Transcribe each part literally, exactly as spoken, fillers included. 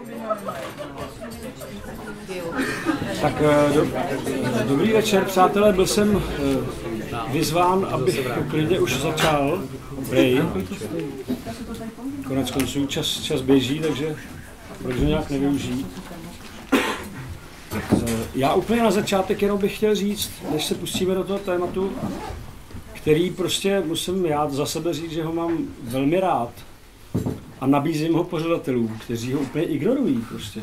Tak do, dobrý večer, přátelé, byl jsem vyzván, abych klidně už začal. Prej. Konec konců čas, čas běží, takže proč ho nějak nevyužít. Já úplně na začátek jenom bych chtěl říct, než se pustíme do toho tématu, který prostě musím já za sebe říct, že ho mám velmi rád a nabízím ho pořadatelům, kteří ho úplně ignorují prostě.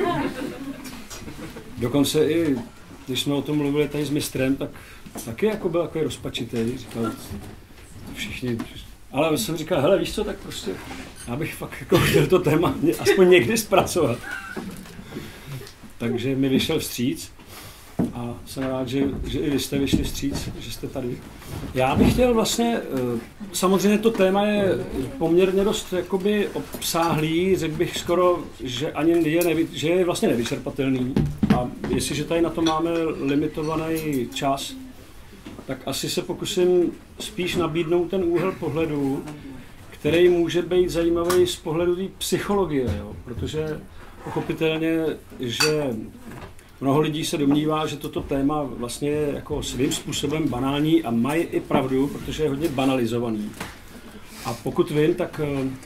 Dokonce i, když jsme o tom mluvili tady s mistrem, tak taky jako byl takový rozpačitý, říkal všichni, ale jsem říkal, hele víš co, tak prostě já bych fakt jako chtěl to téma aspoň někdy zpracovat. Takže mi vyšel vstříc a jsem rád, že, že i vy jste vyšli vstříc, že jste tady. Já bych chtěl vlastně, samozřejmě to téma je poměrně dost jakoby obsáhlý, řekl bych skoro, že ani je, nevy, že je vlastně nevyčerpatelný. A jestliže tady na to máme limitovaný čas, tak asi se pokusím spíš nabídnout ten úhel pohledu, který může být zajímavý z pohledu té psychologie, jo? Protože pochopitelně, že mnoho lidí se domnívá, že toto téma vlastně je jako svým způsobem banální a mají i pravdu, protože je hodně banalizovaný. A pokud vím, tak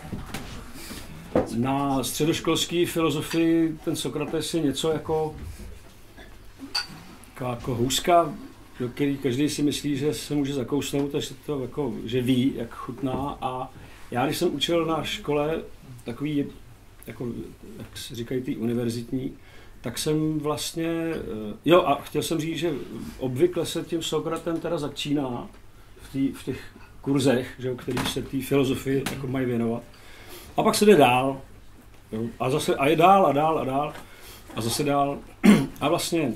na středoškolské filozofii ten Sokrates je něco jako, jako, jako houska, do který každý si myslí, že se může zakousnout, takže to jako, že ví, jak chutná. A já, když jsem učil na škole takový, jako, jak se říkají ty univerzitní, tak jsem vlastně, jo a chtěl jsem říct, že obvykle se tím Sokratem teda začíná v, tý, v těch kurzech, že, který se té filozofii jako mají věnovat. A pak se jde dál. Jo, a zase a je dál a dál a dál a zase dál. A vlastně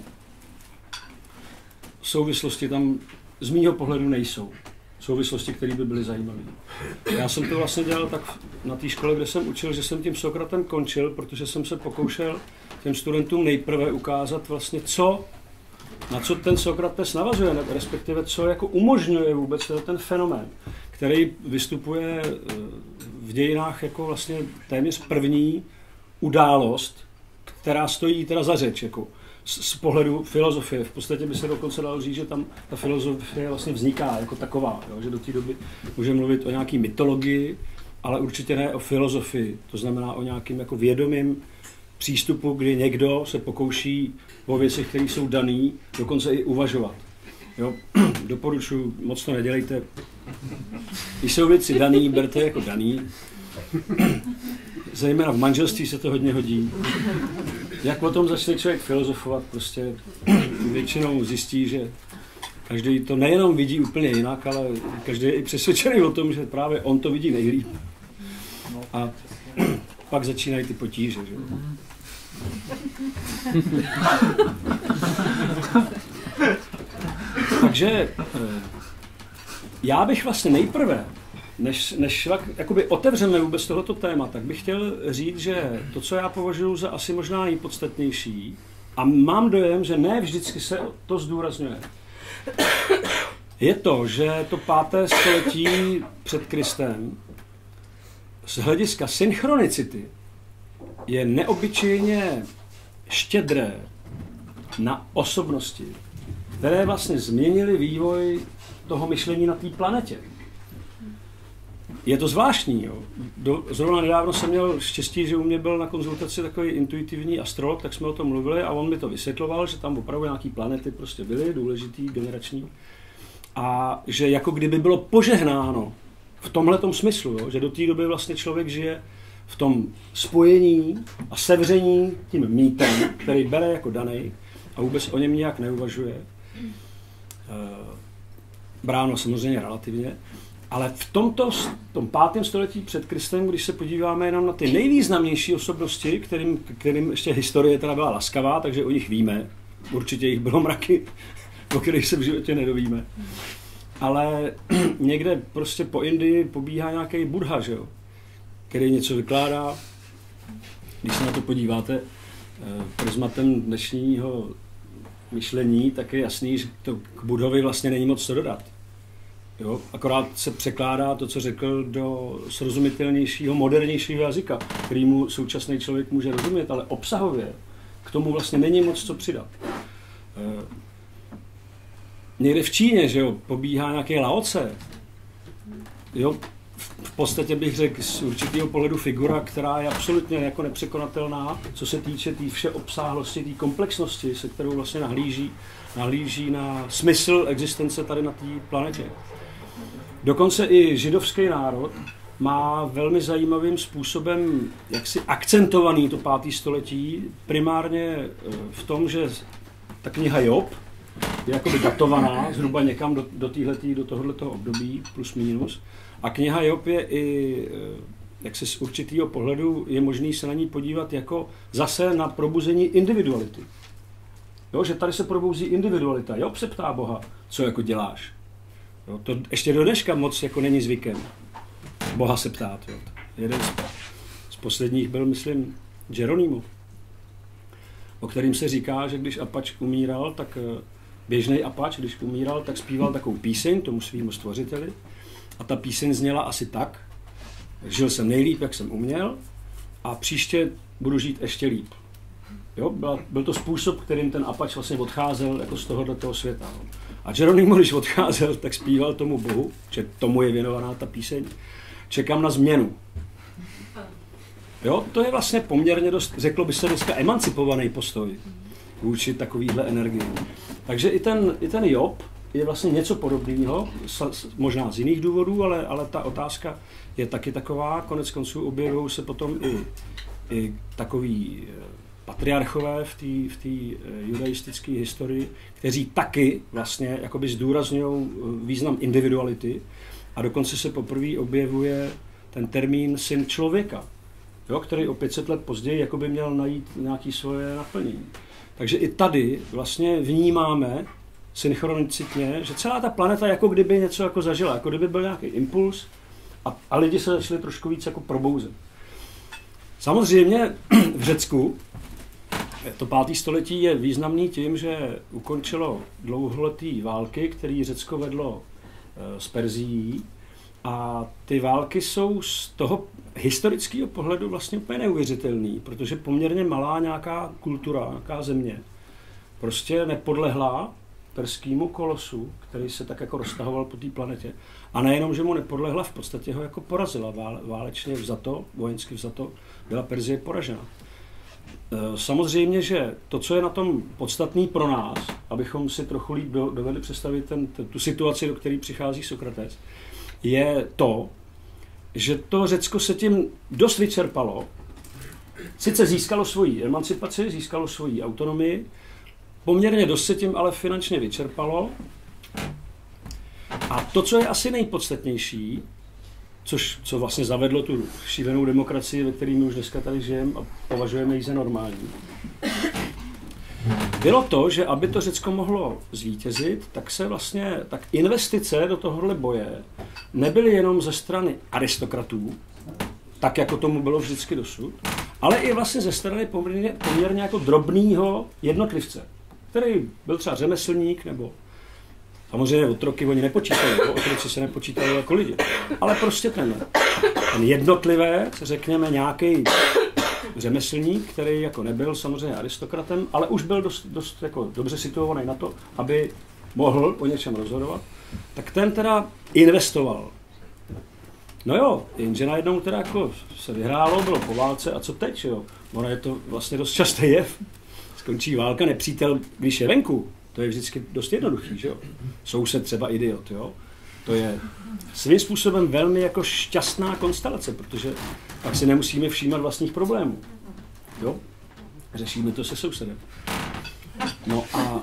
souvislosti tam z mýho pohledu nejsou. Souvislosti, které by byly zajímavé. Já jsem to vlastně dělal tak na té škole, kde jsem učil, že jsem tím Sokratem končil, protože jsem se pokoušel těm studentům nejprve ukázat vlastně, co, na co ten Sokrates navazuje, respektive co jako umožňuje vůbec ten fenomén, který vystupuje v dějinách jako vlastně téměř první událost, která stojí teda za řeč, jako z, z pohledu filozofie. V podstatě by se dokonce dalo říct, že tam ta filozofie vlastně vzniká jako taková, jo? Že do té doby můžeme mluvit o nějaký mytologii, ale určitě ne o filozofii, to znamená o nějakým jako vědomým přístupu, kdy někdo se pokouší o věcech, které jsou daný, dokonce i uvažovat. Jo? Doporučuji, moc to nedělejte. Když jsou věci daný, berte jako daný. Zejména v manželství se to hodně hodí. Jak o tom začne člověk filozofovat, prostě většinou zjistí, že každý to nejenom vidí úplně jinak, ale každý je i přesvědčený o tom, že právě on to vidí nejlíp. A pak začínají ty potíže. Že? Takže já bych vlastně nejprve, než, než jakoby otevřeme vůbec tohleto téma, tak bych chtěl říct, že to, co já považuji za asi možná nejpodstatnější, a mám dojem, že ne vždycky se to zdůrazňuje, je to, že to páté století před Kristem z hlediska synchronicity je neobyčejně štědré na osobnosti, které vlastně změnily vývoj toho myšlení na té planetě. Je to zvláštní. Jo. Do, zrovna nedávno jsem měl štěstí, že u mě byl na konzultaci takový intuitivní astrolog, tak jsme o tom mluvili a on mi to vysvětloval, že tam opravdu nějaký planety prostě byly, důležitý, generační. A že jako kdyby bylo požehnáno v tomhletom smyslu, jo, že do té doby vlastně člověk žije v tom spojení a sevření tím mýtem, který bere jako daný a vůbec o něm nějak neuvažuje. Bráno samozřejmě relativně. Ale v tomto tom pátém století před Kristem, když se podíváme jenom na ty nejvýznamnější osobnosti, kterým, kterým ještě historie teda byla laskavá, takže o nich víme, určitě jich bylo mraky, o kterých se v životě nedovíme. Ale někde prostě po Indii pobíhá nějaký Buddha, že jo, který něco vykládá. Když se na to podíváte prismatem dnešního myšlení, tak je jasný, že to k Buddhovi vlastně není moc co dodat. Jo? Akorát se překládá to, co řekl, do srozumitelnějšího, modernějšího jazyka, kterýmu současný člověk může rozumět, ale obsahově k tomu vlastně není moc co přidat. E, někde v Číně, že jo, pobíhá nějaké Lao Tse, jo, v podstatě bych řekl z určitého pohledu figura, která je absolutně jako nepřekonatelná, co se týče té tý všeobsáhlosti, té komplexnosti, se kterou vlastně nahlíží, nahlíží na smysl existence tady na té planetě. Dokonce i židovský národ má velmi zajímavým způsobem jaksi akcentovaný to pátý století, primárně v tom, že ta kniha Job je jakoby datovaná zhruba někam do, do, týhletý, do tohoto období, plus minus. A kniha Job je i, jak se z určitého pohledu, je možný se na ní podívat jako zase na probuzení individuality. Jo, že tady se probouzí individualita. Job se ptá Boha, co jako děláš. Jo, to ještě do dneška moc jako není zvykem. Boha se ptát. Jo. Jeden z, z posledních byl, myslím, Geronimo, o kterým se říká, že když Apač umíral, tak běžný Apač, když umíral, tak zpíval takovou píseň tomu svýmu stvořiteli. A ta píseň zněla asi tak: žil jsem nejlíp, jak jsem uměl, a příště budu žít ještě líp. Jo, byl, byl to způsob, kterým ten Apač vlastně odcházel jako z toho do toho světa. A Geronimo, když odcházel, tak zpíval tomu Bohu, že tomu je věnovaná ta píseň: čekám na změnu. Jo, to je vlastně poměrně dost, řeklo by se dneska, emancipovaný postoj vůči takovýhle energii. Takže i ten, i ten Job je vlastně něco podobného, možná z jiných důvodů, ale, ale ta otázka je taky taková. Konec konců objevují se potom i, i takový patriarchové v té v té judaistické historii, kteří taky vlastně jakoby zdůrazňují význam individuality, a dokonce se poprvé objevuje ten termín syn člověka, jo, který o pět set let později jakoby měl najít nějaké svoje naplnění. Takže i tady vlastně vnímáme synchronicitně, že celá ta planeta jako kdyby něco jako zažila, jako kdyby byl nějaký impuls a, a lidi se začali trošku víc jako probouzet. Samozřejmě v Řecku to pátý století je významný tím, že ukončilo dlouholetý války, které Řecko vedlo s Perzií, a ty války jsou z toho historického pohledu vlastně úplně neuvěřitelný, protože poměrně malá nějaká kultura, nějaká země prostě nepodlehla perskému kolosu, který se tak jako roztahoval po té planetě. A nejenom, že mu nepodlehla, v podstatě ho jako porazila. Válečně vzato, vojensky vzato, byla Perzie poražena. Samozřejmě, že to, co je na tom podstatný pro nás, abychom si trochu líp dovedli představit ten, tu situaci, do které přichází Sokrates, je to, že to Řecko se tím dost vyčerpalo. Sice získalo svoji emancipaci, získalo svoji autonomii, poměrně dost se tím ale finančně vyčerpalo. A to, co je asi nejpodstatnější, což, co vlastně zavedlo tu šílenou demokracii, ve které my už dneska tady žijeme a považujeme ji za normální, bylo to, že aby to Řecko mohlo zvítězit, tak se vlastně, tak investice do tohohle boje nebyly jenom ze strany aristokratů, tak jako tomu bylo vždycky dosud, ale i vlastně ze strany poměrně, poměrně jako drobného jednotlivce, který byl třeba řemeslník, nebo samozřejmě otroky oni nepočítali, otroci se nepočítali jako lidi, ale prostě ten, ten jednotlivec, řekněme nějaký řemeslník, který jako nebyl samozřejmě aristokratem, ale už byl dost, dost jako dobře situovaný na to, aby mohl o něčem rozhodovat, tak ten teda investoval. No jo, jenže najednou teda jako se vyhrálo, bylo po válce, a co teď, jo? Ono je to vlastně dost častý jev. Skončí válka, nepřítel, když je venku, to je vždycky dost jednoduchý, že jo? Soused třeba idiot, jo? To je svým způsobem velmi jako šťastná konstelace, protože pak si nemusíme všímat vlastních problémů. Jo? Řešíme to se sousedem. No a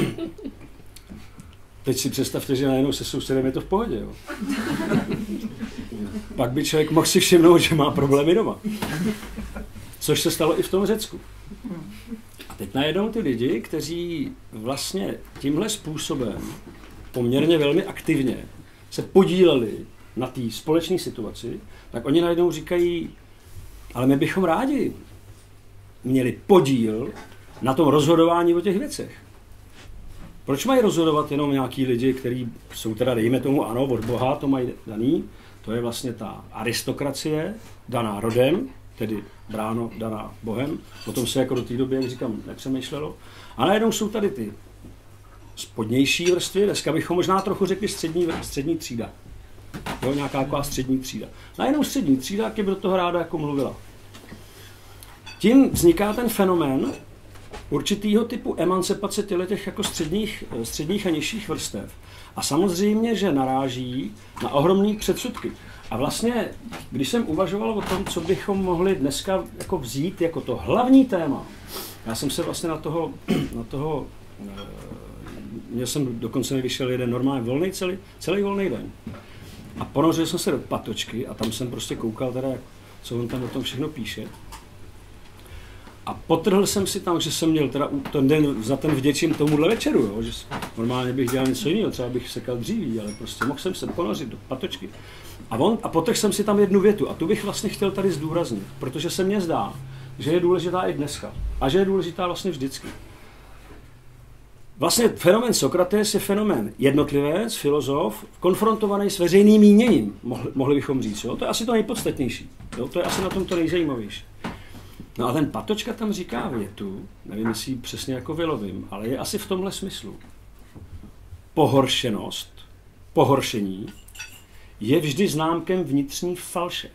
teď si představte, že najednou se sousedem je to v pohodě. Jo? Pak by člověk mohl si všimnout, že má problémy doma. Což se stalo i v tom Řecku. A teď najednou ty lidi, kteří vlastně tímhle způsobem poměrně velmi aktivně se podíleli na té společné situaci, tak oni najednou říkají, ale my bychom rádi měli podíl na tom rozhodování o těch věcech. Proč mají rozhodovat jenom nějaký lidi, kteří jsou teda, dejme tomu, ano, od Boha to mají daný, to je vlastně ta aristokracie, daná rodem, tedy bráno daná Bohem, potom se jako do té doby, jak říkám, nepřemýšlelo. A najednou jsou tady ty spodnější vrstvy, dneska bychom možná trochu řekli střední, střední třída. Jo, nějaká taková střední třída. Najednou střední třída, jak by do toho ráda jako mluvila. Tím vzniká ten fenomén určitýho typu emancipace těch jako středních, středních a nižších vrstev. A samozřejmě, že naráží na ohromné předsudky. A vlastně, když jsem uvažoval o tom, co bychom mohli dneska jako vzít jako to hlavní téma, já jsem se vlastně na toho, na toho měl jsem dokonce vyšel jeden normálně volný celý, celý volný den. A ponořil jsem se do patočky a tam jsem prostě koukal teda, co on tam o tom všechno píše. A potrhl jsem si tam, že jsem měl teda ten den za ten vděčím tomuhle večeru, jo, že normálně bych dělal něco jiného, třeba bych sekal dříví, ale prostě mohl jsem se ponořit do patočky. A, on, a potrhl jsem si tam jednu větu a tu bych vlastně chtěl tady zdůraznit, protože se mně zdá, že je důležitá i dneska a že je důležitá vlastně vždycky. Vlastně fenomén Sokrates je fenomén jednotlivec, filozof, konfrontovaný s veřejným míněním, mohli, mohli bychom říct. Jo? To je asi to nejpodstatnější, jo? To je asi na tom to nejzajímavější. No a ten Patočka tam říká větu, nevím, jestli ji přesně jako vylovím, ale je asi v tomhle smyslu. Pohoršenost, pohoršení, je vždy známkem vnitřní falše.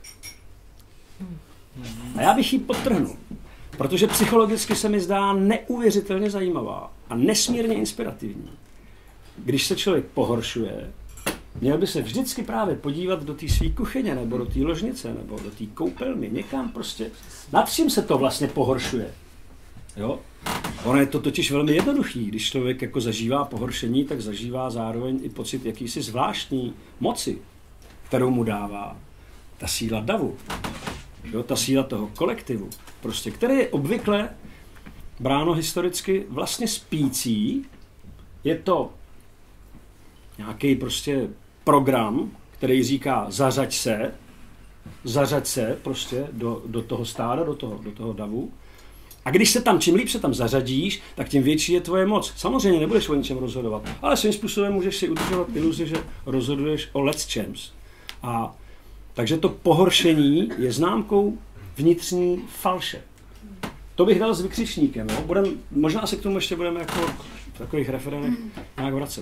A já bych ji podtrhnul, protože psychologicky se mi zdá neuvěřitelně zajímavá a nesmírně inspirativní. Když se člověk pohoršuje, měl by se vždycky právě podívat do té své kuchyně, nebo do té ložnice, nebo do té koupelny, někam prostě. Nad čím se to vlastně pohoršuje? Jo? Ono je to totiž velmi jednoduchý. Když člověk jako zažívá pohoršení, tak zažívá zároveň i pocit jakýsi zvláštní moci, kterou mu dává ta síla davu. Jo? Ta síla toho kolektivu, prostě, který je obvykle bráno historicky vlastně spící. Je to nějaký prostě program, který říká zařaď se, zařaď se prostě do, do toho stáda, do toho, do toho davu. A když se tam, čím líp se tam zařadíš, tak tím větší je tvoje moc. Samozřejmě nebudeš o ničem rozhodovat, ale svým způsobem můžeš si udržovat iluzi, že rozhoduješ o lecčems. A takže to pohoršení je známkou vnitřní falše. To bych dal s vykřičníkem. Jo? Budem, možná se k tomu ještě budeme jako v takových referenech nějak vracet.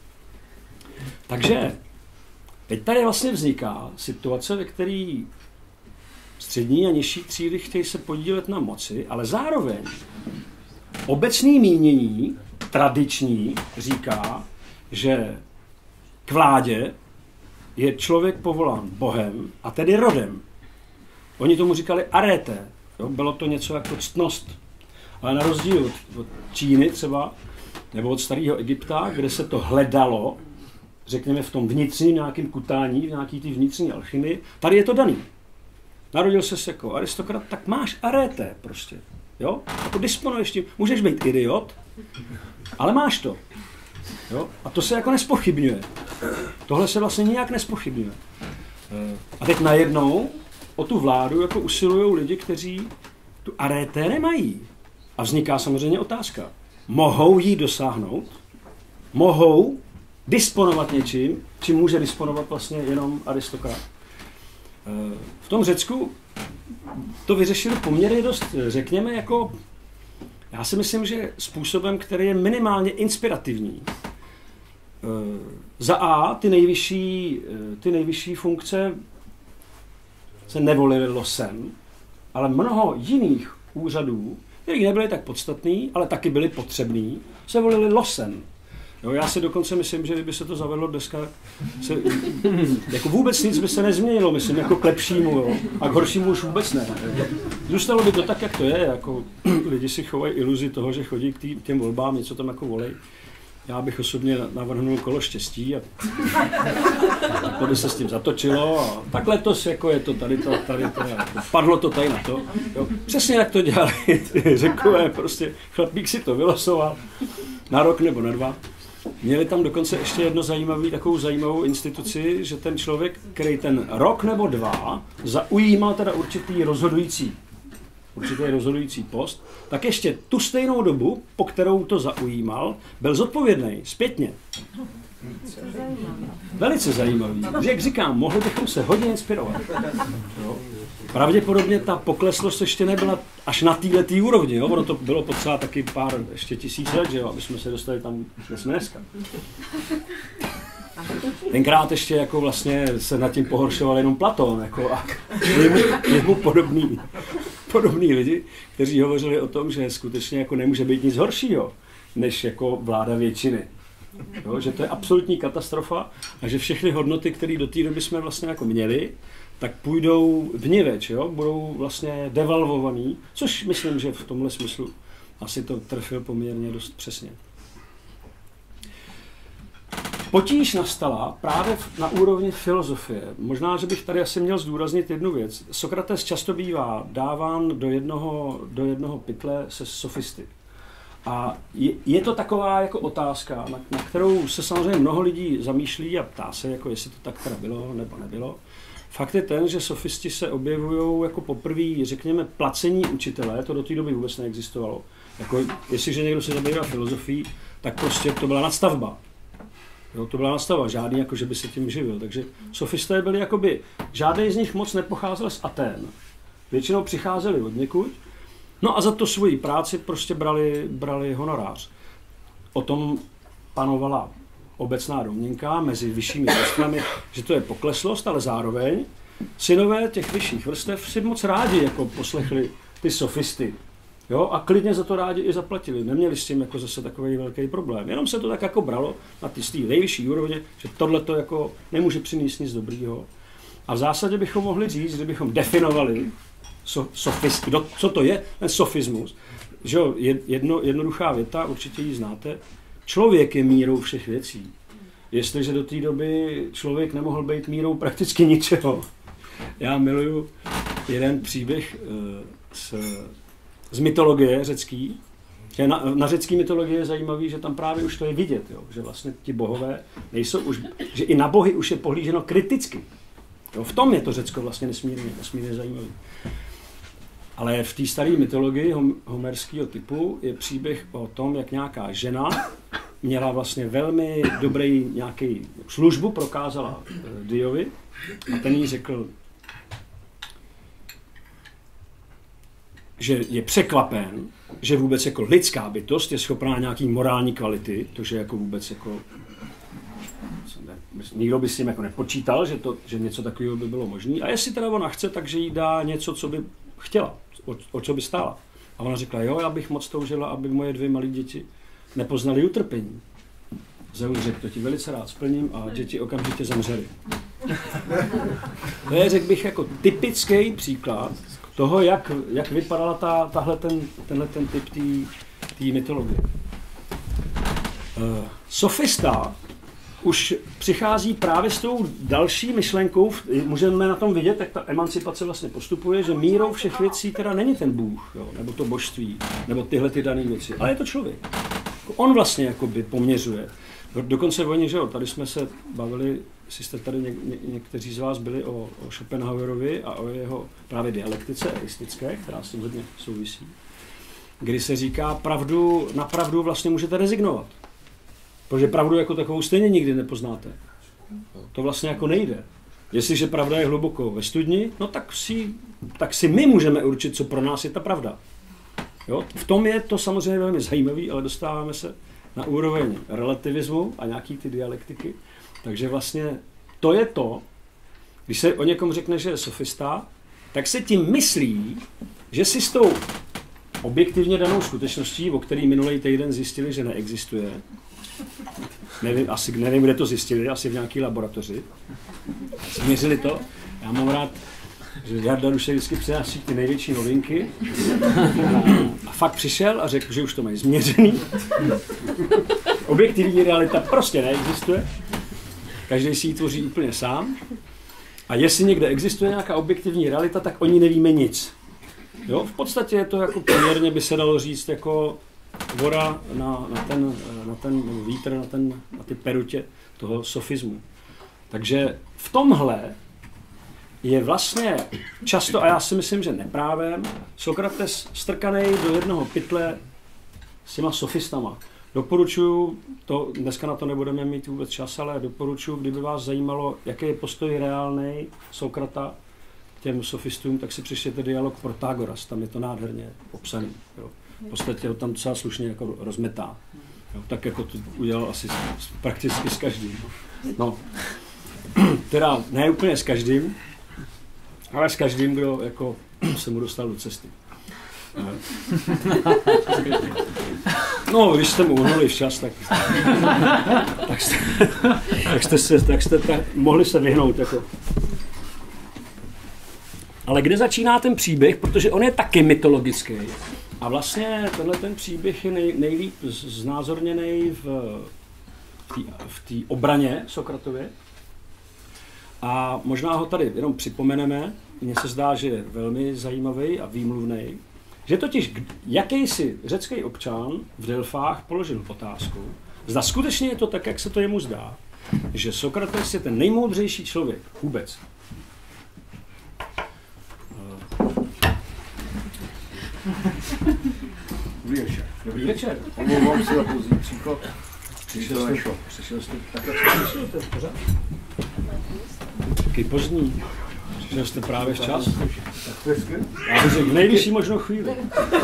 Takže teď tady vlastně vzniká situace, ve které střední a nižší třídy chtějí se podílet na moci, ale zároveň obecné mínění, tradiční, říká, že k vládě je člověk povolán Bohem a tedy rodem. Oni tomu říkali arété, jo? Bylo to něco jako ctnost. Ale na rozdíl od, od Číny třeba, nebo od starého Egypta, kde se to hledalo, řekněme v tom vnitřním nějakým kutání, v nějaký ty vnitřní alchymii, tady je to daný. Narodil ses jako aristokrat, tak máš arété prostě. Jo? Jako disponuješ tím. Můžeš být idiot, ale máš to. Jo? A to se jako nespochybňuje. Tohle se vlastně nijak nespochybňuje. A teď najednou o tu vládu jako usilují lidi, kteří tu arété nemají. A vzniká samozřejmě otázka. Mohou jí dosáhnout? Mohou disponovat něčím, čím může disponovat vlastně jenom aristokrat? V tom Řecku to vyřešili poměrně dost, řekněme, jako, já si myslím, že způsobem, který je minimálně inspirativní. Za A ty nejvyšší, ty nejvyšší funkce se nevolily losem, ale mnoho jiných úřadů, které nebyly tak podstatný, ale taky byly potřebný, se volily losem. Jo, já si dokonce myslím, že kdyby se to zavedlo dneska, se, jako vůbec nic by se nezměnilo, myslím, jako k lepšímu, jo, a k horšímu už vůbec ne. Jo. Zůstalo by to tak, jak to je, jako lidi si chovají iluzi toho, že chodí k tý, těm volbám, něco tam jako volej. Já bych osobně navrhnul kolo štěstí a to by se s tím zatočilo a tak letos jako je to tady, to, tady to, jako padlo to tady na to. Jo. Přesně jak to dělali Řekové, prostě chlapík si to vylosoval na rok nebo na dva. Měli tam dokonce ještě jedno zajímavý, takovou zajímavou instituci, že ten člověk, který ten rok nebo dva zaujímal teda určitý rozhodující určitě rozhodující post, tak ještě tu stejnou dobu, po kterou to zaujímal, byl zodpovědný zpětně. Velice zajímavý. Že, jak říkám, mohli bychom se hodně inspirovat. Jo. Pravděpodobně ta pokleslost ještě nebyla až na této úrovni. Jo. Ono to bylo potřeba taky pár ještě tisíc let, že jo, aby jsme se dostali tam, kde jsme dneska. Tenkrát ještě jako vlastně se nad tím pohoršoval jenom Platón jako a jemu, jemu podobný, podobný lidi, kteří hovořili o tom, že skutečně jako nemůže být nic horšího, než jako vláda většiny. Jo, že to je absolutní katastrofa a že všechny hodnoty, které do té doby jsme vlastně jako měli, tak půjdou vniveč, jo, budou vlastně devalvovaný, což myslím, že v tomhle smyslu asi to trefil poměrně dost přesně. Potíž nastala právě na úrovni filozofie. Možná, že bych tady asi měl zdůraznit jednu věc. Sokrates často bývá dáván do jednoho, do jednoho pytle se sofisty. A je, je to taková jako otázka, na, na kterou se samozřejmě mnoho lidí zamýšlí a ptá se, jako jestli to tak teda bylo nebo nebylo. Fakt je ten, že sofisti se objevují jako poprvé, řekněme, placení učitelé, to do té doby vůbec neexistovalo. Jako, jestliže někdo se zabývá filozofií, tak prostě to byla nadstavba. Jo, to byla nadstavba, žádný, jako, že by se tím živil. Takže sofisté byli jakoby, žádný z nich moc nepocházel z Atén. Většinou přicházeli od někud, no a za to svoji práci prostě brali, brali honorář. O tom panovala obecná domněnka mezi vyššími vrstvami, že to je pokleslost, ale zároveň synové těch vyšších vrstev si moc rádi jako poslechli ty sofisty. Jo, a klidně za to rádi i zaplatili. Neměli s tím jako zase takový velký problém. Jenom se to tak jako bralo na ty z té nejvyšší úrovně, že tohle to jako nemůže přinést nic dobrýho. A v zásadě bychom mohli říct, kdybychom definovali so, sofist, kdo, co to je ten sofismus. Že jo, jedno, jednoduchá věta, určitě ji znáte. Člověk je mírou všech věcí. Jestliže do té doby člověk nemohl být mírou prakticky ničeho. Já miluju jeden příběh uh, s z mytologie řecký. Že na, na řecké mytologii je zajímavý, že tam právě už to je vidět, jo, že vlastně ti bohové nejsou už, že i na bohy už je pohlíženo kriticky. Jo, v tom je to Řecko vlastně nesmírně, nesmírně zajímavý. Ale v té staré mytologii hom, homerského typu je příběh o tom, jak nějaká žena měla vlastně velmi dobrý nějaký službu, prokázala e, Diovi a ten jí řekl, že je překvapen, že vůbec jako lidská bytost je schopná nějaký morální kvality, to, že jako vůbec jako nikdo by s tím jako nepočítal, že, to, že něco takového by bylo možné. A jestli teda ona chce, takže jí dá něco, co by chtěla, o, o co by stála. A ona řekla, jo, já bych moc toužila, aby moje dvě malé děti nepoznaly utrpení. Zeus řekl, to ti velice rád splním a děti okamžitě zemřely. To je, řekl bych, jako typický příklad toho, jak, jak vypadala ta, tahle ten, tenhle ten typ té mytologie. Uh, sofista už přichází právě s tou další myšlenkou, můžeme na tom vidět, jak ta emancipace vlastně postupuje, že mírou všech věcí teda není ten Bůh, jo, nebo to božství, nebo tyhle ty dané věci, ale je to člověk. On vlastně jakoby poměřuje. Dokonce oni, že jo, tady jsme se bavili, jestli jste tady něk, ně, někteří z vás byli o, o Schopenhauerovi a o jeho právě dialektice eistické, která s tím hodně souvisí, kdy se říká, pravdu, na pravdu vlastně můžete rezignovat. Protože pravdu jako takovou stejně nikdy nepoznáte. To vlastně jako nejde. Jestliže pravda je hluboko ve studni, no tak si, tak si my můžeme určit, co pro nás je ta pravda. Jo? V tom je to samozřejmě velmi zajímavý, ale dostáváme se na úroveň relativismu a nějaký ty dialektiky. Takže vlastně to je to, když se o někom řekne, že je sofista, tak se tím myslí, že si s tou objektivně danou skutečností, o který minulý týden zjistili, že neexistuje, nevím, asi, nevím, kde to zjistili, asi v nějaké laboratoři, změřili to. Já mám rád, že Jarda Dušek vždycky přináší ty největší novinky a fakt přišel a řekl, že už to mají změřený. Objektivní realita prostě neexistuje. Každý si ji tvoří úplně sám. A jestli někde existuje nějaká objektivní realita, tak o ní nevíme nic. Jo? V podstatě je to jako poměrně, by se dalo říct, jako voda na, na, ten, na ten vítr, na, ten, na ty perutě toho sofismu. Takže v tomhle je vlastně často, a já si myslím, že neprávem, Sokrates strkaný do jednoho pytle s těma sofistama. Doporučuji, to, dneska na to nebudeme mít vůbec čas, ale doporučuji, kdyby vás zajímalo, jaký je postoj reálnej Sokrata k těm sofistům, tak si přečtěte dialog Protagoras, tam je to nádherně popsaný. Jo. V podstatě ho tam docela slušně jako rozmetá. Jo. Tak jako to udělal asi prakticky s každým. No, teda ne úplně s každým, ale s každým, kdo jako se mu dostal do cesty. No, když jste mu uhnuli včas, tak, tak, jste, tak jste se tak jste tak, mohli se vyhnout. Jako. Ale kde začíná ten příběh, protože on je taky mytologický. A vlastně tenhle ten příběh je nej, nejlíp znázorněný v v té obraně Sokratově. A možná ho tady jenom připomeneme, mně se zdá, že je velmi zajímavý a výmluvný, že totiž jakýsi řecký občan v Delfách položil otázku, zda skutečně je to tak, jak se to jemu zdá, že Sokrates je ten nejmoudřejší člověk vůbec. Dobrý večer. Dobrý večer. Omlouvám se za pozdní příklad. Přišel jste, přišel jste, takhle přišel jste pořád? Taky pozdní. Přišel jste právě včas? Já bych řekl v nejvyšší možnou chvíli.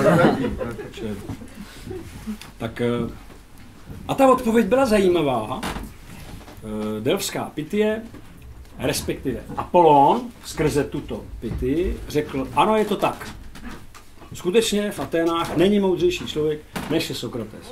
Tak, a ta odpověď byla zajímavá. Delfská Pythie, respektive Apollon, skrze tuto Pythii, řekl, ano, je to tak. Skutečně v Aténách není moudřejší člověk, než je Sokrates.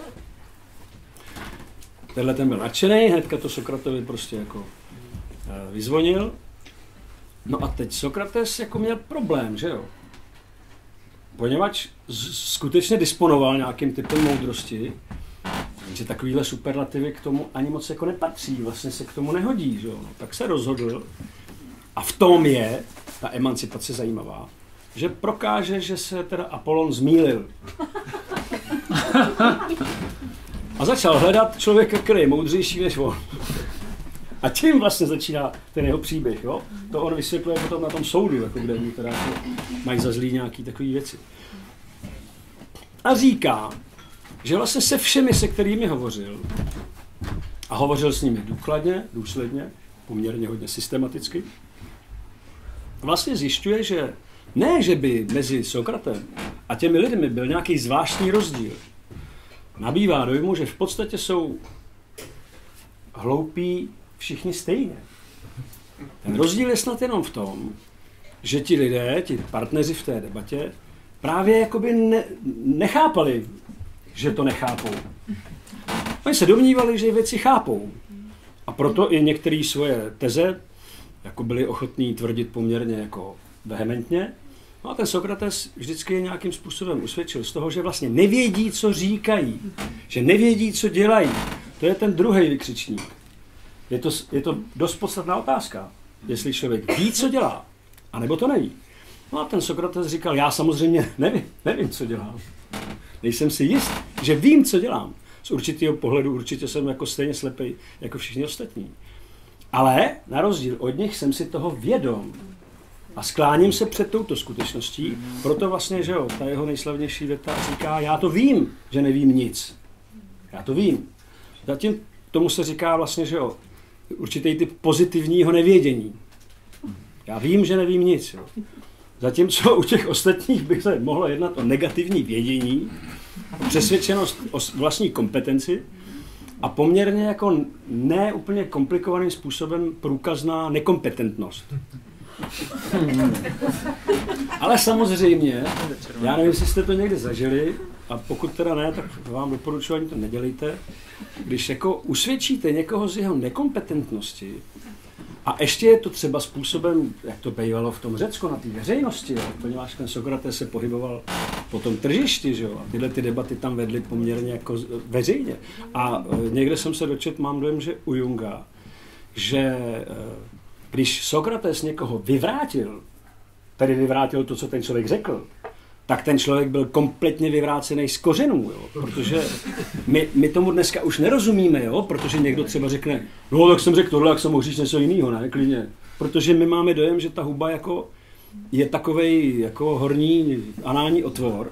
Tenhle ten byl nadšený, hnedka to Sokratovi prostě jako vyzvonil. No a teď Sokrates jako měl problém, že jo? Poněvadž skutečně disponoval nějakým typem moudrosti, že takovýhle superlativy k tomu ani moc jako nepatří, vlastně se k tomu nehodí, že jo? No, tak se rozhodl a v tom je ta emancipace zajímavá, že prokáže, že se teda Apollon zmýlil. A začal hledat člověka, který je moudřejší než on. A tím vlastně začíná ten jeho příběh, jo? To on vysvětluje potom na tom soudu, jako kde mu teda mají za zlý nějaký takový věci. A říká, že vlastně se všemi, se kterými hovořil, a hovořil s nimi důkladně, důsledně, poměrně hodně systematicky, vlastně zjišťuje, že ne, že by mezi Sokratem a těmi lidmi byl nějaký zvláštní rozdíl. Nabývá dojmu, že v podstatě jsou hloupí všichni stejně. Ten rozdíl je snad jenom v tom, že ti lidé, ti partneři v té debatě, právě jakoby ne, nechápali, že to nechápou. Oni se domnívali, že věci chápou. A proto i některé svoje teze jako byli ochotní tvrdit poměrně jako vehementně. No a ten Sokrates vždycky je nějakým způsobem usvědčil z toho, že vlastně nevědí, co říkají, že nevědí, co dělají. To je ten druhý vykřičník. Je to, je to dost podstatná otázka, jestli člověk ví, co dělá, anebo to neví. No a ten Sokrates říkal, já samozřejmě nevím, nevím, co dělám. Nejsem si jist, že vím, co dělám. Z určitého pohledu určitě jsem jako stejně slepej, jako všichni ostatní. Ale na rozdíl od nich jsem si toho vědom. A skláním se před touto skutečností, proto vlastně, že jo, ta jeho nejslavnější věta říká, já to vím, že nevím nic. Já to vím. Zatím tomu se říká vlastně, že jo, určitý typ pozitivního nevědění. Já vím, že nevím nic. Jo. Zatímco u těch ostatních by se mohlo jednat o negativní vědění, přesvědčenost o vlastní kompetenci a poměrně jako ne úplně komplikovaným způsobem průkazná nekompetentnost. Ale samozřejmě, já nevím, jestli jste to někdy zažili, a pokud teda ne, tak vám doporučuji, ani to nedělejte. Když jako usvědčíte někoho z jeho nekompetentnosti, a ještě je to třeba způsobem, jak to bývalo v tom Řecku, na té veřejnosti, jo, poněvadž ten Sokrates se pohyboval po tom tržišti, že jo, a tyhle ty debaty tam vedly poměrně jako veřejně. A e, někde jsem se dočet, mám dojem, že u Junga, že e, když Sokrates někoho vyvrátil, tedy vyvrátil to, co ten člověk řekl, tak ten člověk byl kompletně vyvrácený z kořenů, jo? Protože my, my tomu dneska už nerozumíme, jo? Protože někdo třeba řekne, no tak jsem řekl tohle, jak jsem mohl říct něco jiného, ne, klidně. protože my máme dojem, že ta huba jako je takovej jako horní anální otvor.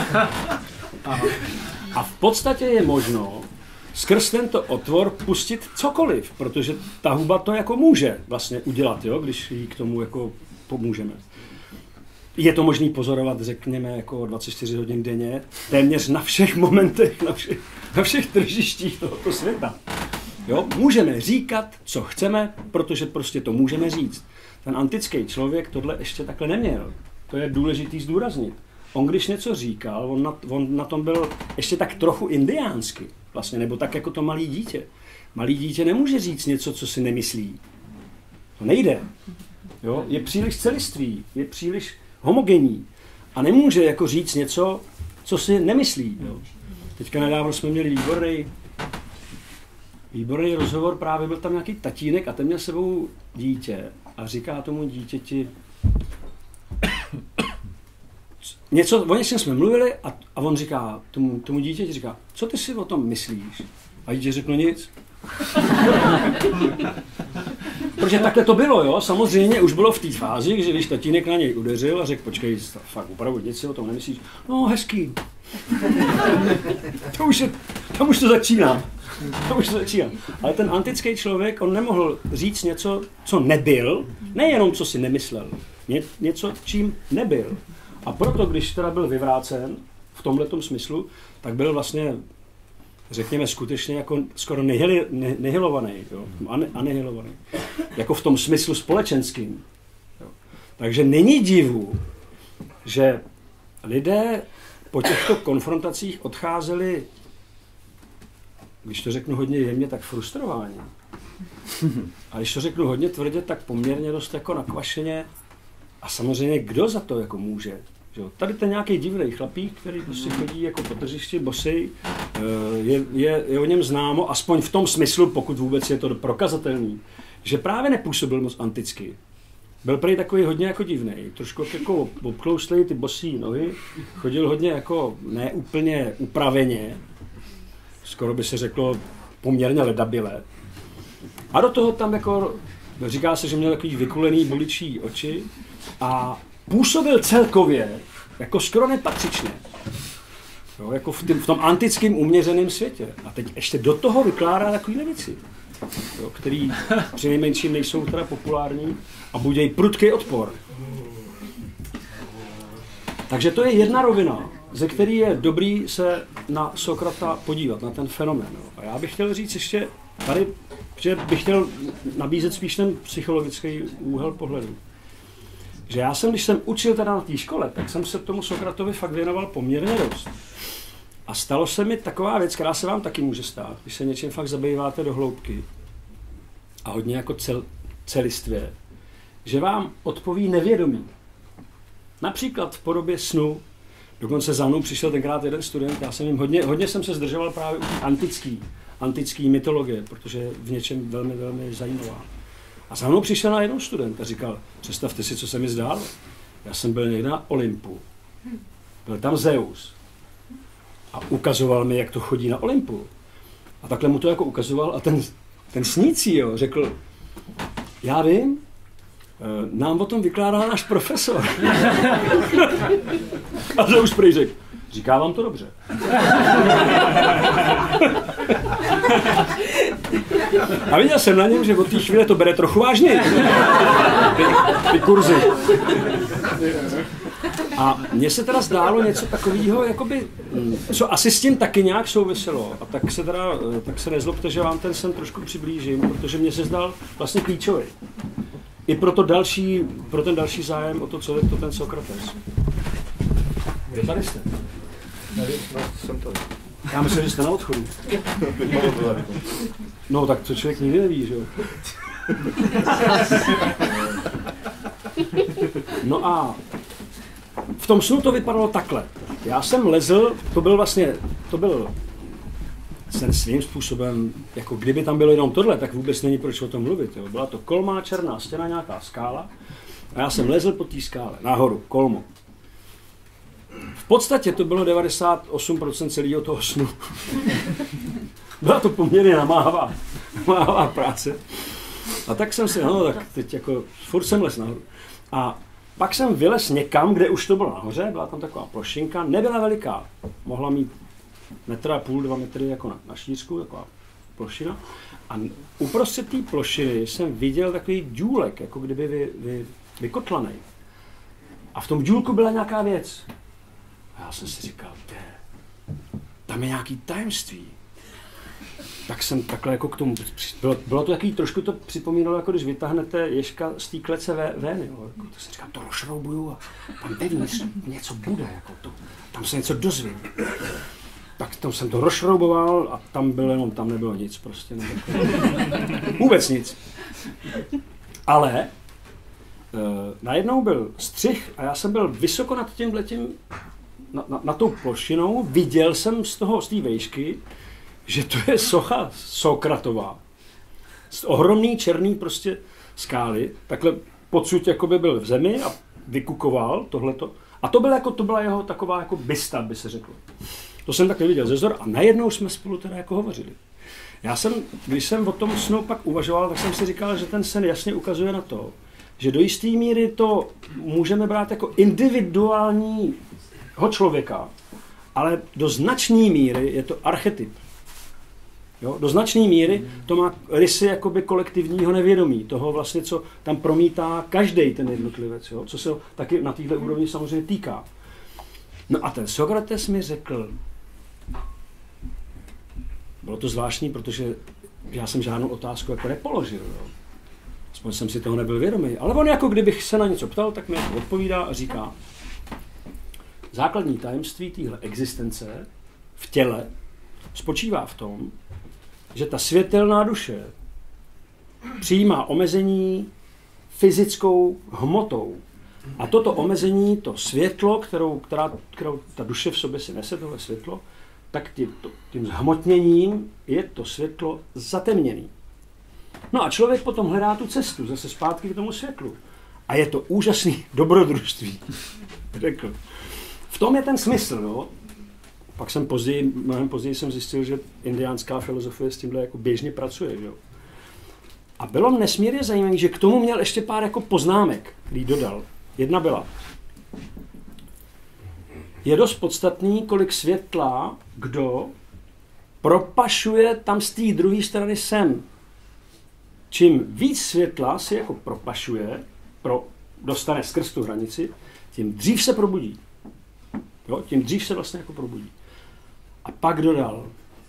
A v podstatě je možno skrz tento otvor pustit cokoliv, protože ta huba to jako může vlastně udělat, jo, když jí k tomu jako pomůžeme. Je to možný pozorovat, řekněme, jako dvacet čtyři hodin denně, téměř na všech momentech, na všech, na všech tržištích tohoto světa. Jo? Můžeme říkat, co chceme, protože prostě to můžeme říct. Ten antický člověk tohle ještě takhle neměl. To je důležitý zdůraznit. On když něco říkal, on na, on na tom byl ještě tak trochu indiánsky, vlastně, nebo tak jako to malý dítě. Malý dítě nemůže říct něco, co si nemyslí. To nejde. Jo? Je příliš celistvý, je příliš homogenní a nemůže jako říct něco, co si nemyslí. Jo? Teďka nedávno jsme měli výborný, výborný rozhovor, právě byl tam nějaký tatínek a ten měl sebou dítě a říká tomu dítěti něco, o něčem jsme mluvili a, a on říká, tomu, tomu dítěti říká, co ty si o tom myslíš? A dítě řeklo nic. Protože takhle to bylo, jo. Samozřejmě už bylo v té fázi, že když tatínek na něj udeřil a řekl, počkej, fakt opravdu, nic si o tom nemyslíš. No, hezký. to už je, tam už to začíná. Tam už to začíná. Ale ten antický člověk, on nemohl říct něco, co nebyl, nejenom co si nemyslel, ně, něco, čím nebyl. A proto, když teda byl vyvrácen v tomhletom smyslu, tak byl vlastně, řekněme, skutečně jako skoro nihili, ne, nihilovaný, jo? Anihilovaný. Jako v tom smyslu společenským. Jo? Takže není divu, že lidé po těchto konfrontacích odcházeli, když to řeknu hodně jemně, tak frustrováni. A když to řeknu hodně tvrdě, tak poměrně dost jako nakvašeně. A samozřejmě kdo za to jako může? Jo, tady ten nějaký divný chlapík, který prostě chodí jako po tržišti bosej, je, je, je o něm známo, aspoň v tom smyslu, pokud vůbec je to prokazatelný, že právě nepůsobil moc anticky. Byl prý takový hodně jako divný, trošku jako obkloustlý ty bosí nohy, chodil hodně jako neúplně upraveně, skoro by se řeklo poměrně ledabile. A do toho tam jako, říká se, že měl takový vykulený buličí oči a působil celkově jako skoro nepatřičně. Jo, jako v, tým, v tom antickém uměřeném světě. A teď ještě do toho vykládá takovýhle věci, jo, který přinejmenším nejsou teda populární a budějí prudký odpor. Takže to je jedna rovina, ze který je dobrý se na Sokrata podívat, na ten fenomén. Jo. A já bych chtěl říct ještě tady, že bych chtěl nabízet spíš ten psychologický úhel pohledu. Že já jsem, když jsem učil teda na té škole, tak jsem se tomu Sokratovi fakt věnoval poměrně dost. A stalo se mi taková věc, která se vám taky může stát, když se něčím fakt zabýváte do hloubky a hodně jako cel, celistvě, že vám odpoví nevědomí. Například v podobě snu. Dokonce za mnou přišel tenkrát jeden student, já jsem jim hodně, hodně jsem se zdržoval právě u antický, antický mytologie, protože je v něčem velmi, velmi zajímavá. A za mnou přišel na jeden student a říkal, představte si, co se mi zdálo. Já jsem byl někde na Olympu. Byl tam Zeus. A ukazoval mi, jak to chodí na Olympu. A takhle mu to jako ukazoval a ten, ten snící, jo, řekl, já vím, nám o tom vykládá náš profesor. A Zeus prý řekl, říká vám to dobře. A viděl jsem na něm, že od té chvíle to bere trochu vážně. Ty, ty kurzy. A mně se teda zdálo něco takového, jakoby, co asi s tím taky nějak souviselo. A tak se teda, tak se nezlobte, že vám ten sen trošku přiblížím, protože mně se zdal vlastně klíčový. I pro, to další, pro ten další zájem o to, co je to ten Sokrates. Kde tady jste? Nevím, no, jsem tady. Já myslím, že jste na odchodu. No, tak to člověk nikdy neví, že jo? No a v tom snu to vypadalo takhle. Já jsem lezl, to byl vlastně, to byl ten svým způsobem, jako kdyby tam bylo jenom tohle, tak vůbec není proč o tom mluvit. Jo? Byla to kolmá černá stěna, nějaká skála a já jsem lezl po té skále, nahoru, kolmo. V podstatě to bylo devadesát osm procent celého toho snu. Byla to poměrně namáhavá, namáhavá práce. A tak jsem si, no tak teď jako, furt jsem les nahoru. A pak jsem vylez někam, kde už to bylo nahoře, byla tam taková plošinka, nebyla veliká, mohla mít metr a půl, dva metry jako na, na šířku, taková plošina. A uprostřed té plošiny jsem viděl takový důlek, jako kdyby vy, vy, vykotlanej. A v tom důlku byla nějaká věc. A já jsem si říkal, je, tam je nějaký tajemství. Tak jsem takhle jako k tomu, bylo, bylo to takový, trošku to připomínalo, jako když vytáhnete ježka z té klece vé, vény. Jo. Jako to jsem říkal, to rozšroubuju a tam vevnitř něco bude, jako to, tam se něco dozvím. Tak tam jsem to rozšrouboval a tam bylo jenom, tam nebylo nic prostě. Ne, jako, vůbec nic. Ale e, najednou byl střih a já jsem byl vysoko nad tímhletím, na, na, na tou plošinou, viděl jsem z toho, z té vejšky, že to je socha Sokratová. Z ohromný černý prostě skály, takhle podsud jakoby byl v zemi a vykukoval tohleto. A to, byl jako, to byla jeho taková jako bysta, by se řeklo. To jsem tak neviděl ze zor a najednou jsme spolu teda jako hovořili. Já jsem, když jsem o tom snu pak uvažoval, tak jsem si říkal, že ten sen jasně ukazuje na to, že do jisté míry to můžeme brát jako individuálního člověka, ale do značné míry je to archetyp. Jo? Do značné míry to má rysy jakoby kolektivního nevědomí, toho vlastně, co tam promítá každý ten jednotlivec, jo? Co se taky na této úrovni samozřejmě týká. No a ten Sokrates mi řekl, bylo to zvláštní, protože já jsem žádnou otázku jako nepoložil, jo? Aspoň jsem si toho nebyl vědomý, ale on jako kdybych se na něco ptal, tak mi odpovídá a říká, základní tajemství téhle existence v těle spočívá v tom, že ta světelná duše přijímá omezení fyzickou hmotou. A toto omezení, to světlo, kterou, která, kterou ta duše v sobě si nese, tohle světlo, tak tím, to, tím zhmotněním je to světlo zatemněný. No a člověk potom hledá tu cestu zase zpátky k tomu světlu. A je to úžasný dobrodružství, řekl. V tom je ten smysl, jo. Pak jsem později, mnohem později jsem zjistil, že indiánská filozofie s tímhle jako běžně pracuje, jo. A bylo nesmírně zajímavé, že k tomu měl ještě pár jako poznámek, který dodal. Jedna byla. Je dost podstatný, kolik světla kdo propašuje tam z té druhé strany sem. Čím víc světla si jako propašuje, pro, dostane skrz tu hranici, tím dřív se probudí. Jo? Tím dřív se vlastně jako probudí. A pak dodal.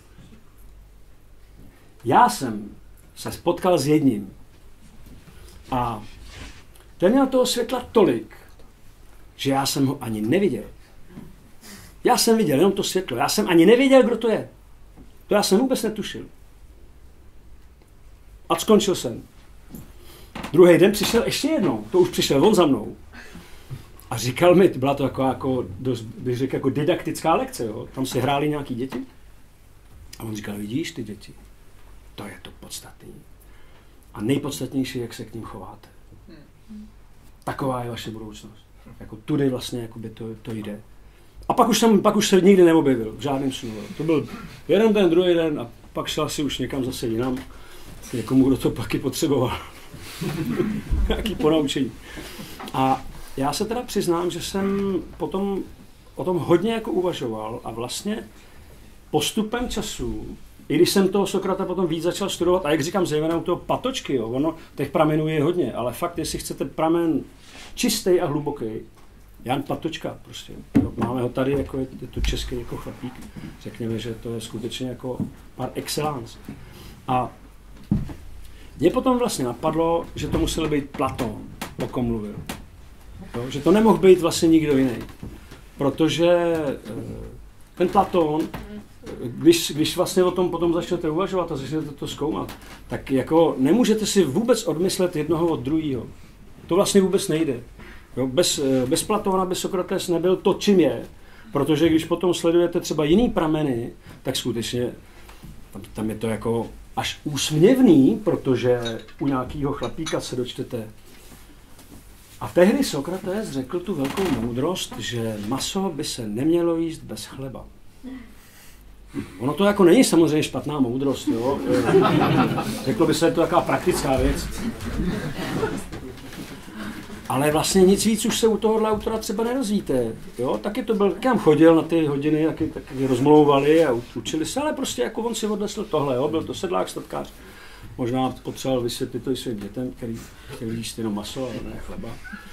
Já jsem se potkal s jedním a ten měl toho světla tolik, že já jsem ho ani neviděl. Já jsem viděl jenom to světlo. Já jsem ani nevěděl, kdo to je. To já jsem vůbec netušil. A skončil jsem. Druhý den přišel ještě jednou. To už přišel on za mnou. A říkal mi, byla to jako, jako, dost, bych řekl, jako didaktická lekce. Jo? Tam se hráli nějaký děti. A on říkal, vidíš ty děti, to je to podstatné. A nejpodstatnější, jak se k ním chováte. Taková je vaše budoucnost. Jako tudy vlastně jakoby to, to jde. A pak už, jsem, pak už se nikdy neobjevil v žádném snu. To byl jeden den, druhý den a pak šel asi už někam zase jinam. Někomu, kdo to taky potřeboval. Nějaký ponaučení. A já se teda přiznám, že jsem potom o tom hodně jako uvažoval a vlastně postupem času, i když jsem toho Sokrata potom víc začal studovat, a jak říkám, zejména u toho Patočky, jo, ono těch pramenů je hodně, ale fakt, jestli chcete pramen čistý a hluboký, Jan Patočka prostě. Jo, máme ho tady, jako je, je to český jako chlapík. Řekněme, že to je skutečně jako par excellence. A mě potom vlastně napadlo, že to musel být Platón, o kom mluvil. Jo, že to nemohl být vlastně nikdo jiný. Protože ten Platón, když, když vlastně o tom potom začnete uvažovat a začnete to zkoumat, tak jako nemůžete si vůbec odmyslet jednoho od druhého. To vlastně vůbec nejde. Jo, bez, bez Platóna, bez Sokrates nebyl to, čím je. Protože když potom sledujete třeba jiný prameny, tak skutečně tam, tam je to jako až úsměvný, protože u nějakého chlapíka se dočtete. A tehdy Sokrates řekl tu velkou moudrost, že maso by se nemělo jíst bez chleba. Ono to jako není samozřejmě špatná moudrost, jo. Řeklo by se, je to taková praktická věc. Ale vlastně nic víc už se u tohohle autora třeba nerozvíte, jo. Taky to byl, kam chodil na ty hodiny, taky, taky rozmlouvali a učili se, ale prostě jako on si odnesl tohle, jo. Byl to sedlák, statkář. Možná potřeboval vysvětlit to i svým dětem, který chtěli jíst jenom maso, ale ne chleba.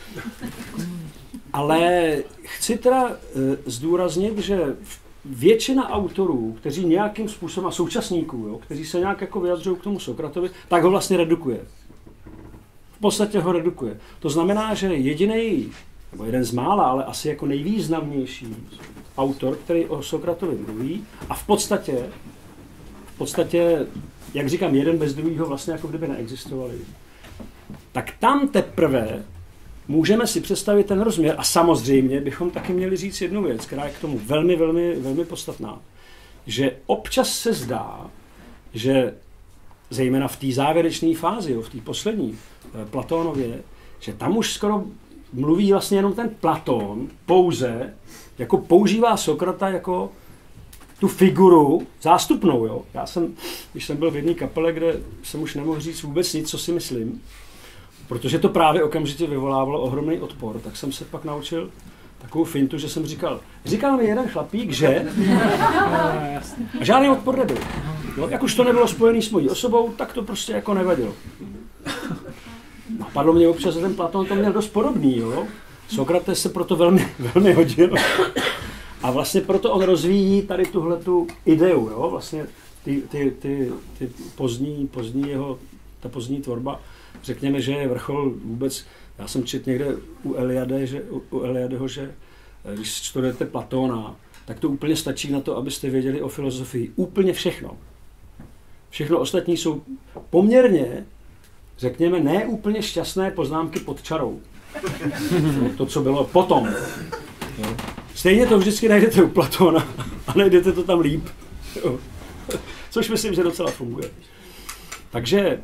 Ale chci teda uh, zdůraznit, že většina autorů, kteří nějakým způsobem, a současníků, jo, kteří se nějak jako vyjadřují k tomu Sokratovi, tak ho vlastně redukuje. V podstatě ho redukuje. To znamená, že jediný, nebo jeden z mála, ale asi jako nejvýznamnější autor, který o Sokratovi mluví, a v podstatě, v podstatě, jak říkám, jeden bez druhého vlastně jako kdyby neexistovali, tak tam teprve můžeme si představit ten rozměr. A samozřejmě bychom taky měli říct jednu věc, která je k tomu velmi, velmi, velmi podstatná. Že občas se zdá, že zejména v té závěrečné fázi, jo, v té poslední, Platónově, že tam už skoro mluví vlastně jenom ten Platón, pouze, jako používá Sokrata jako tu figuru zástupnou. Jo. Já jsem, když jsem byl v jedné kapele, kde jsem už nemohl říct vůbec nic, co si myslím, protože to právě okamžitě vyvolávalo ohromný odpor, tak jsem se pak naučil takovou fintu, že jsem říkal, říkal mi jeden chlapík, že a žádný odpor nebyl. Jo, jak už to nebylo spojený s mojí osobou, tak to prostě jako nevadilo. Napadlo mě občas, že ten Platón to měl dost podobný, jo. Sokrates se proto velmi, velmi hodil. A vlastně proto on rozvíjí tady tuhletu ideu, jo, vlastně ty, ty, ty, ty pozdní, pozdní jeho, ta pozdní tvorba, řekněme, že je vrchol vůbec, já jsem četl někde u Eliade, že, u, u Eliadeho, že když studujete Platóna, tak to úplně stačí na to, abyste věděli o filozofii úplně všechno. Všechno ostatní jsou poměrně, řekněme, ne úplně šťastné poznámky pod čarou. To, co bylo potom. Stejně to vždycky najdete u Platóna a najdete to tam líp. Což myslím, že docela funguje. Takže eh,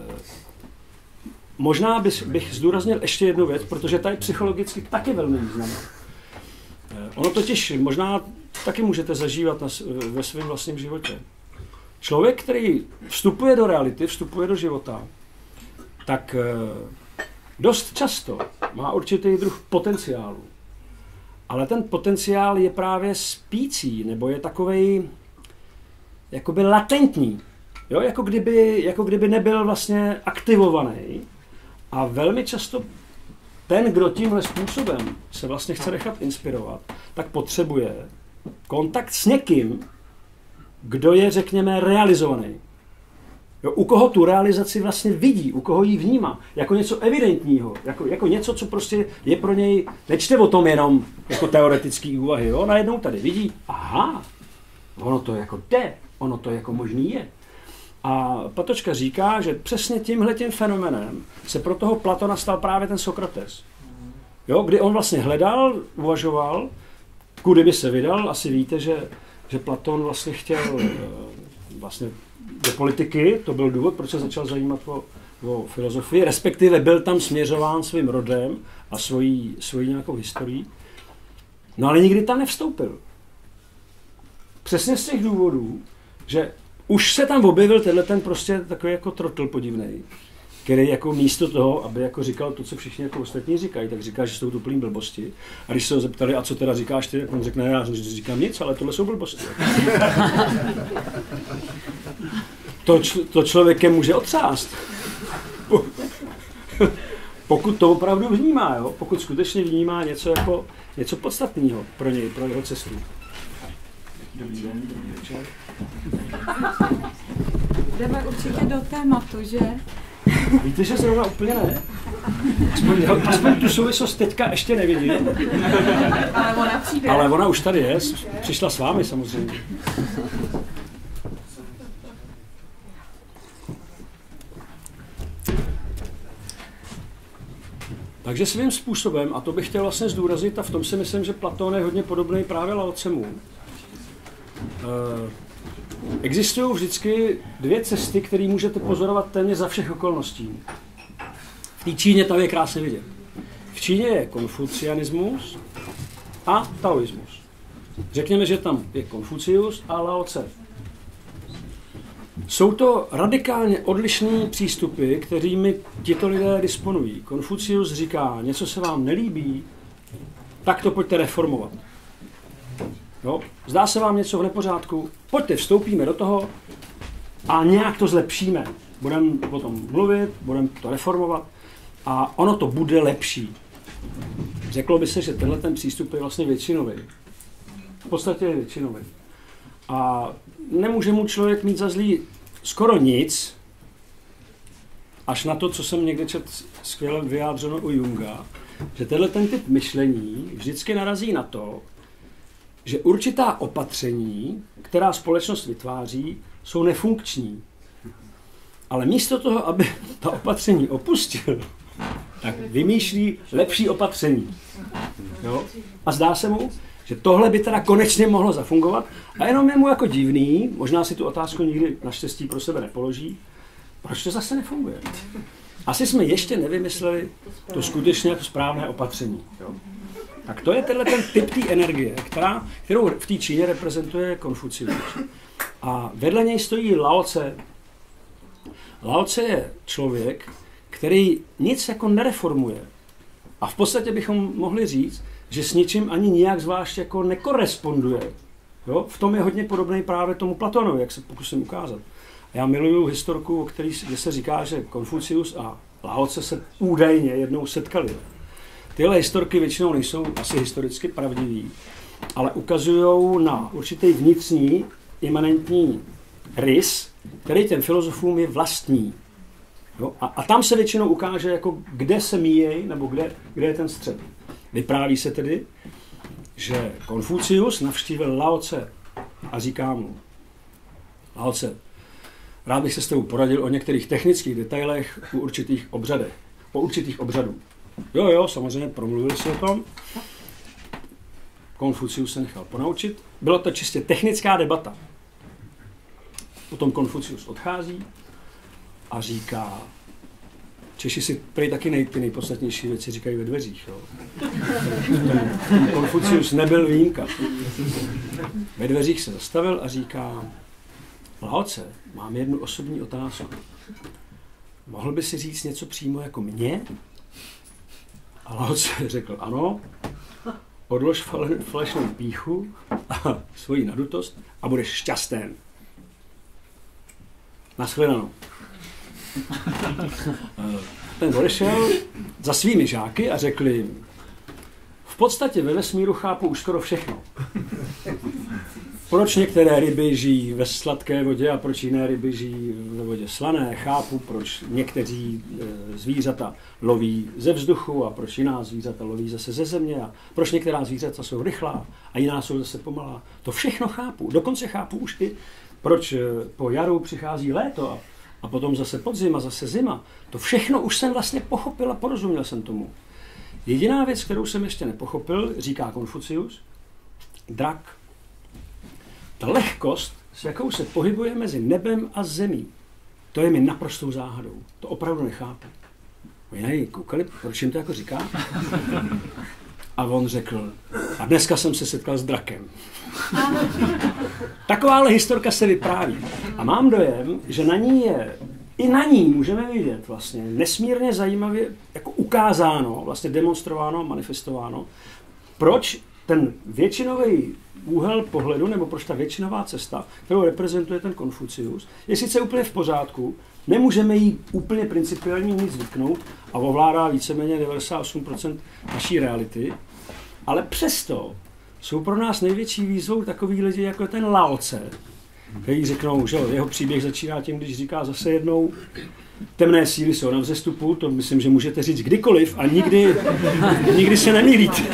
možná bych, bych zdůraznil ještě jednu věc, protože ta je psychologicky taky velmi významná. Eh, ono totiž možná taky můžete zažívat na, ve svém vlastním životě. Člověk, který vstupuje do reality, vstupuje do života, tak eh, dost často má určitý druh potenciálu. Ale ten potenciál je právě spící, nebo je takovej jakoby latentní. Jo, jako kdyby, jako kdyby nebyl vlastně aktivovaný. A velmi často ten, kdo tímhle způsobem se vlastně chce nechat inspirovat, tak potřebuje kontakt s někým, kdo je, řekněme, realizovaný. Jo, u koho tu realizaci vlastně vidí, u koho ji vnímá, jako něco evidentního, jako, jako něco, co prostě je pro něj, nečte o tom jenom jako teoretický úvahy, jo, najednou tady vidí, aha, ono to jako jde, ono to jako možný je. A Patočka říká, že přesně tímhletím fenomenem se pro toho Platona stal právě ten Sokrates. Jo, kdy on vlastně hledal, uvažoval, kudy by se vydal, asi víte, že, že Platón vlastně chtěl vlastně do politiky, to byl důvod, proč se začal zajímat o, o filozofii, respektive byl tam směřován svým rodem a svojí, svojí nějakou historií. No ale nikdy tam nevstoupil. Přesně z těch důvodů, že už se tam objevil tenhle ten prostě takový jako trotl podivnej, který jako místo toho, aby jako říkal to, co všichni jako ostatní říkají, tak říká, že jsou to plný blbosti. A když se ho zeptali, a co teda říkáš ty, tak on řekne, já říkám nic, ale tohle jsou blbosti. To, čl- to člověkem může otřást. Pokud to opravdu vnímá, jo? Pokud skutečně vnímá něco jako něco podstatného pro něj, pro jeho cestu. Dobrý den, dobrý večer. Jdeme určitě do tématu, že? Víte, že zrovna úplně ne? Aspoň, aspoň tu souvislost teďka ještě nevidím. Ale ona přijde. Ale ona už tady je, přišla s vámi samozřejmě. Takže svým způsobem, a to bych chtěl vlastně zdůraznit, a v tom si myslím, že Platón je hodně podobný právě Lao Tsemu. Existují vždycky dvě cesty, které můžete pozorovat téměř za všech okolností. V té Číně to je krásně vidět. V Číně je konfucianismus a taoismus. Řekněme, že tam je Konfucius a Lao Tse. Jsou to radikálně odlišné přístupy, kterými tito lidé disponují. Konfucius říká, něco se vám nelíbí, tak to pojďte reformovat. Jo? Zdá se vám něco v nepořádku, pojďte, vstoupíme do toho a nějak to zlepšíme. Budeme o tom mluvit, budeme to reformovat a ono to bude lepší. Řeklo by se, že tenhle ten přístup je vlastně většinový. V podstatě je většinový. A nemůže mu člověk mít za zlý skoro nic, až na to, co jsem někde četl skvěle vyjádřeno u Junga, že tenhle ten typ myšlení vždycky narazí na to, že určitá opatření, která společnost vytváří, jsou nefunkční. Ale místo toho, aby ta opatření opustil, tak vymýšlí lepší opatření. Jo? A zdá se mu, že tohle by teda konečně mohlo zafungovat a jenom je mu jako divný, možná si tu otázku nikdy naštěstí pro sebe nepoloží, proč to zase nefunguje. Asi jsme ještě nevymysleli to skutečně to správné opatření. Jo? Tak to je tenhle ten typ té energie, která, kterou v té Číně reprezentuje Konfucius. A vedle něj stojí Lao Tse. Lao Tse je člověk, který nic jako nereformuje. A v podstatě bychom mohli říct, že s ničím ani nijak zvlášť jako nekoresponduje. Jo? V tom je hodně podobný právě tomu Platonovi, jak se pokusím ukázat. Já miluju historku, o který, kde se říká, že Konfucius a Lao Tse se údajně jednou setkali. Tyhle historky většinou nejsou asi historicky pravdivý, ale ukazují na určitý vnitřní, imanentní rys, který těm filozofům je vlastní. Jo? A, a tam se většinou ukáže, jako kde se míjejí, nebo kde, kde je ten střed. Vypráví se tedy, že Konfucius navštívil Lao Tse a říká mu, Lao Tse, rád bych se s tebou poradil o některých technických detailech u určitých obřadech, o určitých obřadů. Jo, jo, samozřejmě promluvili si o tom. Konfucius se nechal ponaučit. Byla to čistě technická debata. Potom Konfucius odchází a říká, Češi si prý taky nej, ty nejpodstatnější věci říkají ve dveřích. Jo. Konfucius nebyl výjimka. Ve dveřích se zastavil a říká, Lao Tse, mám jednu osobní otázku. Mohl by si říct něco přímo jako mě? A Lao Tse řekl, ano, odlož falešnou pýchu a svoji nadutost a budeš šťasten. Nashledanou. Ten odešel za svými žáky a řekli jim, v podstatě ve vesmíru chápu už skoro všechno. Proč některé ryby žijí ve sladké vodě a proč jiné ryby žijí ve vodě slané, chápu, proč někteří zvířata loví ze vzduchu a proč jiná zvířata loví zase ze země a proč některá zvířata jsou rychlá a jiná jsou zase pomalá. To všechno chápu. Dokonce chápu už i, proč po jaru přichází léto a, a potom zase podzim a zase zima. To všechno už jsem vlastně pochopil a porozuměl jsem tomu. Jediná věc, kterou jsem ještě nepochopil, říká Konfucius, drak. Ta lehkost, s jakou se pohybuje mezi nebem a zemí, to je mi naprostou záhadou. To opravdu nechápu. Oni koukali, proč jim to jako říká? A on řekl, a dneska jsem se setkal s drakem. Takováhle historka se vypráví. A mám dojem, že na ní je, i na ní můžeme vidět vlastně nesmírně zajímavě jako ukázáno, vlastně demonstrováno, manifestováno, proč ten většinový úhel pohledu, nebo proč ta většinová cesta, kterou reprezentuje ten Konfucius, je sice úplně v pořádku, nemůžeme jí úplně principiálně nic vytknout a ovládá víceméně devadesát osm procent naší reality, ale přesto jsou pro nás největší výzvou takový lidi, jako je ten Lao Tse, který řeknou, že jeho příběh začíná tím, když říká zase jednou, temné síly jsou na vzestupu, to myslím, že můžete říct kdykoliv a nikdy, nikdy se nemýlíte.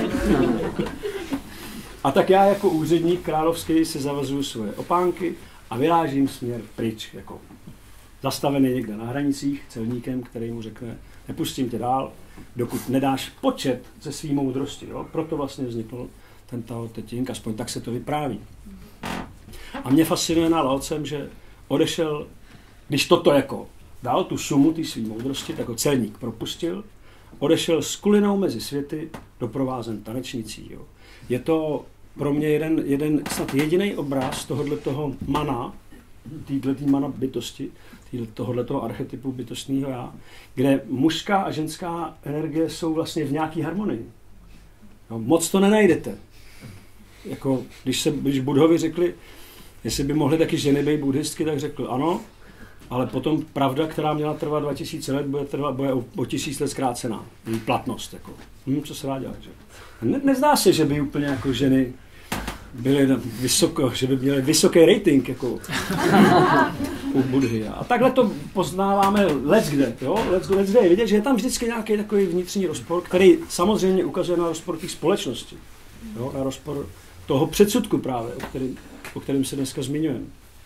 A tak já jako úředník královský si zavazuju svoje opánky a vyrážím směr pryč, jako zastavený někde na hranicích celníkem, který mu řekne, nepustím tě dál, dokud nedáš počet ze svý moudrosti. Jo? Proto vlastně vznikl ten Tao Te Ching, aspoň tak se to vypráví. A mě fascinuje na Lao Tsem, že odešel, když toto jako dal tu sumu té svý moudrosti, tak ho celník propustil, odešel s kulinou mezi světy, doprovázen tanečnicí. Jo? Je to pro mě jeden, jeden snad jediný obraz tohohle toho mana, týhletý mana bytosti, tohohle toho archetypu bytostného já, kde mužská a ženská energie jsou vlastně v nějaký harmonii. No, moc to nenajdete. Jako, když, se, když Budhovi řekli, jestli by mohly taky ženy být buddhistky, tak řekl ano, ale potom pravda, která měla trvat dva tisíce let, bude, trvat, bude o, o tisíc let zkrácená. Platnost. Jako. Hm, co se dá dělat? Že? Ne, nezdá se, že by úplně jako ženy byly vysoko, že by měly vysoký rating jako u Budhy. A takhle to poznáváme leckde. Jo? Leckde je vidět, že je tam vždycky nějaký takový vnitřní rozpor, který samozřejmě ukazuje na rozpor té společnosti. Jo? Na rozpor toho předsudku právě, o kterém, o kterém se dneska zmiňujeme.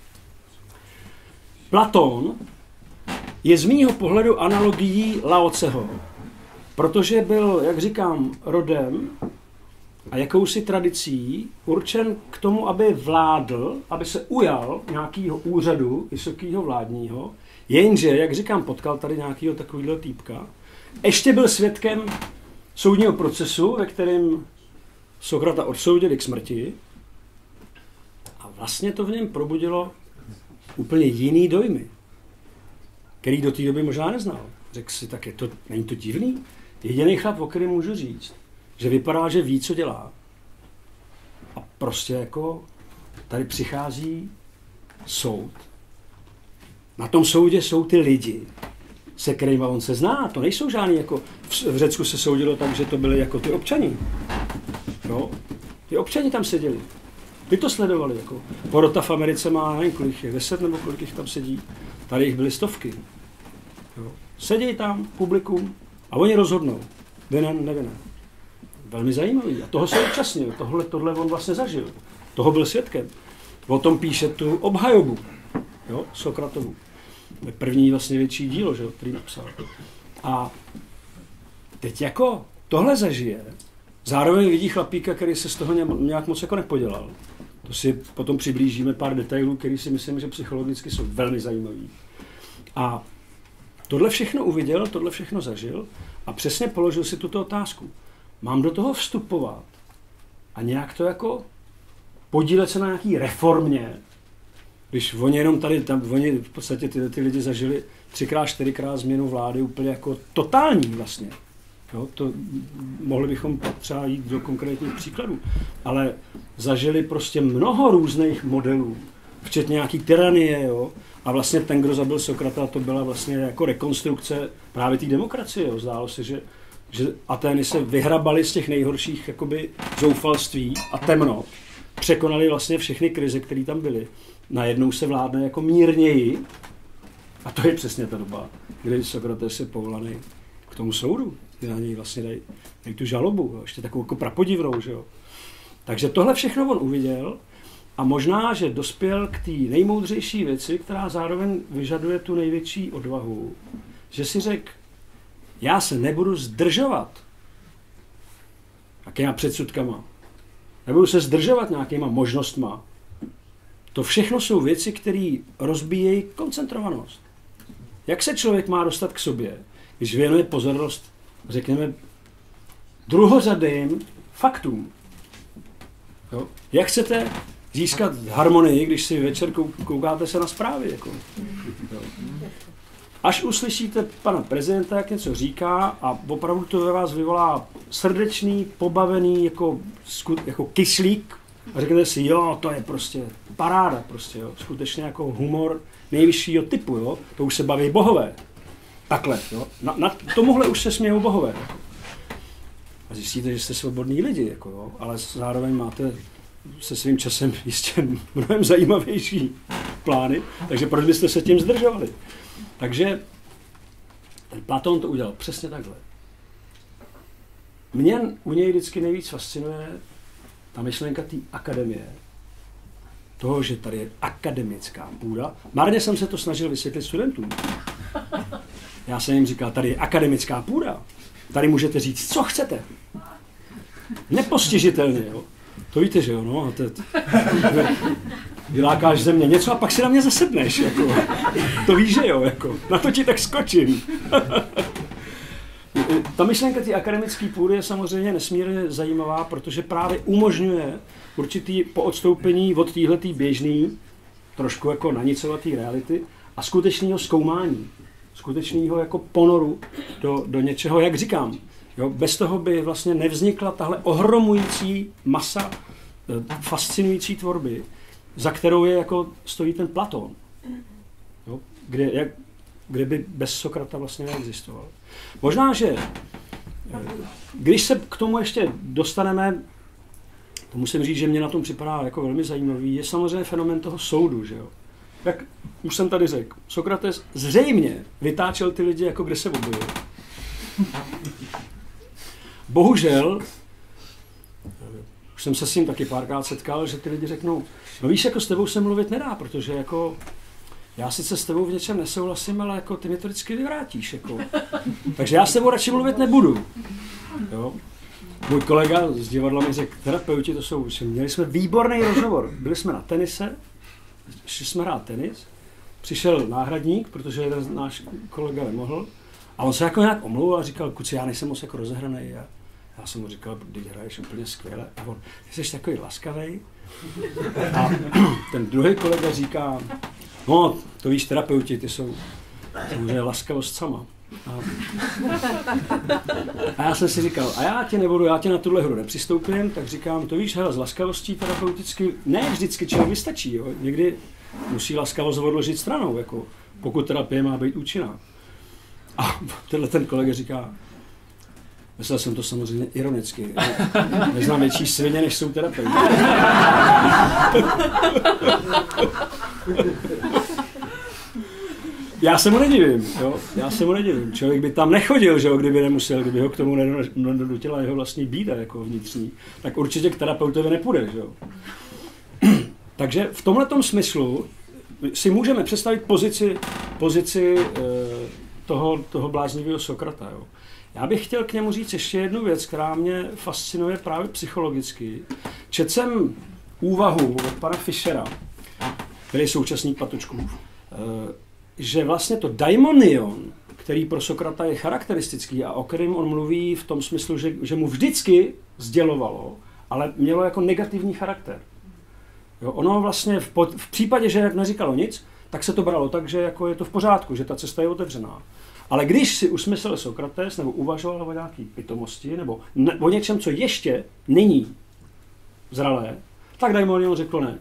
Platón je z mýho pohledu analogií Lao Tseho, protože byl, jak říkám, rodem a jakousi tradicí určen k tomu, aby vládl, aby se ujal nějakého úřadu vysokého vládního, jenže, jak říkám, potkal tady nějakého takového týpka, ještě byl svědkem soudního procesu, ve kterém Sokrata odsoudili k smrti a vlastně to v něm probudilo úplně jiný dojmy, který do té doby možná neznal. Řekl si, tak je to, není to divný? Jediný chlap, o kterém můžu říct, že vypadá, že ví, co dělá. A prostě jako tady přichází soud. Na tom soudě jsou ty lidi, se kterými on se zná. To nejsou žádný, jako v Řecku se soudilo tak, že to byly jako ty občani. No, ty občani tam seděli. Ty to sledovali. Jako. Porota v Americe má, nevím, kolik je, deset nebo kolik jich tam sedí. Tady jich byly stovky. Jo. Sedějí tam, publikum, a oni rozhodnou. Vinen, nevinen. Velmi zajímavý. A toho se účastnil. Tohle, tohle on vlastně zažil. Toho byl svědkem. O tom píše tu obhajobu. Jo, Sokratovu. První vlastně větší dílo, že, který napsal. A teď jako tohle zažije, zároveň vidí chlapíka, který se z toho nějak moc jako nepodělal. To si potom přiblížíme pár detailů, který si myslím, že psychologicky jsou velmi zajímavý. A tohle všechno uviděl, tohle všechno zažil a přesně položil si tuto otázku. Mám do toho vstupovat a nějak to jako podílet se na nějaký reformě, když oni jenom tady, tam, oni v podstatě ty, ty lidi zažili třikrát, čtyřikrát změnu vlády úplně jako totální vlastně. Jo, to mohli bychom třeba jít do konkrétních příkladů, ale zažili prostě mnoho různých modelů, včetně nějaký tyranie, jo, a vlastně ten, kdo zabil Sokrata, to byla vlastně jako rekonstrukce právě té demokracie, jo. Zdálo se, že, že Atény se vyhrabaly z těch nejhorších jakoby zoufalství a temnot, překonali vlastně všechny krize, které tam byly. Najednou se vládne jako mírněji, a to je přesně ta doba, kdy Sokrates je povolaný k tomu soudu, kdy na něj vlastně dají, dají tu žalobu, jo, ještě takovou jako prapodivnou, že jo. Takže tohle všechno on uviděl a možná, že dospěl k té nejmoudřejší věci, která zároveň vyžaduje tu největší odvahu, že si řekl, já se nebudu zdržovat nějakýma předsudkama, nebudu se zdržovat nějakýma možnostma. To všechno jsou věci, které rozbíjejí koncentrovanost. Jak se člověk má dostat k sobě, když věnuje pozornost, řekněme, druhořadým faktům? Jo? Jak chcete získat harmonii, když si večer koukáte se na zprávy? Jako? Jo? Až uslyšíte pana prezidenta, jak něco říká a opravdu to ve vás vyvolá srdečný, pobavený, jako, jako kyslík, a řeknete si, jo, to je prostě paráda, prostě, jo. Skutečně jako humor nejvyššího typu, jo. To už se baví bohové. Takhle, jo. Na, na tomuhle už se smějou bohové. Jako. A zjistíte, že jste svobodní lidi, jako, jo. Ale zároveň máte se svým časem jistě mnohem zajímavější plány, takže proč byste se tím zdržovali? Takže ten Platón to udělal přesně takhle. Mě u něj vždycky nejvíc fascinuje ta myšlenka té akademie, toho, že tady je akademická půda. Marně jsem se to snažil vysvětlit studentům. Já jsem jim říkal, tady je akademická půda. Tady můžete říct, co chcete. Nepostižitelně, jo. To víte, že jo, no. A to, vylákáš ze mě něco a pak si na mě zasedneš, jako. To víš, že jo, jako. Na to ti tak skočím. ta myšlenka té akademické půdy je samozřejmě nesmírně zajímavá, protože právě umožňuje určitý poodstoupení od téhletý běžný, trošku jako nanicovatý reality a skutečného zkoumání, skutečného jako ponoru do, do něčeho, jak říkám. Jo, bez toho by vlastně nevznikla tahle ohromující masa fascinující tvorby, za kterou je jako stojí ten Platón. Jo, kde, jak, kde by bez Sokrata vlastně neexistoval. Možná, že když se k tomu ještě dostaneme, to musím říct, že mě na tom připadá jako velmi zajímavý, je samozřejmě fenomén toho soudu, že jo. Jak už jsem tady řekl, Sokrates zřejmě vytáčel ty lidi, jako kde se objevují. Bohužel, už jsem se s tím taky párkrát setkal, že ty lidi řeknou, no víš, jako s tebou se mluvit nedá, protože jako já sice s tebou v něčem nesouhlasím, ale jako ty mě to vždycky vyvrátíš, jako. Takže já s tebou radši mluvit nebudu. Jo? Můj kolega z divadla mi řekl, terapeuti to jsou, měli jsme výborný rozhovor, byli jsme na tenise, šli jsme hrát tenis, přišel náhradník, protože jeden náš kolega nemohl, a on se jako nějak omlouval a říkal, kuci, já nejsem moc jako rozehranej. A já jsem mu říkal, když hraješ úplně skvěle. A on, ty jsi takový laskavej. A ten druhý kolega říká, no, to víš, terapeuti, ty jsou samozřejmě laskavost sama. A, a já jsem si říkal, a já tě nebudu, já tě na tuhle hru nepřistoupím, tak říkám, to víš, hele, s laskavostí terapeuticky, ne vždycky člověk vystačí, jo. Někdy musí laskavost odložit stranou, jako, pokud terapie má být účinná. A tenhle ten kolega říká, myslel jsem to samozřejmě ironicky, neznám větší svině, než jsou terapeuti. Já se mu nedivím, jo? Já se mu nedivím. Člověk by tam nechodil, že jo, kdyby nemusel, kdyby ho k tomu nedonutila jeho vlastní bída jako vnitřní, tak určitě k terapeutovi nepůjde, že jo. Takže v tomhletom smyslu si můžeme představit pozici, pozici toho, toho bláznivého Sokrata, jo. Já bych chtěl k němu říct ještě jednu věc, která mě fascinuje právě psychologicky. Četl jsem úvahu od pana Fischera, který je současník Patočkův, že vlastně to daimonion, který pro Sokrata je charakteristický a o kterém on mluví v tom smyslu, že, že mu vždycky sdělovalo, ale mělo jako negativní charakter. Jo, ono vlastně v, pod, v případě, že neříkalo nic, tak se to bralo tak, že jako je to v pořádku, že ta cesta je otevřená. Ale když si usmyslel Sokrates nebo uvažoval o nějaký pitomosti nebo ne, o něčem, co ještě není zralé, tak daimonion řekl ne.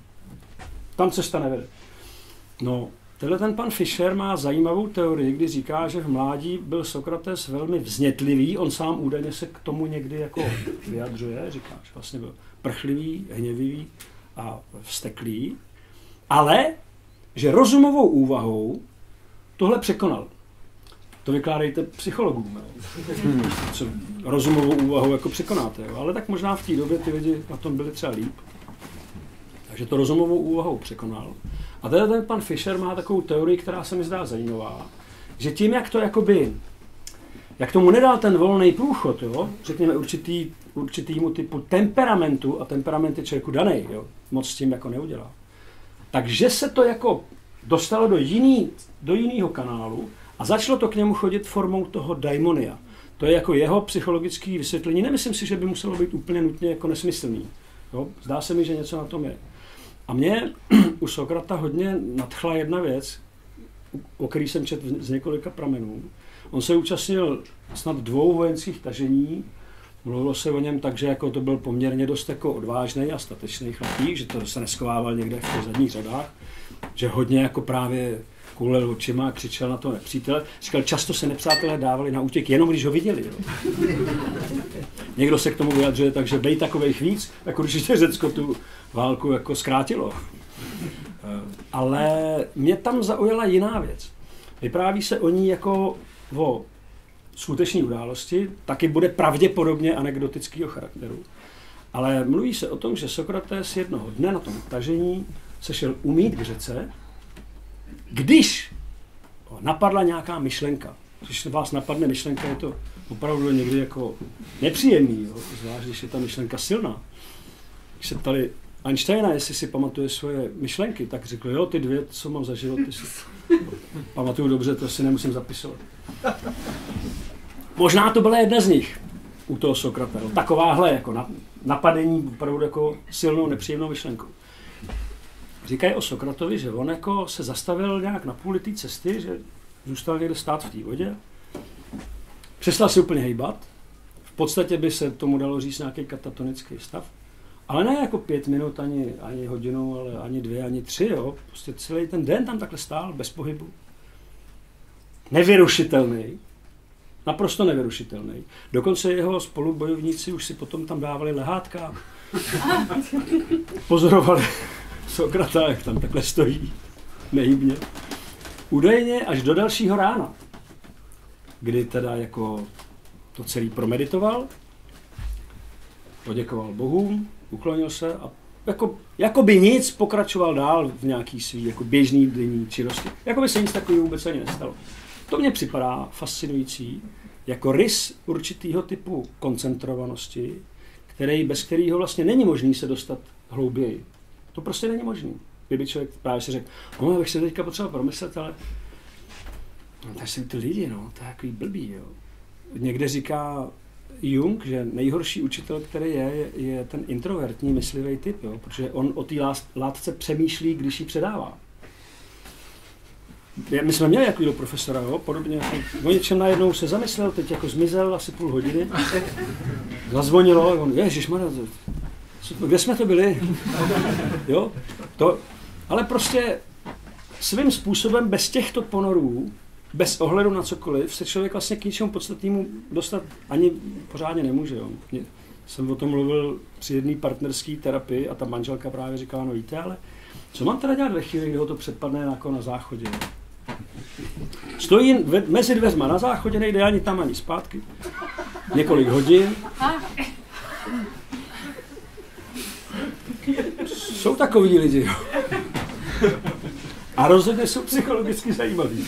Tam cesta nevede. No, tenhle ten pan Fischer má zajímavou teorii, kdy říká, že v mládí byl Sokrates velmi vznětlivý, on sám údajně se k tomu někdy jako vyjadřuje, říká, že vlastně byl prchlivý, hněvivý a vzteklý, ale že rozumovou úvahou tohle překonal. To vykládejte psychologům, hmm. co rozumovou úvahou jako překonáte, jo? Ale tak možná v té době ty lidi na tom byli třeba líp. Takže to rozumovou úvahou překonal. A teda ten pan Fischer má takovou teorii, která se mi zdá zajímavá, že tím, jak to jakoby, jak tomu nedal ten volný průchod, jo? Řekněme určitý, určitýmu typu temperamentu, a temperament je člověku daný, jo? Moc s tím jako neudělá. Takže se to jako dostalo do jiný, do jiného kanálu a začalo to k němu chodit formou toho daimonia. To je jako jeho psychologické vysvětlení. Nemyslím si, že by muselo být úplně nutně jako nesmyslný. Jo? Zdá se mi, že něco na tom je. A mě u Sokrata hodně nadchla jedna věc, o který jsem četl z několika pramenů. On se účastnil snad dvou vojenských tažení. Mluvilo se o něm tak, že jako to byl poměrně dost jako odvážný a statečný chlapík, že to se neskovával někde v těch zadních řadách, že hodně jako právě koulel očima a křičel na toho nepřítele. Říkal, často se nepřátelé dávali na útěk jenom, když ho viděli. Jo. Někdo se k tomu vyjadřuje, takže bej takovejch víc, tak určitě Řecko tu válku jako zkrátilo. Ale mě tam zaujala jiná věc. Vypráví se o ní jako o skutečné události, taky bude pravděpodobně anekdotického charakteru. Ale mluví se o tom, že Sokrates jednoho dne na tom tažení se šel umýt k řece, když napadla nějaká myšlenka. Když vás napadne myšlenka, je to opravdu někdy jako nepříjemný, jo? Zvlášť, když je ta myšlenka silná. Když se ptali Einsteina, jestli si pamatuje svoje myšlenky, tak řekl, jo, ty dvě, co mám za život, ty si pamatuju dobře, to si nemusím zapisovat. možná to byla jedna z nich u toho Sokrata. No, takováhle jako napadení opravdu jako silnou nepříjemnou myšlenkou. Říkají o Sokratovi, že on jako se zastavil nějak na půli té cesty, že zůstal někde stát v té vodě. Přestal si úplně hejbat. V podstatě by se tomu dalo říct nějaký katatonický stav. Ale ne jako pět minut, ani, ani hodinu, ale ani dvě, ani tři. Jo. Prostě celý ten den tam takhle stál, bez pohybu. Nevyrušitelný. Naprosto nevyrušitelný. Dokonce jeho spolubojovníci už si potom tam dávali lehátka. Pozorovali Sokrata, jak tam takhle stojí, nehybně. Údajně až do dalšího rána, kdy teda jako to celý promeditoval, poděkoval bohům, uklonil se a jako, jako by nic pokračoval dál v nějaký svý jako běžný denní činnosti. Jako by se nic takového vůbec ani nestalo. To mně připadá fascinující jako rys určitého typu koncentrovanosti, který, bez kterého vlastně není možný se dostat hlouběji. To prostě není možný. Kdyby člověk právě si řekl, no, bych se teďka potřeboval promyslet, ale no, tak jsou ty lidi, no, to je takový blbý, jo. Někde říká Jung, že nejhorší učitel, který je, je ten introvertní myslivý typ, jo, protože on o té látce přemýšlí, když ji předává. My jsme měli takovýho profesora, jo, podobně jako o něčem najednou se zamyslel, teď jako zmizel asi půl hodiny, zazvonilo, on, ježišmarja, kde jsme to byli? Jo, to, ale prostě svým způsobem bez těchto ponorů, bez ohledu na cokoliv, se člověk vlastně k ničemu podstatnému dostat ani pořádně nemůže. Jo. Jsem o tom mluvil při jedné partnerské terapii a ta manželka právě říkala, no víte, ale co mám teda dělat ve chvíli, kdy ho to předpadne jako na záchodě? Stojí mezi dveřma na záchodě, nejde ani tam, ani zpátky. Několik hodin. Jsou takoví lidi, jo. A rozhodně jsou psychologicky zajímaví.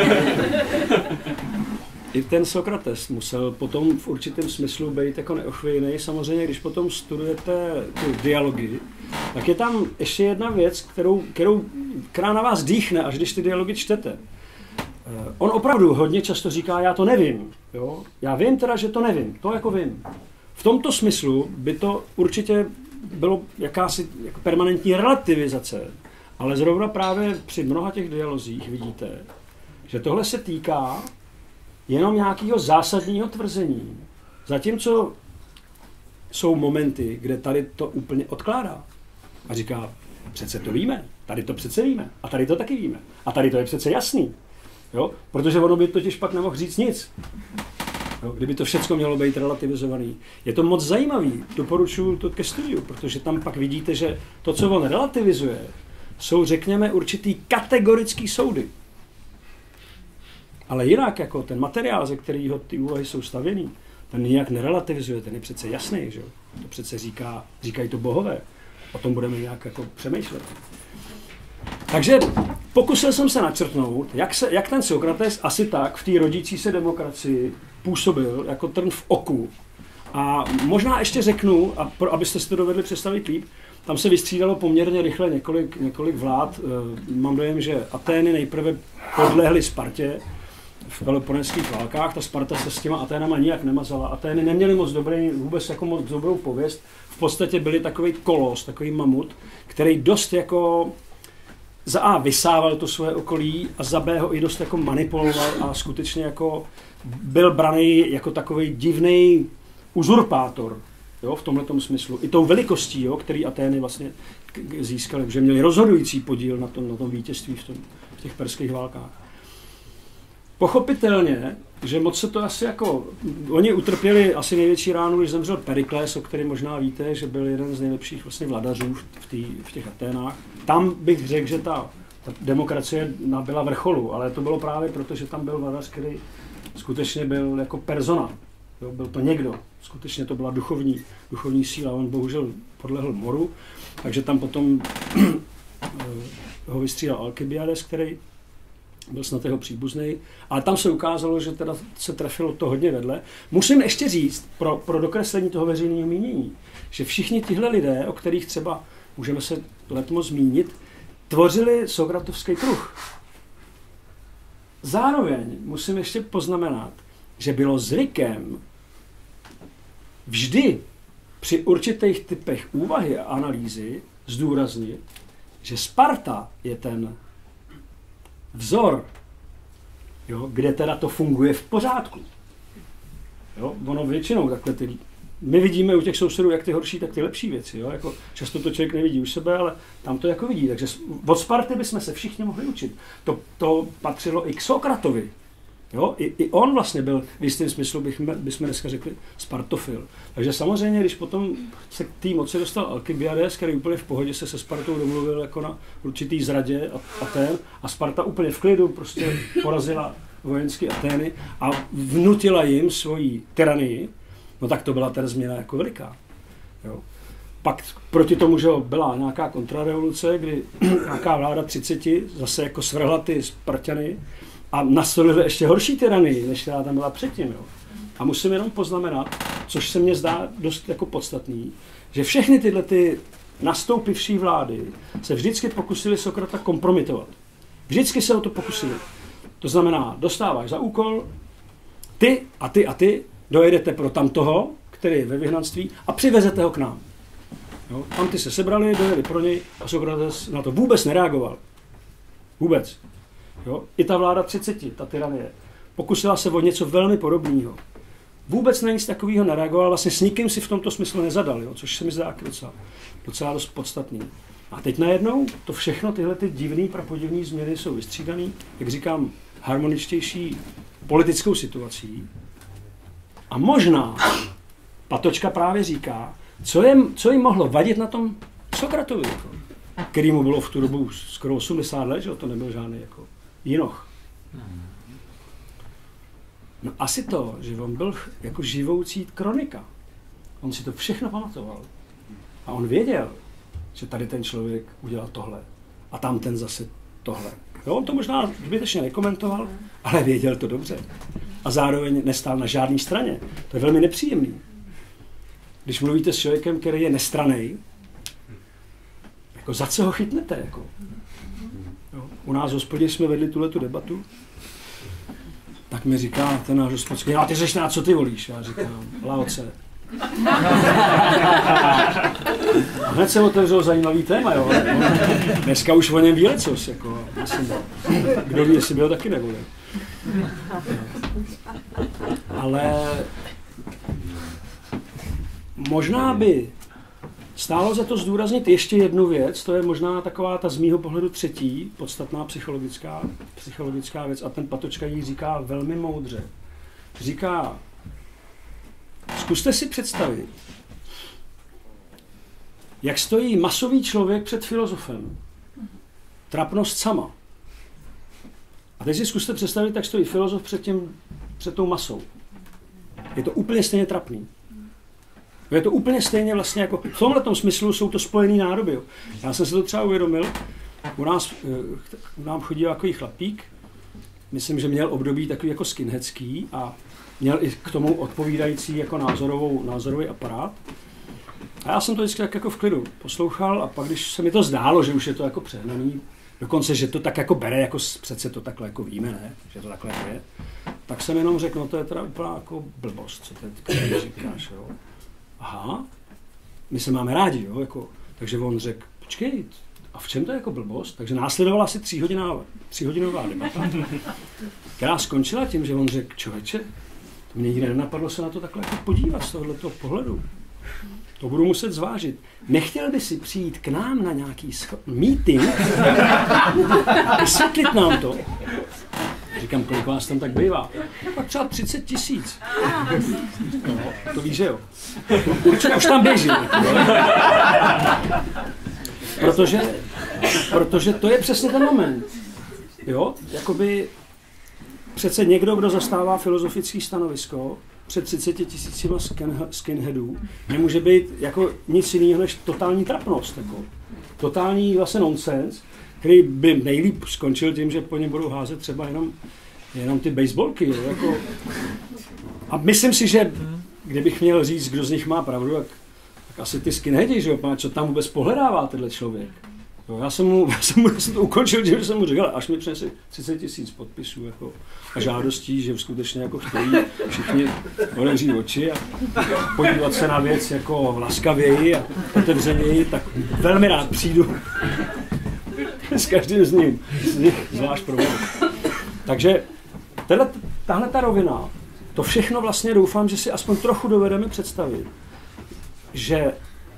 I ten Sokrates musel potom v určitém smyslu být jako neochvějnej. Samozřejmě, když potom studujete ty dialogy, tak je tam ještě jedna věc, kterou, kterou, která na vás dýchne, až když ty dialogy čtete. On opravdu hodně často říká, já to nevím. Jo? Já vím teda, že to nevím. To jako vím. V tomto smyslu by to určitě bylo jakási jako permanentní relativizace. Ale zrovna právě při mnoha těch dialozích vidíte, že tohle se týká jenom nějakého zásadního tvrzení. Zatímco jsou momenty, kde tady to úplně odkládá. A říká, přece to víme, tady to přece víme, a tady to taky víme. A tady to je přece jasný. Jo? Protože ono by totiž pak nemohl říct nic. Jo? Kdyby to všechno mělo být relativizovaný. Je to moc zajímavý, doporučuji to ke studiu, protože tam pak vidíte, že to, co on relativizuje, jsou, řekněme, určitý kategorický soudy. Ale jinak, jako ten materiál, ze kterého ty úvahy jsou stavěný, ten nijak nerelativizuje, ten je přece jasný, že jo? To přece říká, říkají to bohové. O tom budeme nějak jako přemýšlet. Takže pokusil jsem se načrtnout, jak, se, jak ten Sokrates asi tak v té rodící se demokracii působil jako trn v oku. A možná ještě řeknu, a pro, abyste si to dovedli představit líp, tam se vystřídalo poměrně rychle několik, několik vlád. Mám dojem, že Atény nejprve podlehly Spartě v peloponeských válkách. Ta Sparta se s těma Aténama nijak nemazala. Atény neměly moc dobrý, vůbec jako moc dobrou pověst. V podstatě byli takový kolos, takový mamut, který dost jako za A vysával to svoje okolí a za B ho i dost jako manipuloval a skutečně jako byl braný jako takový divný uzurpátor. Jo, v tomhletom smyslu. I tou velikostí, jo, který Atény vlastně získaly, že měli rozhodující podíl na tom, na tom vítězství v, tom, v těch perských válkách. Pochopitelně, že moc se to asi jako... Oni utrpěli asi největší ránu, když zemřel Perikles, o kterém možná víte, že byl jeden z nejlepších vlastně vladařů v, tý, v těch Aténách. Tam bych řekl, že ta, ta demokracie nabyla vrcholu, ale to bylo právě proto, že tam byl vladař, který skutečně byl jako persona. Jo, byl to někdo. Skutečně to byla duchovní, duchovní síla. On bohužel podlehl moru, takže tam potom ho vystřídal Alkibiades, který byl snad jeho příbuzný. Ale tam se ukázalo, že teda se trefilo to hodně vedle. Musím ještě říct, pro, pro dokreslení toho veřejného mínění, že všichni tihle lidé, o kterých třeba můžeme se letmo zmínit, tvořili sokratovský kruh. Zároveň musím ještě poznamenat, že bylo zvykem vždy při určitých typech úvahy a analýzy zdůraznit, že Sparta je ten vzor, jo, kde teda to funguje v pořádku. Jo, ono většinou takhle ty, my vidíme u těch sousedů jak ty horší, tak ty lepší věci. Jo? Jako, často to člověk nevidí u sebe, ale tam to jako vidí. Takže od Sparty bychom se všichni mohli učit. To, to patřilo i k Sokratovi. Jo? I, I on vlastně byl, v jistém smyslu bychom, bychom dneska řekli, Spartofil. Takže samozřejmě, když potom se k té moci dostal Alkibiades, který úplně v pohodě se se Spartou domluvil jako na určitý zradě a, a ten, a Sparta úplně v klidu prostě porazila vojensky Atény a vnutila jim svoji tyranii, no tak to byla ta změna jako veliká. Jo. Pak proti tomu, že byla nějaká kontrarevoluce, kdy nějaká vláda třiceti zase jako svrhla ty Sparťany a nastolili ještě horší tyranii, než která tam byla předtím. Jo. A musím jenom poznamenat, což se mně zdá dost jako podstatný, že všechny tyhle ty nastoupivší vlády se vždycky pokusili Sokrata kompromitovat. Vždycky se o to pokusili. To znamená, dostáváš za úkol, ty a ty a ty dojedete pro tamtoho, který je ve vyhnanství, a přivezete ho k nám. Jo? Tam ty se sebrali, dojeli pro něj a Sokrates na to vůbec nereagoval. Vůbec. Jo? I ta vláda třiceti, ta tyranie, pokusila se o něco velmi podobného. Vůbec na nic takového nereagoval, vlastně s nikým si v tomto smyslu nezadal, jo? Což se mi zdá docela, docela dost podstatný. A teď najednou to všechno, tyhle ty divné, prapodivné změny jsou vystřídané, jak říkám, harmoničtější politickou situací. A možná Patočka právě říká, co, je, co jim mohlo vadit na tom Sokratovi, jako, který mu bylo v tu dobu skoro osmdesát let, že to nebyl žádný jako jinoch. No asi to, že on byl jako živoucí kronika. On si to všechno pamatoval. A on věděl, že tady ten člověk udělal tohle a tam ten zase tohle. Jo, on to možná zbytečně nekomentoval, ale věděl to dobře. A zároveň nestál na žádné straně. To je velmi nepříjemný. Když mluvíte s člověkem, který je nestranný, jako za co ho chytnete? Jako? Jo, u nás v hospodě jsme vedli tuhletu debatu, tak mi říká ten náš hospodský, já ty řeš na co ty volíš? Já říkám, Laoce. A hned se otevřel zajímavý téma, jo. Dneska už o něm ví lecos, jako, myslím, kdo ví, jestli by ho taky nevolil. Ale možná by stálo za to zdůraznit ještě jednu věc, to je možná taková ta z mýho pohledu třetí, podstatná psychologická, psychologická věc, a ten Patočka jí říká velmi moudře. Říká, zkuste si představit, jak stojí masový člověk před filozofem. Trapnost sama. A teď si zkuste představit, jak stojí filozof před, tím, před tou masou. Je to úplně stejně trapný. Je to úplně stejně vlastně jako, v tomhletom smyslu jsou to spojený nádoby. Já jsem si to třeba uvědomil, u nás u nám chodil takový chlapík, myslím, že měl období takový jako skinheadský a měl i k tomu odpovídající jako názorovou, názorový aparát. A já jsem to vždycky tak jako v klidu poslouchal a pak, když se mi to zdálo, že už je to jako přehnaný, dokonce, že to tak jako bere, jako přece to takhle jako víme, ne? Že to takhle je, tak jsem jenom řekl, no to je teda úplná jako blbost, co teď říkáš, jo. Aha, my se máme rádi, jo, jako, takže on řekl, počkej, a v čem to je jako blbost? Takže následovala asi tříhodinová, tříhodinová debata, která skončila tím, že on řekl, člověče, to mě nikdy nenapadlo se na to takhle jako podívat z tohoto pohledu. To budu muset zvážit. Nechtěl by si přijít k nám na nějaký scho- meeting, vysvětlit nám to. Říkám, kolik vás tam tak bývá? Tak třeba třicet tisíc. No, to víš, že jo. Už, už tam běží. Protože, protože to je přesně ten moment. Jo, jakoby přece někdo, kdo zastává filozofické stanovisko před třiceti tisícima skinheadů, nemůže být jako nic jiného než totální trapnost. Jako. Totální vlastně nonsens, který by nejlíp skončil tím, že po něm budou házet třeba jenom, jenom ty baseballky. Jo, jako. A myslím si, že kdybych měl říct, kdo z nich má pravdu, tak, tak asi ty skinheadi, že jo, co tam vůbec pohledává tenhle člověk. Jo, já jsem mu, já jsem mu já jsem to ukončil, že jsem mu říkal, až mi přinese třicet tisíc podpisů jako, a žádostí, že skutečně jako chtějí všichni otevřít oči a podívat se na věc jako laskavěji a otevřeněji, tak velmi rád přijdu s každým z ním, z nich zvlášť provedu. Takže tahle, tahle ta rovina, to všechno vlastně doufám, že si aspoň trochu dovedeme představit, že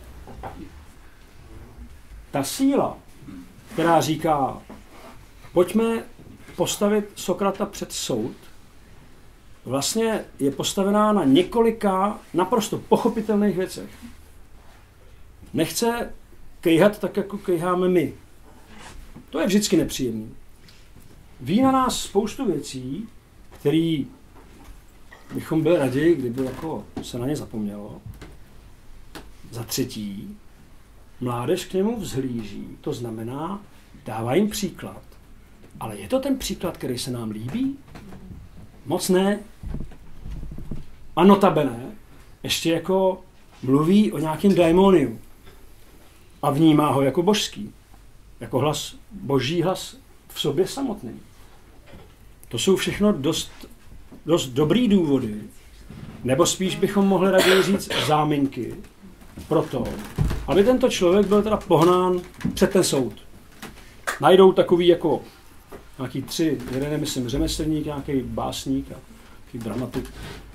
ta síla, která říká, pojďme postavit Sokrata před soud, vlastně je postavená na několika naprosto pochopitelných věcech. Nechce kejhat tak, jako kejháme my. To je vždycky nepříjemné. Ví na nás spoustu věcí, které bychom byli raději, kdyby jako se na ně zapomnělo. Za třetí, mládež k němu vzhlíží, to znamená, dává jim příklad. Ale je to ten příklad, který se nám líbí? Moc ne. A notabene ještě jako mluví o nějakém daimoniu a vnímá ho jako božský. Jako hlas, boží hlas v sobě samotný. To jsou všechno dost, dost dobrý důvody, nebo spíš bychom mohli raději říct záminky pro to, aby tento člověk byl teda pohnán před ten soud. Najdou takový jako nějaký tři, jeden je myslím řemeslník, nějaký básník a nějaký dramatik.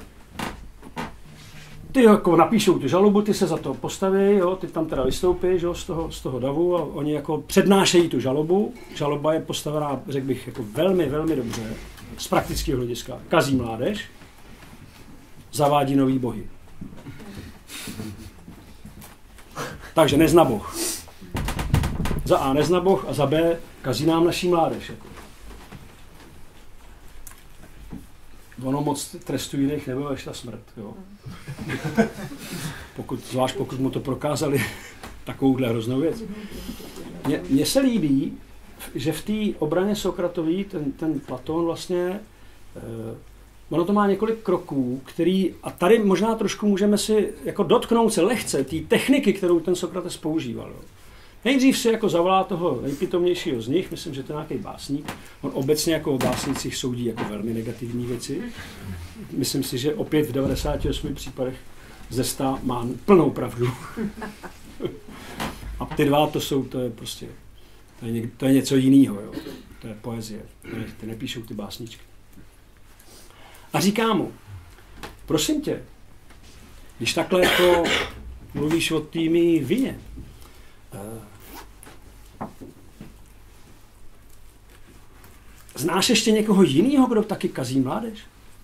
Ty jako napíšou tu žalobu, ty se za to postaví, jo, ty tam teda vystoupí, jo, z toho, z toho davu a oni jako přednášejí tu žalobu. Žaloba je postavená, řekl bych, jako velmi, velmi dobře z praktického hlediska. Kazí mládež, zavádí nový bohy. Takže nezna Boh. Za A nezna Boh a za B kazí nám naší mládež. Jako. Ono moc trestu jiných nebylo až ta smrt. Jo. Pokud, zvlášť pokud mu to prokázali takovouhle hroznou věc. Mně se líbí, že v té obraně Sokratový ten, ten Platón vlastně, eh, ono to má několik kroků, který, a tady možná trošku můžeme si jako dotknout se lehce té techniky, kterou ten Sokrates používal. Jo. Nejdřív si jako zavolá toho nejpitomnějšího z nich, myslím, že to je nějaký básník. On obecně jako o básnicích soudí jako velmi negativní věci. Myslím si, že opět v devadesáti osmi případech ze sta má plnou pravdu. A ty dva to jsou, to je prostě, to je, něk, to je něco jiného, jo. To je poezie, ne, ty nepíšou ty básničky. A říká mu, prosím tě, když takhle jako mluvíš o tými vině, znáš ještě někoho jiného, kdo taky kazí mládež?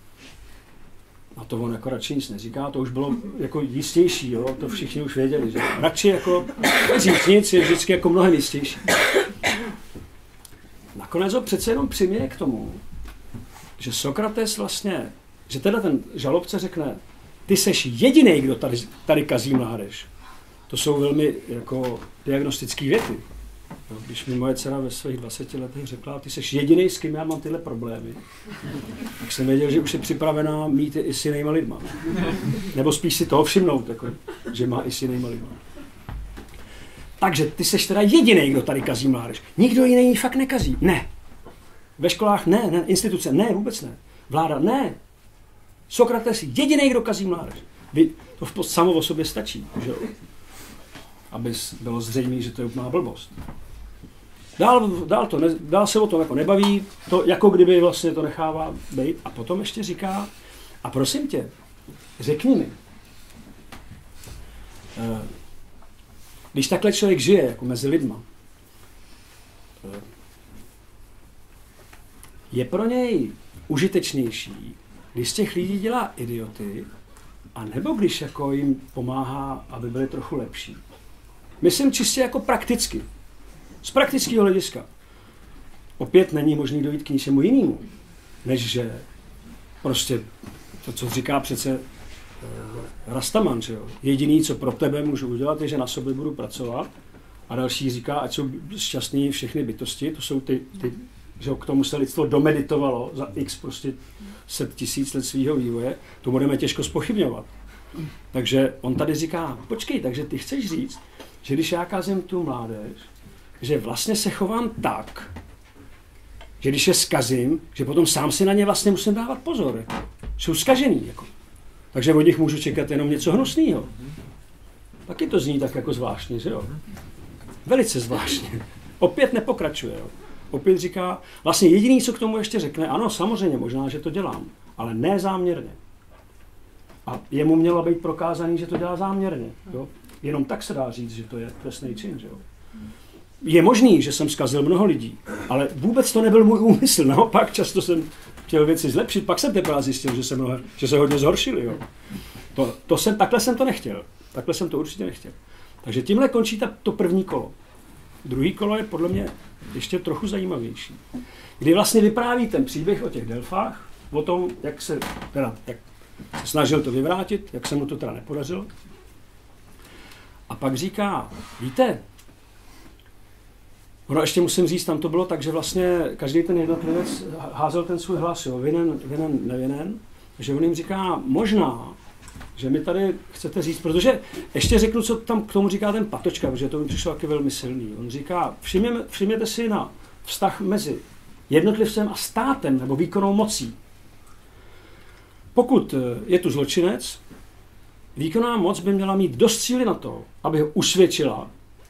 A to on jako radši nic neříká, to už bylo jako jistější, jo? To všichni už věděli, že radši jako říct nic je vždycky jako mnohem jistější. Nakonec ho přece jenom přiměje k tomu, že Sokrates vlastně, že teda ten žalobce řekne, ty seš jedinej, kdo tady, tady kazí mládež. To jsou velmi jako diagnostické věty. Když mi moje dcera ve svých dvaceti letech řekla, ty jsi jediný, s kým já mám tyhle problémy, tak jsem věděl, že už je připravená mít i s jinýma lidma. Nebo spíš si toho všimnout, jako, že má i s jinýma lidma. Takže ty jsi teda jediný, kdo tady kazí mládež. Nikdo jiný fakt nekazí. Ne. Ve školách ne, ne, instituce ne, vůbec ne. Vláda ne. Sokrates jediný, kdo kazí mládež. Vy, to v samo o sobě stačí, že? Aby bylo zřejmé, že to je úplná blbost. Dál, dál, to ne, dál se o tom jako nebaví, to jako kdyby vlastně to nechává být. A potom ještě říká, a prosím tě, řekni mi, když takhle člověk žije jako mezi lidma, je pro něj užitečnější, když z těch lidí dělá idioty, a nebo když jako jim pomáhá, aby byli trochu lepší. Myslím čistě jako prakticky. Z praktického hlediska. Opět není možný dojít k ničemu jinému, než že prostě to, co říká přece uh, Rastaman, že jo. Jediný, co pro tebe můžu udělat, je, že na sobě budu pracovat. A další říká, ať jsou šťastní všechny bytosti, to jsou ty, ty že k tomu se lidstvo domeditovalo za x prostě set tisíc let svýho vývoje, to budeme těžko zpochybňovat. Takže on tady říká, počkej, takže ty chceš říct, že když já kázím tu mládež, že vlastně se chovám tak, že když je zkazím, že potom sám si na ně vlastně musím dávat pozor. Jako. Jsou zkažený. Jako. Takže od nich můžu čekat jenom něco hnusného. Taky to zní tak jako zvláštně, že jo? Velice zvláštně. Opět nepokračuje. Jo? Opět říká, vlastně jediný, co k tomu ještě řekne, ano, samozřejmě, možná, že to dělám, ale ne záměrně. A jemu mělo být prokázaný, že to dělá záměrně. Jo? Jenom tak se dá říct, že to je trestný čin. Že jo? Je možný, že jsem zkazil mnoho lidí, ale vůbec to nebyl můj úmysl. Naopak, často jsem chtěl věci zlepšit, pak jsem teprve zjistil, že se, mnoho, že se hodně zhoršili. Jo? To, to jsem, takhle jsem to nechtěl. Takhle jsem to určitě nechtěl. Takže tímhle končí ta, to první kolo. Druhý kolo je podle mě ještě trochu zajímavější. Kdy vlastně vypráví ten příběh o těch Delfách, o tom, jak se, teda, jak se snažil to vyvrátit, jak se mu to teda nepodařilo. A pak říká, víte, ono ještě musím říct, tam to bylo tak, že vlastně každý ten jednotlivec házel ten svůj hlas, jo, vinen, vinen, nevinen, že on jim říká, možná, že mi tady chcete říct, protože ještě řeknu, co tam k tomu říká ten Patočka, protože to mi přišlo taky velmi silný. On říká, všimněme, všimněte si na vztah mezi jednotlivcem a státem nebo výkonnou mocí. Pokud je tu zločinec, výkonná moc by měla mít dost síly na to, aby ho usvědčila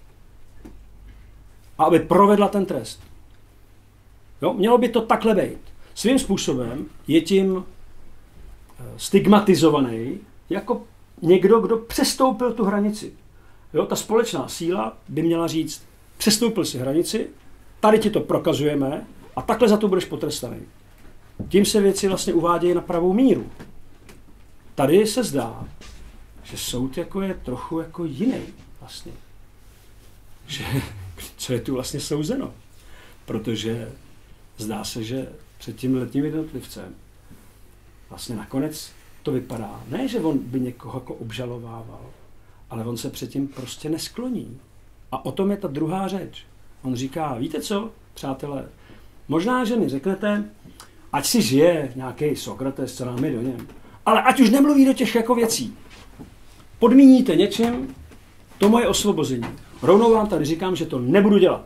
a aby provedla ten trest. Jo? Mělo by to takhle být. Svým způsobem je tím stigmatizovaný jako někdo, kdo přestoupil tu hranici. Jo? Ta společná síla by měla říct, přestoupil si hranici, tady ti to prokazujeme a takhle za to budeš potrestaný. Tím se věci vlastně uvádějí na pravou míru. Tady se zdá, že soud jako je trochu jako jiný vlastně. Že, co je tu vlastně souzeno? Protože zdá se, že před tím letním jednotlivcem vlastně nakonec to vypadá, ne, že on by někoho jako obžalovával, ale on se předtím prostě neskloní. A o tom je ta druhá řeč. On říká, víte co, přátelé, možná, že mi řeknete, ať si žije nějaký Sokrates, co nám je do něm, ale ať už nemluví do těch jako věcí. Podmíníte něčím to moje osvobození. Rovnou vám tady říkám, že to nebudu dělat.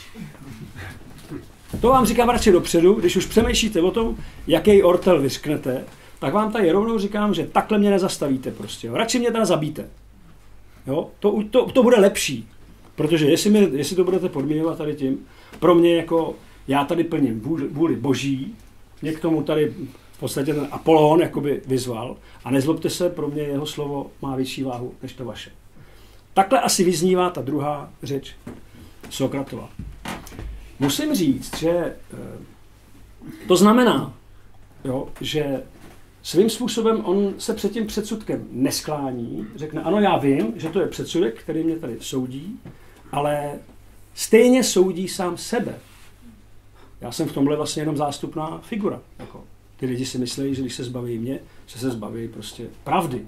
To vám říkám radši dopředu, když už přemýšlíte o tom, jaký ortel vyřknete, tak vám tady rovnou říkám, že takhle mě nezastavíte prostě. Jo. Radši mě teda zabíte. Jo. To, to, to bude lepší, protože jestli, mě, jestli to budete podmínovat tady tím, pro mě jako, já tady plním vůli, vůli boží, mě k tomu tady v podstatě ten Apollon jakoby vyzval a nezlobte se, pro mě jeho slovo má větší váhu než to vaše. Takhle asi vyznívá ta druhá řeč Sokratova. Musím říct, že to znamená, jo, že svým způsobem on se před tím předsudkem nesklání, řekne, ano, já vím, že to je předsudek, který mě tady soudí, ale stejně soudí sám sebe. Já jsem v tomhle vlastně jenom zástupná figura. Jako. Ty lidi si myslí, že když se zbaví mě, že se zbaví prostě pravdy.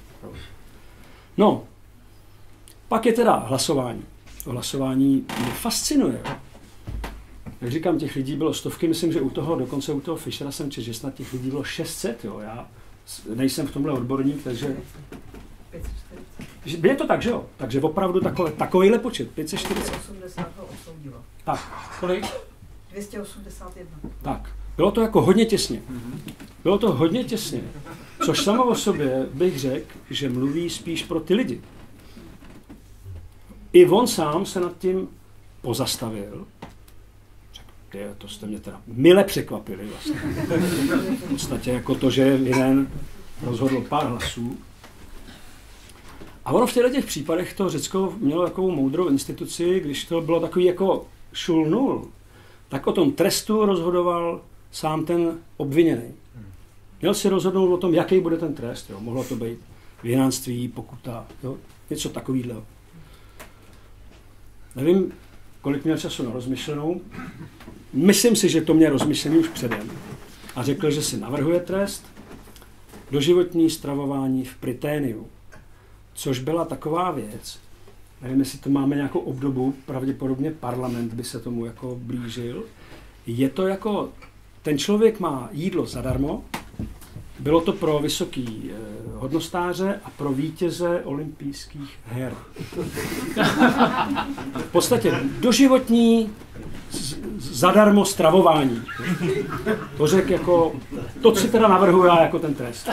No, pak je teda hlasování. To hlasování mě fascinuje. Jak říkám, těch lidí bylo stovky, myslím, že u toho, dokonce u toho Fischera jsem četl, že snad těch lidí bylo šest set, jo. Já nejsem v tomhle odborník, takže... Je to tak, že jo? Takže opravdu takové, takovejhle počet, pět set čtyřicet. dvě stě osmdesát ho odsoudilo. Tak, kolik? dvě stě osmdesát jedna. Tak, bylo to jako hodně těsně. Bylo to hodně těsně, což samo o sobě bych řekl, že mluví spíš pro ty lidi. I on sám se nad tím pozastavil. Řekl, to jste mě teda mile překvapili vlastně. V podstatě jako to, že jeden rozhodl pár hlasů. A ono v těchto těch případech to Řecko mělo takovou moudrou instituci, když to bylo takový jako šul nul, tak o tom trestu rozhodoval sám ten obviněný. Měl si rozhodnout o tom, jaký bude ten trest. Jo. Mohlo to být věnanství, pokuta, jo. Něco takového. Nevím, kolik měl času na rozmyšlenou. Myslím si, že to měl rozmyšlený už předem. A řekl, že si navrhuje trest doživotní stravování v Pryténiu. Což byla taková věc, nevím, jestli to máme nějakou obdobu, pravděpodobně parlament by se tomu jako blížil. Je to jako, ten člověk má jídlo zadarmo, bylo to pro vysoký eh, hodnostáře a pro vítěze olympijských her. V podstatě doživotní z, zadarmo stravování. To řekl jako, to si teda navrhuji já jako ten trest.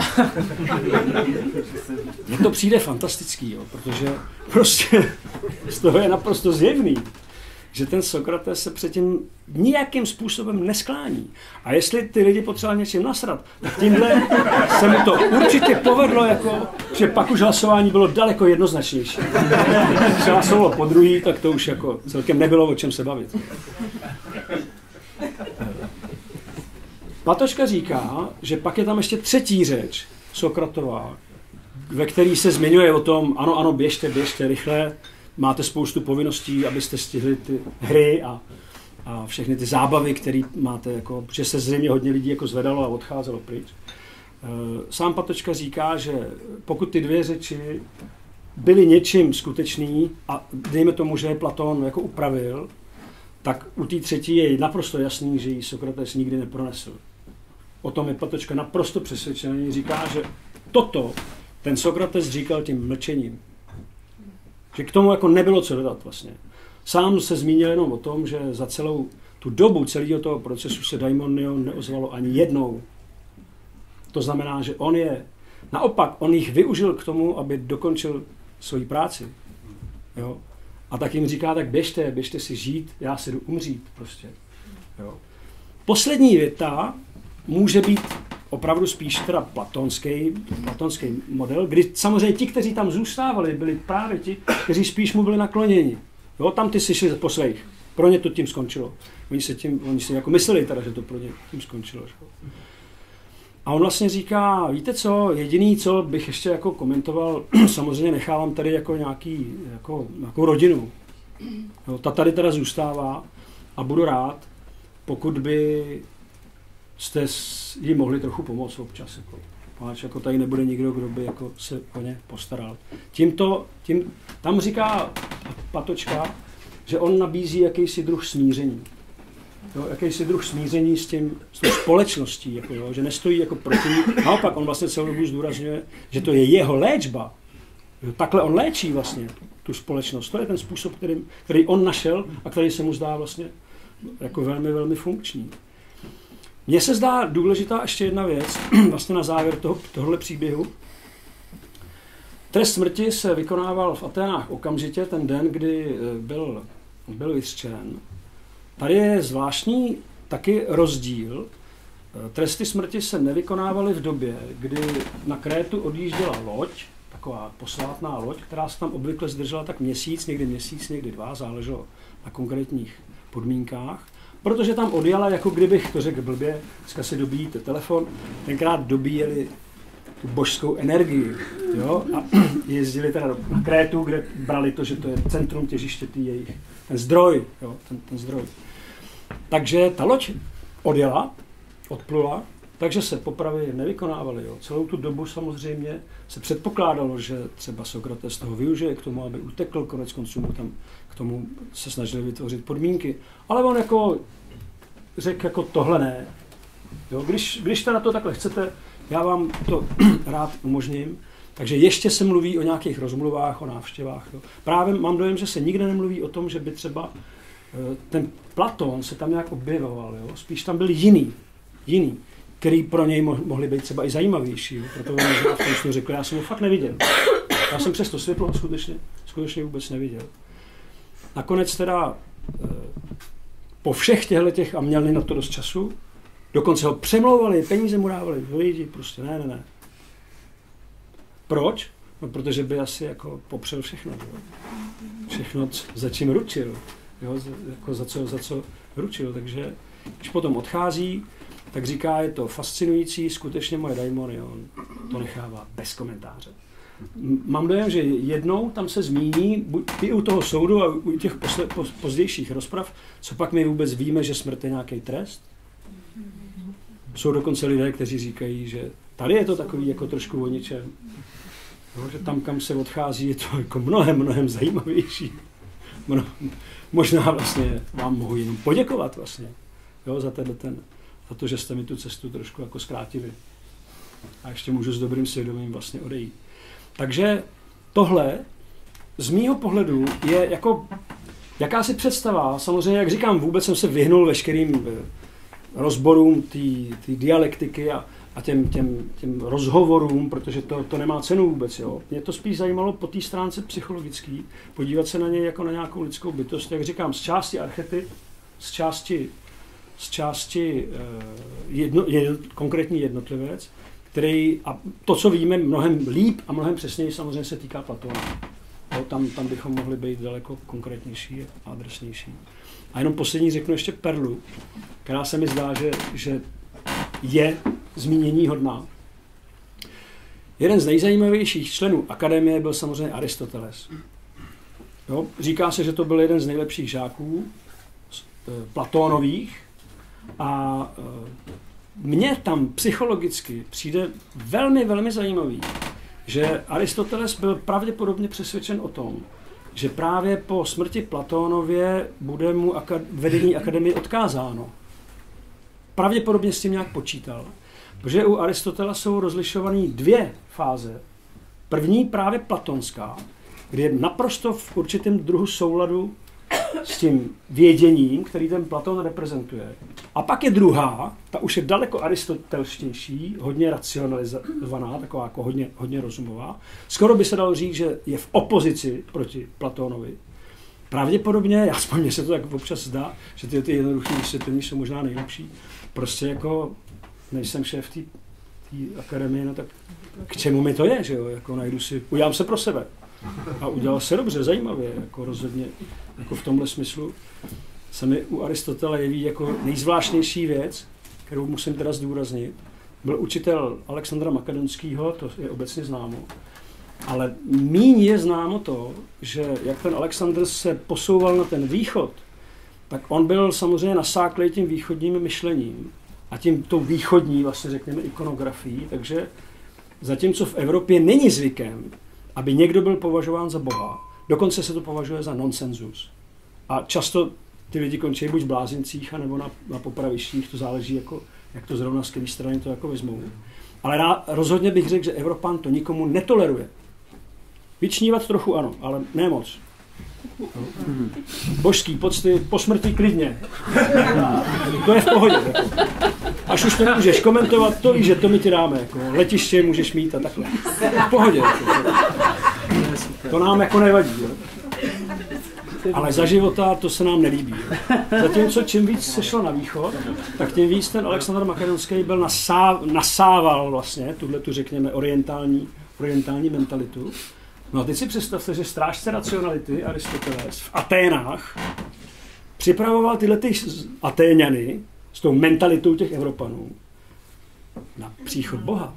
Mně to přijde fantastický, jo, protože prostě z toho je naprosto zjevný, že ten Sokrates se předtím nijakým způsobem nesklání. A jestli ty lidi potřebovali něčím nasrat, tak tímhle se mu to určitě povedlo, jako, že pak už hlasování bylo daleko jednoznačnější. Když se hlasovalo po druhý, tak to už jako celkem nebylo o čem se bavit. Patočka říká, že pak je tam ještě třetí řeč Sokratová, ve který se zmiňuje o tom, ano, ano, běžte, běžte rychle, máte spoustu povinností, abyste stihli ty hry a, a všechny ty zábavy, které máte, jako, že se zřejmě hodně lidí jako zvedalo a odcházelo pryč. Sám Patočka říká, že pokud ty dvě řeči byly něčím skutečný a dejme tomu, že je Platón jako upravil, tak u té třetí je naprosto jasný, že ji Sokrates nikdy nepronesl. O tom je Patočka naprosto přesvědčený. Říká, že toto ten Sokrates říkal tím mlčením. Že k tomu jako nebylo co dodat vlastně. Sám se zmínil jenom o tom, že za celou tu dobu celého toho procesu se Daimonion neozvalo ani jednou. To znamená, že on je, naopak, on jich využil k tomu, aby dokončil svoji práci. Jo? A tak jim říká, tak běžte, běžte si žít, já si jdu umřít prostě. Jo? Poslední věta může být opravdu spíš teda platonský, platonský model, kdy samozřejmě ti, kteří tam zůstávali, byli právě ti, kteří spíš mu byli nakloněni. Jo, tam ty si šli po svých. Pro ně to tím skončilo. Oni si, tím, oni si jako mysleli teda, že to pro ně tím skončilo. Že? A on vlastně říká, víte co, jediný, co bych ještě jako komentoval, samozřejmě nechávám tady jako nějaký, jako, nějakou rodinu. Jo, ta tady teda zůstává a budu rád, pokud by jste jí mohli trochu pomoct občas. Jako. Páč, jako tady nebude nikdo, kdo by jako se o ně postaral. Tímto, tím, tam říká Patočka, že on nabízí jakýsi druh smíření. Jo, jakýsi druh smíření s, tím, s tou společností, jako, jo, že nestojí jako proti ní. Naopak, on vlastně celou dobu zdůrazňuje, že to je jeho léčba. Jo, takhle on léčí vlastně tu společnost. To je ten způsob, který, který on našel a který se mu zdá vlastně jako velmi, velmi funkční. Mně se zdá důležitá ještě jedna věc, vlastně na závěr toho, tohohle příběhu. Trest smrti se vykonával v Aténách okamžitě ten den, kdy byl, byl vyřčen. Tady je zvláštní taky rozdíl. Tresty smrti se nevykonávaly v době, kdy na Krétu odjížděla loď, taková posvátná loď, která se tam obvykle zdržela tak měsíc, někdy měsíc, někdy dva, záleželo na konkrétních podmínkách. Protože tam odjela, jako kdybych to řekl blbě, dneska si dobíjíte telefon, tenkrát dobíjeli tu božskou energii, jo, a jezdili teda na Krétu, kde brali to, že to je centrum těžiště tý jejich, ten zdroj, jo, ten, ten zdroj. Takže ta loď odjela, odplula, takže se popravy nevykonávaly, jo. Celou tu dobu samozřejmě se předpokládalo, že třeba Sokrates toho využije k tomu, aby utekl, konec konců mu tam k tomu se snažili vytvořit podmínky, ale on jako řekl jako tohle ne. Jo, když, když teda to takhle chcete, já vám to rád umožním. Takže ještě se mluví o nějakých rozmluvách, o návštěvách. Jo. Právě mám dojem, že se nikde nemluví o tom, že by třeba ten Platón se tam nějak objevoval. Jo. Spíš tam byl jiný, jiný, který pro něj mohli být třeba i zajímavější. Jo. Proto on možná v tom řekl, já jsem ho fakt neviděl. Já jsem přes to světlo skutečně, skutečně vůbec neviděl. Nakonec teda po všech těchto těch, a měli na to dost času, dokonce ho přemlouvali, peníze mu dávali, lidi, prostě ne, ne, ne. Proč? No, protože by asi jako popřel všechno. Jo. Všechno, za čím ručil. Jo, jako za, co, za co ručil. Takže když potom odchází, tak říká, je to fascinující, skutečně moje daimonion to nechává bez komentáře. Mám dojem, že jednou tam se zmíní, i u toho soudu a u těch posle, po, pozdějších rozprav, co pak my vůbec víme, že smrt je nějaký trest. Jsou dokonce lidé, kteří říkají, že tady je to takový jako trošku o ničem. No, že tam, kam se odchází, je to jako mnohem, mnohem zajímavější. Mno, možná vlastně vám mohu jenom poděkovat vlastně, jo, za, ten, ten, za to, že jste mi tu cestu trošku jako zkrátili. a ještě můžu s dobrým svědomím vlastně odejít. Takže tohle z mýho pohledu je jako jakási představa, samozřejmě, jak říkám, vůbec jsem se vyhnul veškerým rozborům té dialektiky a, a těm, těm, těm rozhovorům, protože to, to nemá cenu vůbec. Jo. Mě to spíš zajímalo po té stránce psychologický, podívat se na něj jako na nějakou lidskou bytost, jak říkám, z části archetyp, z části, z části jedno, jedno, konkrétní jednotlivec, který, a to, co víme mnohem líp a mnohem přesněji, samozřejmě se týká Platóna. Jo, tam, tam bychom mohli být daleko konkrétnější a adresnější. A jenom poslední řeknu ještě perlu, která se mi zdá, že, že je zmínění hodná. Jeden z nejzajímavějších členů akademie byl samozřejmě Aristoteles. Jo, říká se, že to byl jeden z nejlepších žáků Platónových a mně tam psychologicky přijde velmi, velmi zajímavý, že Aristoteles byl pravděpodobně přesvědčen o tom, že právě po smrti Platónově bude mu akad- vedení akademie odkázáno. Pravděpodobně s tím nějak počítal. Protože u Aristotela jsou rozlišované dvě fáze. První právě platonská, kdy je naprosto v určitém druhu souladu s tím věděním, který ten Platón reprezentuje. A pak je druhá, ta už je daleko aristotelštější, hodně racionalizovaná, taková jako hodně, hodně rozumová. Skoro by se dalo říct, že je v opozici proti Platónovi. Pravděpodobně, aspoň mně se to tak občas zdá, že ty, ty jednoduché vysvětlení jsou možná nejlepší. Prostě jako nejsem šéf té akademie, no tak k čemu mi to je, že jo? Jako najdu si, udělám se pro sebe. A udělal se dobře, zajímavě, jako rozhodně, jako v tomhle smyslu se mi u Aristotela jeví jako nejzvláštnější věc, kterou musím teda zdůraznit. Byl učitel Alexandra Makedonského, to je obecně známo, ale míň je známo to, že jak ten Alexandr se posouval na ten východ, tak on byl samozřejmě nasáklý tím východním myšlením a tím tou východní, vlastně řekněme, ikonografií, takže zatímco v Evropě není zvykem, aby někdo byl považován za boha, dokonce se to považuje za nonsenzus. A často ty lidi končí buď v blázincích, anebo na, na popravištích, to záleží, jako, jak to zrovna z které strany to jako vezmou. Ale rá, rozhodně bych řekl, že Evropan to nikomu netoleruje. Vyčnívat trochu ano, ale ne moc. Božský pocty po smrti klidně. To je v pohodě. Jako. Až už to můžeš komentovat, to víš, že to my ti dáme. Jako. Letiště můžeš mít a takhle. V pohodě. Jako. To nám jako nevadí. Jo. Ale za života to se nám nelíbí. Jo. Zatímco čím víc se šlo na východ, tak tím víc ten Alexandr Makedonský byl nasá, nasával vlastně tuhle tu řekněme orientální, orientální mentalitu. No a teď si představte, že strážce racionality Aristoteles v Aténách připravoval tyhle ty Atéňany s tou mentalitou těch Evropanů na příchod Boha.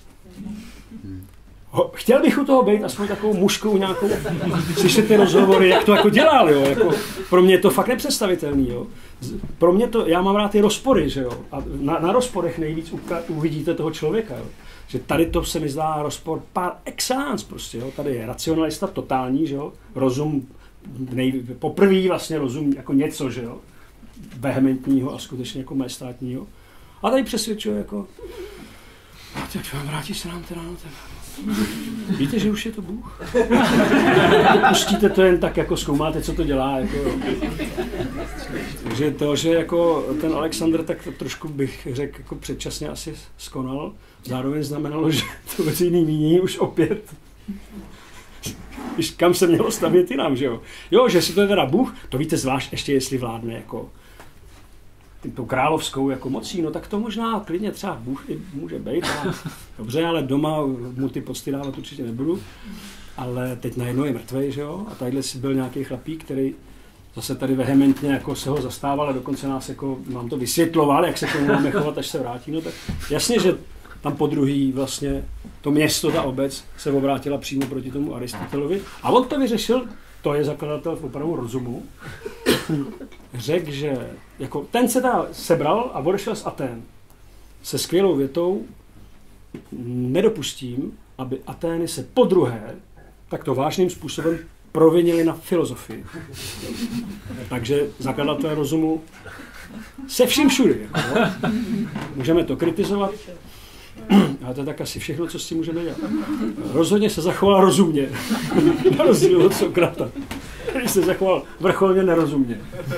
Ho, chtěl bych u toho být aspoň takovou mužkou nějakou, slyšet ty rozhovory, jak to jako dělal, jo, jako, pro mě je to fakt nepředstavitelný, jo. Pro mě to, já mám rád ty rozpory, že jo, a na, na rozporech nejvíc uvidíte toho člověka, jo. Že tady to se mi zdá rozpor par excellence prostě, jo. Tady je racionalista totální, že jo, rozum, nej, poprvé vlastně rozum jako něco, že jo, vehementního a skutečně jako majestátního. A tady přesvědčuje jako, a teď vám vrátí se nám teda na ten. Víte, že už je to Bůh? Pustíte to jen tak, jako zkoumáte, co to dělá. Jako. Takže to, že jako ten Alexandr, tak to trošku bych řekl, jako předčasně asi skonal, zároveň znamenalo, že to veřejné mínění už opět, víš, kam se mělo stavět jinam, že jo? Jo, že si to je teda Bůh, to víte zvlášť ještě, jestli vládne jako tou královskou jako mocí, no tak to možná klidně třeba Bůh i může být. Ale, dobře, ale doma mu ty pocty dávat určitě nebudu. Ale teď najednou je mrtvej, že jo? A tadyhle si byl nějaký chlapík, který zase tady vehementně jako se ho zastával a dokonce nás jako, nám to vysvětloval, jak se k tomu máme chovat, až se vrátí. No tak jasně, že tam po druhý vlastně to město, ta obec se obrátila přímo proti tomu Aristotelovi. A on to vyřešil, to je zakladatel v opravdu rozumu, řekl, že jako ten se teda sebral a odešel z Atén se skvělou větou: nedopustím, aby Atény se podruhé takto vážným způsobem provinili na filozofii. Takže zakladatel rozumu se vším všudy. Jako, můžeme to kritizovat. A to je tak asi všechno, co s tím můžeme dělat. Rozhodně se zachoval rozumně. Na rozdíl od Sokrata, který se zachoval vrcholně nerozumně.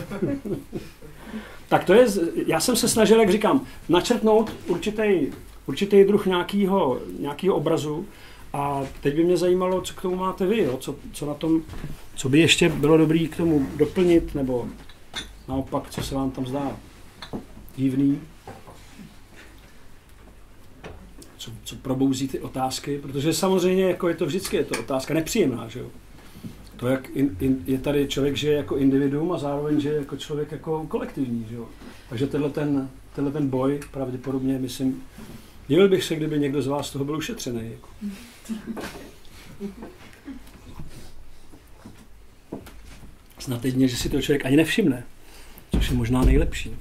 Tak to je, já jsem se snažil, jak říkám, načrtnout určitý, určitý druh nějakého, nějakého obrazu a teď by mě zajímalo, co k tomu máte vy, jo? Co, co na tom, co by ještě bylo dobré k tomu doplnit, nebo naopak, co se vám tam zdá divný. Co, co probouzí ty otázky, protože samozřejmě jako je to vždycky, je to otázka nepříjemná, že jo. To, jak in, in, je tady člověk žije jako individuum a zároveň žije jako člověk jako kolektivní, že jo. Takže tenhle ten, tenhle ten boj pravděpodobně, myslím, divil bych se, kdyby někdo z vás toho byl ušetřený. Jako. Snad jedině, že si to člověk ani nevšimne, což je možná nejlepší.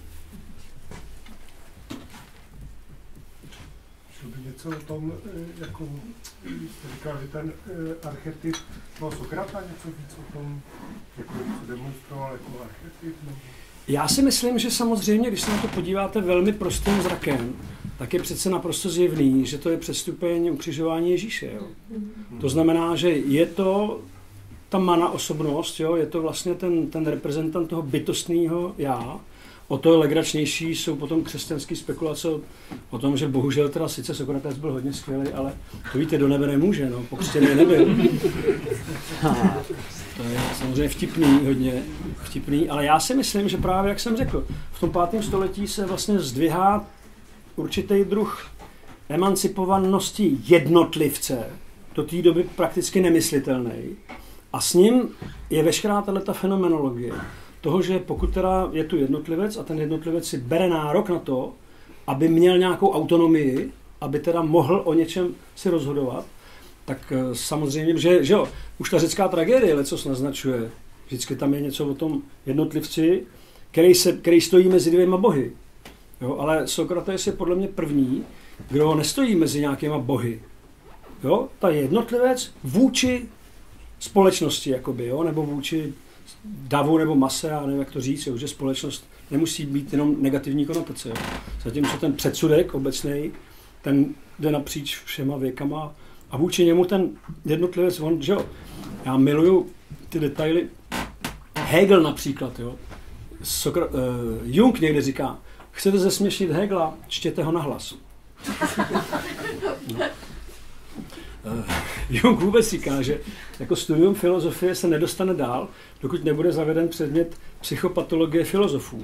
Něco o tom, jako jste říkal, že ten archetyp toho Sokrata, něco víc o tom, jako co demonstroval jako archetyp? Nebo? Já si myslím, že samozřejmě, když se na to podíváte velmi prostým zrakem, tak je přece naprosto zjevný, že to je předstupeň ukřižování Ježíše. Jo. To znamená, že je to ta mana osobnost, jo, je to vlastně ten, ten reprezentant toho bytostného já. O to legračnější jsou potom křesťanské spekulace o, o tom, že bohužel teda sice Sokrates byl hodně skvělý, ale to víte, do nebe nemůže, no, pokřtěný nebyl. Ha, to je samozřejmě vtipný, hodně vtipný, ale já si myslím, že právě, jak jsem řekl, v tom pátém století se vlastně zdvihá určitý druh emancipovanosti jednotlivce, do té doby prakticky nemyslitelný, a s ním je veškerá tato fenomenologie. Toho, že pokud teda je tu jednotlivec a ten jednotlivec si bere nárok na to, aby měl nějakou autonomii, aby teda mohl o něčem si rozhodovat, tak samozřejmě, že, že jo, už ta řecká tragédie lecos naznačuje. Vždycky tam je něco o tom jednotlivci, který, se, který stojí mezi dvěma bohy. Jo, ale Sokrates je podle mě první, kdo nestojí mezi nějakýma bohy. Jo, ta jednotlivec vůči společnosti, jakoby, jo, nebo vůči davu nebo mase, já nevím, jak to říct, jo, že společnost nemusí být jenom negativní konotace. Jo. Zatímco ten předsudek obecnej, ten jde napříč všema věkama a vůči němu ten jednotlivec, on, že jo, já miluju ty detaily. Hegel například, jo. Sokra- uh, Jung někde říká, chcete zesměšnit Hegela, čtěte ho nahlas. No. Uh, Jung vůbec říká, že jako studium filozofie se nedostane dál, dokud nebude zaveden předmět psychopatologie filozofů.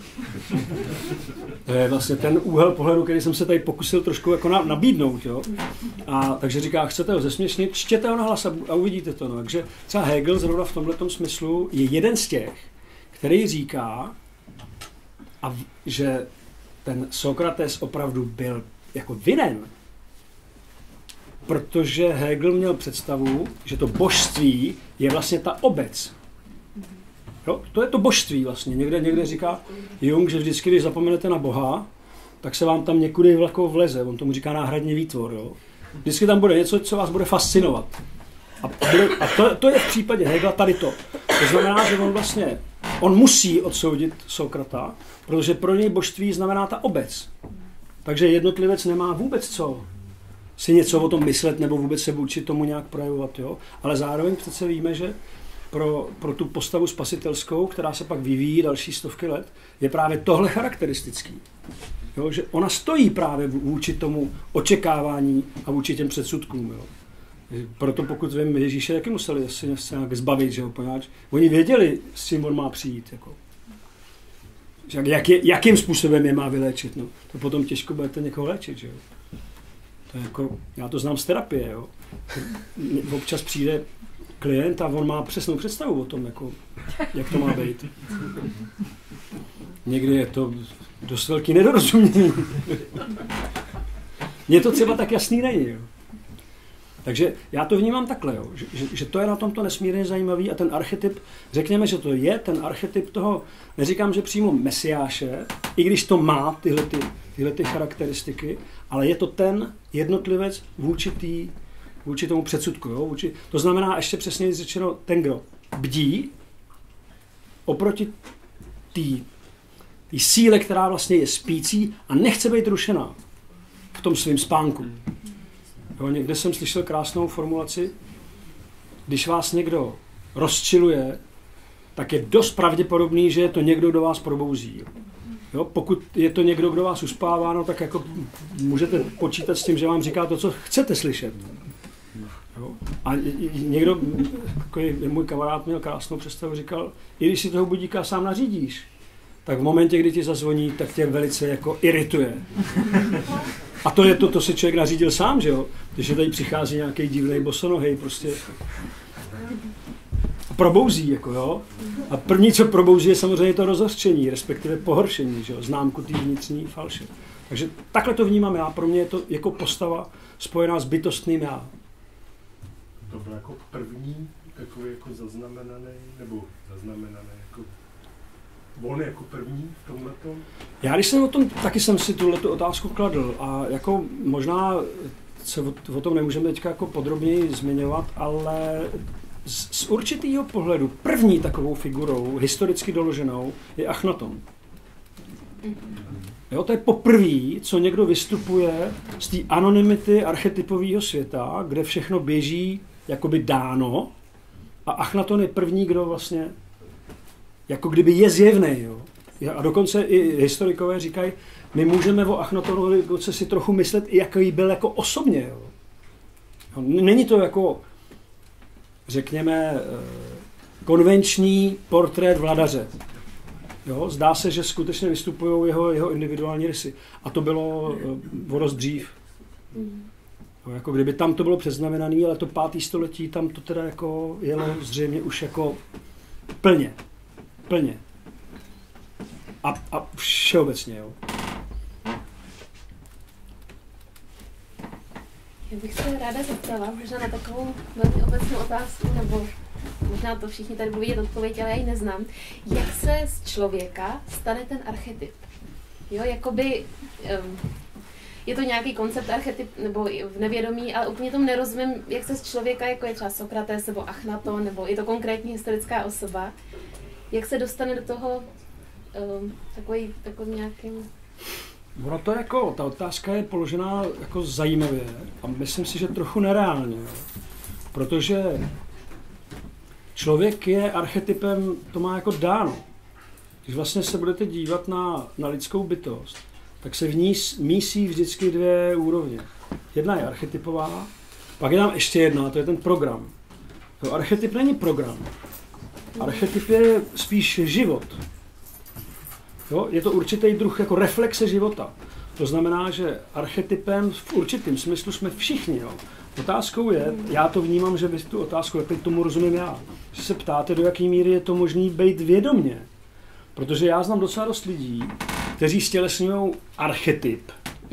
To je vlastně ten úhel pohledu, který jsem se tady pokusil trošku jako na, nabídnout. Jo? A takže říká, chcete ho zesměšnit, čtěte ho nahlas a, a uvidíte to. No. Takže třeba Hegel zrovna v tomhletom smyslu je jeden z těch, který říká, a, že ten Sokrates opravdu byl jako vinen, protože Hegel měl představu, že to božství je vlastně ta obec. Jo? To je to božství vlastně. Někde, někde říká Jung, že vždycky, když zapomenete na Boha, tak se vám tam někudy vlako vleze. On tomu říká náhradní výtvor. Jo? Vždycky tam bude něco, co vás bude fascinovat. A, a to, to je v případě Hegela tady to. To znamená, že on vlastně, on musí odsoudit Sokrata, protože pro něj božství znamená ta obec. Takže jednotlivec nemá vůbec co si něco o tom myslet nebo vůbec se vůči tomu nějak projevovat. Jo? Ale zároveň přece víme, že pro, pro tu postavu spasitelskou, která se pak vyvíjí další stovky let, je právě tohle charakteristický. Jo? Že ona stojí právě vůči tomu očekávání a vůči těm předsudkům. Jo? Proto pokud vím, Ježíše taky museli asi nějak zbavit, že jo, poněvadž oni věděli, s čím on má přijít. Jako. Jak je, jakým způsobem je má vyléčit. No? To potom těžko budete někoho léčit. Že jo? To je jako, já to znám z terapie. Jo? Občas přijde klient a on má přesnou představu o tom, jako, jak to má být. Někdy je to dost velký nedorozumění. Mně to třeba tak jasný není. Jo? Takže já to vnímám takhle, jo? Že, že, že to je na tomto nesmírně zajímavý a ten archetyp, řekněme, že to je ten archetyp toho, neříkám, že přímo mesiáše, i když to má tyhle, ty, tyhle ty charakteristiky, ale je to ten jednotlivec vůči, tý, vůči tomu předsudku. Jo? Vůči, to znamená, ještě přesněji řečeno, ten, kdo bdí oproti té síle, která vlastně je spící a nechce být rušená. v tom svém spánku. Jo, někde jsem slyšel krásnou formulaci, když vás někdo rozčiluje, tak je dost pravděpodobný, že je to někdo, kdo vás probouzí. Jo, pokud je to někdo, kdo vás uspává, no, tak jako můžete počítat s tím, že vám říká to, co chcete slyšet. Jo. A někdo, takový můj kamarád měl krásnou představu, říkal, i když si toho budíka sám nařídíš, tak v momentě, kdy ti zazvoní, tak tě velice jako irituje. A to je to, to si člověk nařídil sám, že jo? Když je tady přichází nějaký divnej bosonohej, prostě a probouzí, jako jo. A první, co probouzí, je samozřejmě to rozhořčení, respektive pohoršení, že jo? Známku té vnitřní falše. Takže takhle to vnímám já. Pro mě je to jako postava spojená s bytostným já. To byl jako první takový jako zaznamenaný, nebo zaznamenaný jako on jako první v tomhletom? Já když jsem o tom, taky jsem si tuhletu otázku kladl a jako možná se o, o tom nemůžeme teďka jako podrobněji zmiňovat, ale z, z určitého pohledu první takovou figurou, historicky doloženou, je Achnaton. Jo, to je poprvé, co někdo vystupuje z té anonymity archetypového světa, kde všechno běží jakoby dáno, a Achnaton je první, kdo vlastně jako kdyby je zjevný. Jo. A dokonce i historikové říkají, my můžeme o Achnatonovi si trochu myslet, jaký byl jako osobně. Jo. Není to jako, řekněme, konvenční portrét vladaře. Jo. Zdá se, že skutečně vystupují jeho, jeho individuální rysy. A to bylo o dost dřív. Jo, jako kdyby tam to bylo předznamenané, ale to pátý století tam to teda jako jelo zřejmě už jako plně. Plně. A, a všeobecně, jo. Já bych se ráda zeptala možná na takovou velmi obecnou otázku, nebo možná to všichni tady budou vidět odpověď, ale já ji neznám. Jak se z člověka stane ten archetyp? Jo, jakoby um, je to nějaký koncept archetyp, nebo v nevědomí, ale úplně tomu nerozumím, jak se z člověka, jako je třeba Sokrates nebo Achnaton, nebo je to konkrétní historická osoba, jak se dostane do toho um, takový, takovým nějakým... Ono to jako, ta otázka je položená jako zajímavě a myslím si, že trochu nereálně, protože člověk je archetypem, to má jako dáno. Když vlastně se budete dívat na, na lidskou bytost, tak se v ní mísí vždycky dvě úrovně. Jedna je archetypová, pak je tam ještě jedna, to je ten program. To archetyp není program. Archetyp je spíš život. Jo? Je to určitý druh jako reflexe života. To znamená, že archetypem v určitém smyslu jsme všichni. Jo? Otázkou je, já to vnímám, že vy tu otázku, jak tomu rozumím já, že se ptáte, do jaké míry je to možný být vědomně. Protože já znám docela dost lidí, kteří stělesňují archetyp.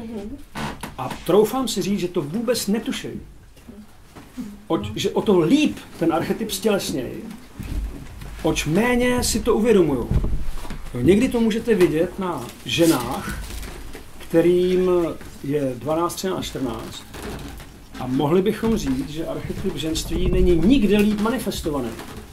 A troufám si říct, že to vůbec netušejí. Oč, že o to líp ten archetyp stělesnějí, oč méně si to uvědomují. Někdy to můžete vidět na ženách, kterým je dvanáct, třináct, čtrnáct. A mohli bychom říct, že archetyp ženství není nikde líp manifestovaný.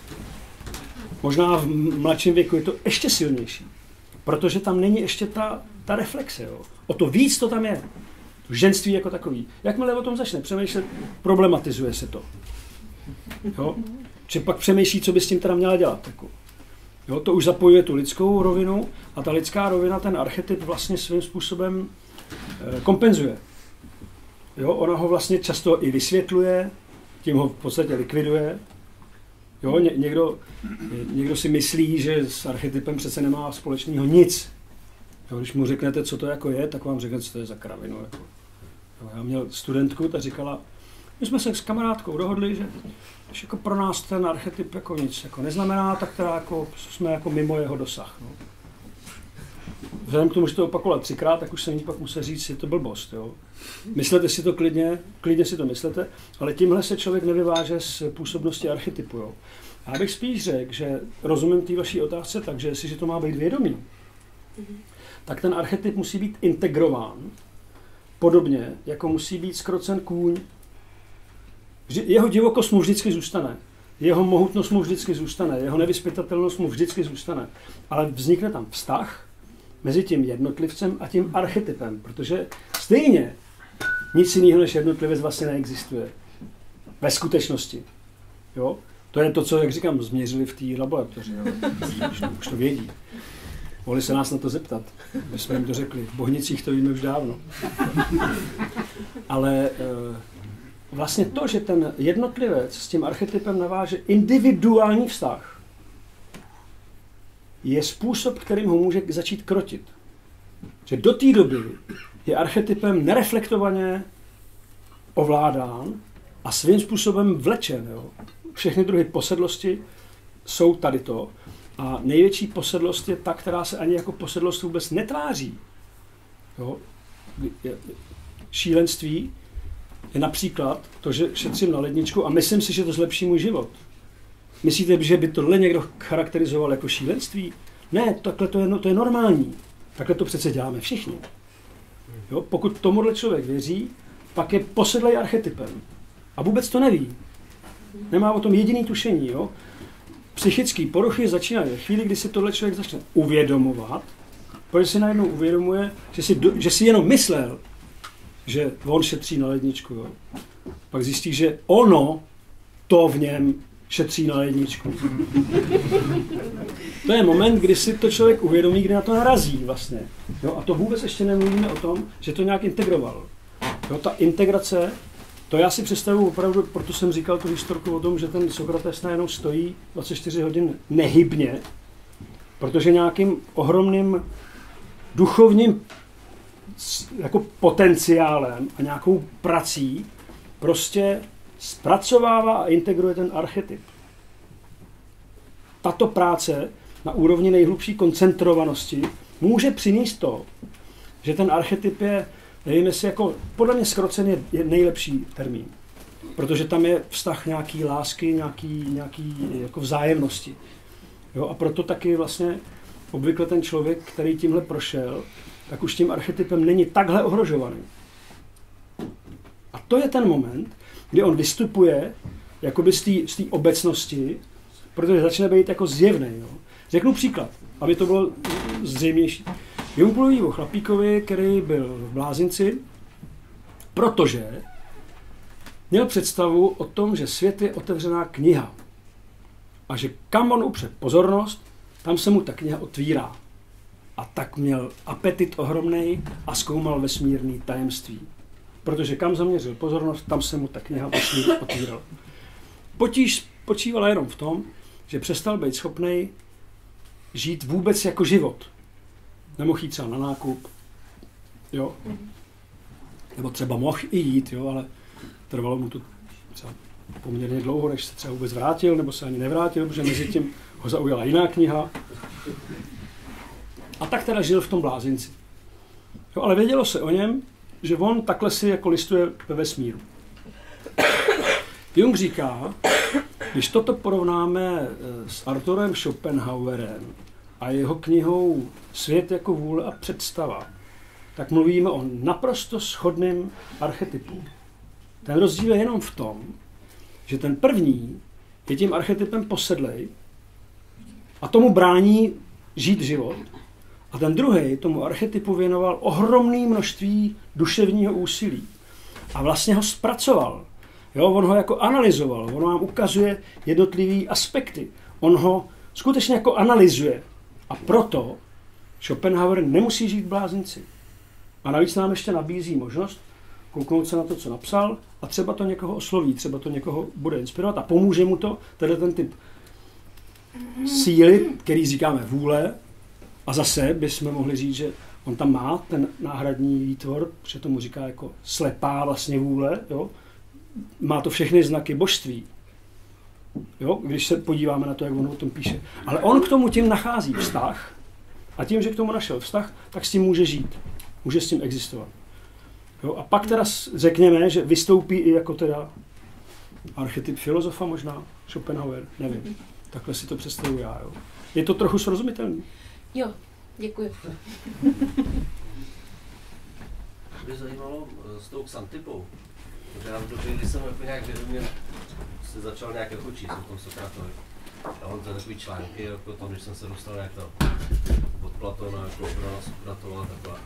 Možná v mladším věku je to ještě silnější, protože tam není ještě ta, ta reflexe. Jo. O to víc to tam je. To ženství jako takový. Jakmile o tom začne přemýšlet, problematizuje se to. Jo. Či pak přemýšlí, co by s tím teda měla dělat. Jako. Jo, to už zapojuje tu lidskou rovinu a ta lidská rovina ten archetyp vlastně svým způsobem e, kompenzuje. Jo, ona ho vlastně často i vysvětluje, tím ho v podstatě likviduje. Jo, ně, někdo, někdo si myslí, že s archetypem přece nemá společného nic. Jo, když mu řeknete, co to jako je, tak vám řekne, co to je za kravinu. Jako. Jo, já měl studentku, ta říkala, my jsme se s kamarádkou dohodli, že jako pro nás ten archetyp jako nic jako neznamená, tak teda jako jsme jako mimo jeho dosah. No. Vzhledem k tomu, že to opakovat třikrát, tak už se mi pak musel říct, že je to blbost. Jo. Myslete si to klidně, klidně si to myslete, ale tímhle se člověk nevyváže z působnosti archetypu. Jo. Já bych spíš řekl, že rozumím té vaší otázce tak, že jestliže to má být vědomý, tak ten archetyp musí být integrován, podobně jako musí být zkrocen kůň. Jeho divokost mu vždycky zůstane, jeho mohutnost mu vždycky zůstane, jeho nevyzpytatelnost mu vždycky zůstane, ale vznikne tam vztah mezi tím jednotlivcem a tím archetypem, protože stejně Nic jiného než jednotlivec vlastně neexistuje. Ve skutečnosti. Jo? To je to, co, jak říkám, změřili v té laboratoři. Jo? Už, to, už to vědí. Mohli se nás na to zeptat. My jsme jim to řekli. V Bohnicích to víme už dávno. Ale vlastně to, že ten jednotlivec s tím archetypem naváže individuální vztah, je způsob, kterým ho může začít krotit. Že do té doby je archetypem nereflektovaně ovládán a svým způsobem vlečen. Jo. Všechny druhy posedlosti jsou tady to. A největší posedlost je ta, která se ani jako posedlost vůbec netváří. Jo. Šílenství je například to, že šetřím na ledničku a myslím si, že to zlepší můj život. Myslíte, že by tohle někdo charakterizoval jako šílenství? Ne, takhle to je, no, to je normální. Takhle to přece děláme všichni. Jo? Pokud tomuhle člověk věří, pak je posedlej archetypem. A vůbec to neví. Nemá o tom jediný tušení. Jo? Psychické poruchy začínají ve chvíli, kdy si tohle člověk začne uvědomovat, protože si najednou uvědomuje, že si, do, že si jenom myslel, že on šetří na ledničku. Jo? Pak zjistí, že ono to v něm šetří na ledničku. To je moment, kdy si to člověk uvědomí, kdy na to narazí vlastně. Jo? A to vůbec ještě nemluvíme o tom, že to nějak integroval. Jo? Ta integrace, to já si představuji opravdu, proto jsem říkal tu historku o tom, že ten Sokrates najednou stojí dvacet čtyři hodin nehybně, protože nějakým ohromným duchovním jako potenciálem a nějakou prací prostě zpracovává a integruje ten archetyp. Tato práce na úrovni nejhlubší koncentrovanosti může přinést to, že ten archetyp je, nevím jestli jako, podle mě zkrocen je, je nejlepší termín, protože tam je vztah nějaký lásky, nějaký, nějaký jako vzájemnosti. Jo, a proto taky vlastně obvykle ten člověk, který tímhle prošel, tak už tím archetypem není takhle ohrožovaný. A to je ten moment, kdy on vystupuje jakoby z té obecnosti, protože začne být jako zjevný. Jo. Řeknu příklad, aby to bylo zřejmější. Jung mluví o chlapíkovi, který byl v blázinci, protože měl představu o tom, že svět je otevřená kniha a že kam on upře pozornost, tam se mu ta kniha otvírá. A tak měl apetit ohromnej a zkoumal vesmírný tajemství. Protože kam zaměřil pozornost, tam se mu ta kniha vesmír otvírala. Potíž spočívala jenom v tom, že přestal být schopnej žít vůbec jako život. Nemohl jít třeba na nákup, jo. Nebo třeba mohl i jít, jo, ale trvalo mu to třeba poměrně dlouho, než se třeba vůbec vrátil, nebo se ani nevrátil, protože mezi tím ho zaujala jiná kniha. A tak teda žil v tom blázinci. Jo, ale vědělo se o něm, že on takhle si jako listuje ve vesmíru. Jung říká, když toto porovnáme s Arthurem Schopenhauerem a jeho knihou Svět jako vůle a představa, tak mluvíme o naprosto shodném archetypu. Ten rozdíl je jenom v tom, že ten první je tím archetypem posedlej a tomu brání žít život. A ten druhý tomu archetypu věnoval ohromné množství duševního úsilí. A vlastně ho zpracoval. Jo, on ho jako analyzoval. On nám ukazuje jednotlivé aspekty. On ho skutečně jako analyzuje. A proto Schopenhauer nemusí žít v blázinci. A navíc nám ještě nabízí možnost kouknout se na to, co napsal, a třeba to někoho osloví, třeba to někoho bude inspirovat a pomůže mu to, tedy ten typ síly, který říkáme vůle. A zase bychom mohli říct, že on tam má ten náhradní výtvor, že tomu říká jako slepá vlastně vůle, jo? Má to všechny znaky božství, jo? Když se podíváme na to, jak on o tom píše. Ale on k tomu tím nachází vztah a tím, že k tomu našel vztah, tak s tím může žít, může s tím existovat. Jo? A pak teda řekněme, že vystoupí i jako teda archetyp filozofa možná, Schopenhauer, nevím. Takhle si to představuji já. Jo? Je to trochu srozumitelný? Jo, děkuji. Mě zajímalo s tou Xanthipou, protože já v době, kdy jsem jako nějak vědomě se začal nějak jako číst o tom Sokratovi. A on to takový články, jako tam, když jsem se dostal nějak to od Platona, jako obrana Sokratova a takhle.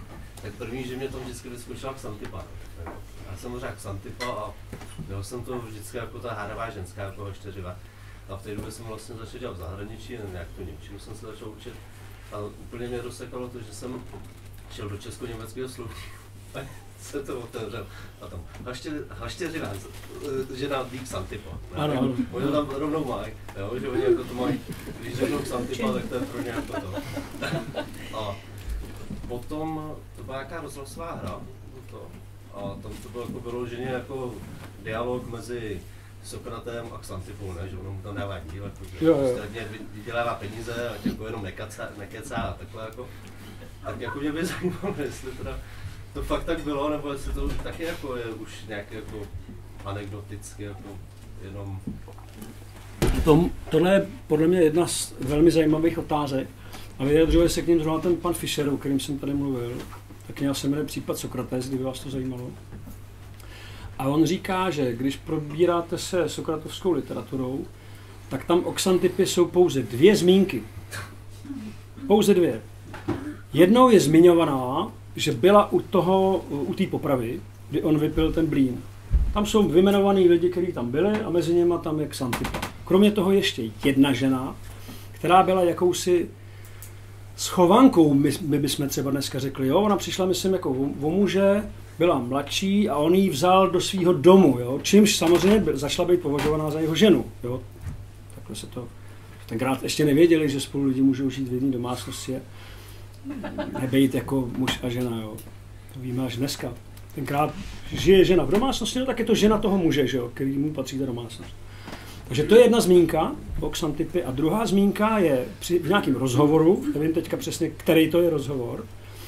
tak první, že mě tam vždycky vyskočila Xantipa. No. Já jsem řekl Xantipa a měl jsem to vždycky jako ta háravá ženská, jako vešteřiva. A v té době jsem vlastně začal dělat v zahraničí, nějak tu němčinu jsem se začal učit. A úplně mě rozsekalo to, že jsem šel do česko-německého slovníku. Se to otevřel a tam haštěřina, žena ví Xantipa. Ano, ano. Oni to tam rovnou mají, jo, že oni jako to mají, když řeknou Xantipa, tak to je pro ně jako to. A potom to byla nějaká rozhlasová hra, to, a tam to bylo jako vyloženě jako dialog mezi Sokratem a Xantipou, ne, že ono mu tam dává díl, jako, že jo, jo. prostě vydělává peníze a jako jenom nekecá, nekecá a takhle jako. Tak jako mě by zajímalo, jestli teda to fakt tak bylo, nebo jestli to taky jako je už nějaké jako anekdoticky, jako jenom... To, tohle je podle mě jedna z velmi zajímavých otázek a vyjadřuje se k ním zrovna ten pan Fischer, o kterým jsem tady mluvil. Tak měl se jmenuje případ Sokrates, kdyby vás to zajímalo. A on říká, že když probíráte se sokratovskou literaturou, tak tam o Xantipě jsou pouze dvě zmínky. Pouze dvě. Jednou je zmiňovaná, že byla u toho, u té popravy, kdy on vypil ten blín. Tam jsou vyjmenovaný lidi, kteří tam byli a mezi nimi tam je Xantipa. Kromě toho ještě jedna žena, která byla jakousi schovankou, my, my bychom třeba dneska řekli, jo, ona přišla, myslím, jako o muže, byla mladší a on ji vzal do svého domu, jo, čímž samozřejmě začala být považovaná za jeho ženu, jo. Takhle se to, tenkrát ještě nevěděli, že spolu lidi můžou žít v jedné domácnosti, nebejt jako muž a žena, jo. To víme až dneska. Tenkrát žije žena v domácnosti, no tak je to žena toho muže, že jo, který mu patří ta domácnost. Takže to je jedna zmínka o Xantipě a druhá zmínka je při, v nějakém rozhovoru, nevím teďka přesně, který to je rozhovor.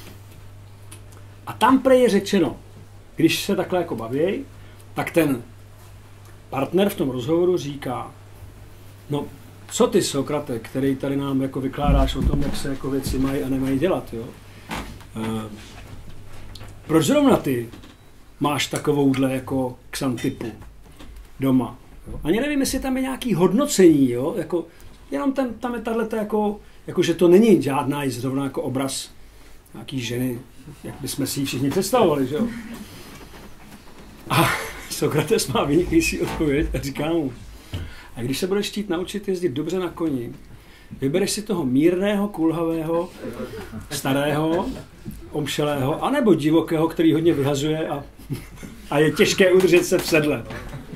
A tam prej je řečeno, když se takhle jako baví, tak ten partner v tom rozhovoru říká, no co ty, Sokrate, který tady nám jako vykládáš o tom, jak se jako věci mají a nemají dělat, jo? E, proč zrovna ty máš takovouhle jako Xantipu doma? Jo? Ani nevím, jestli tam je nějaký hodnocení, jo? Jako, jenom ten, tam je tato jako, jako, že to není žádná zrovna jako obraz nějaký ženy, jak bychom si ji všichni představovali, že jo? A Sokrates má vynikající odpověď a říká mu, a když se budeš chtít naučit jezdit dobře na koni, vybereš si toho mírného, kulhavého, starého, omšelého, anebo divokého, který hodně vyhazuje a, a je těžké udržet se v sedle.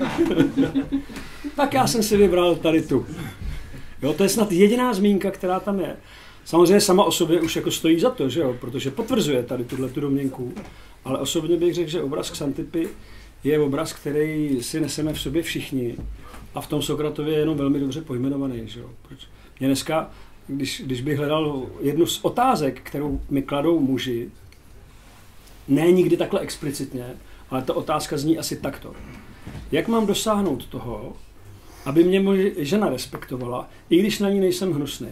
Tak já jsem si vybral tady tu. Jo, to je snad jediná zmínka, která tam je. Samozřejmě sama o sobě už jako stojí za to, že jo, protože potvrzuje tady tuhletu domněnku, ale osobně bych řekl, že obraz Xantipy je obraz, který si neseme v sobě všichni. A v tom Sokratově je jenom velmi dobře pojmenovaný. Že jo? Proč? Mě dneska, když, když bych hledal jednu z otázek, kterou mi kladou muži, ne nikdy takhle explicitně, ale ta otázka zní asi takto. Jak mám dosáhnout toho, aby mě moje žena respektovala, i když na ní nejsem hnusnej?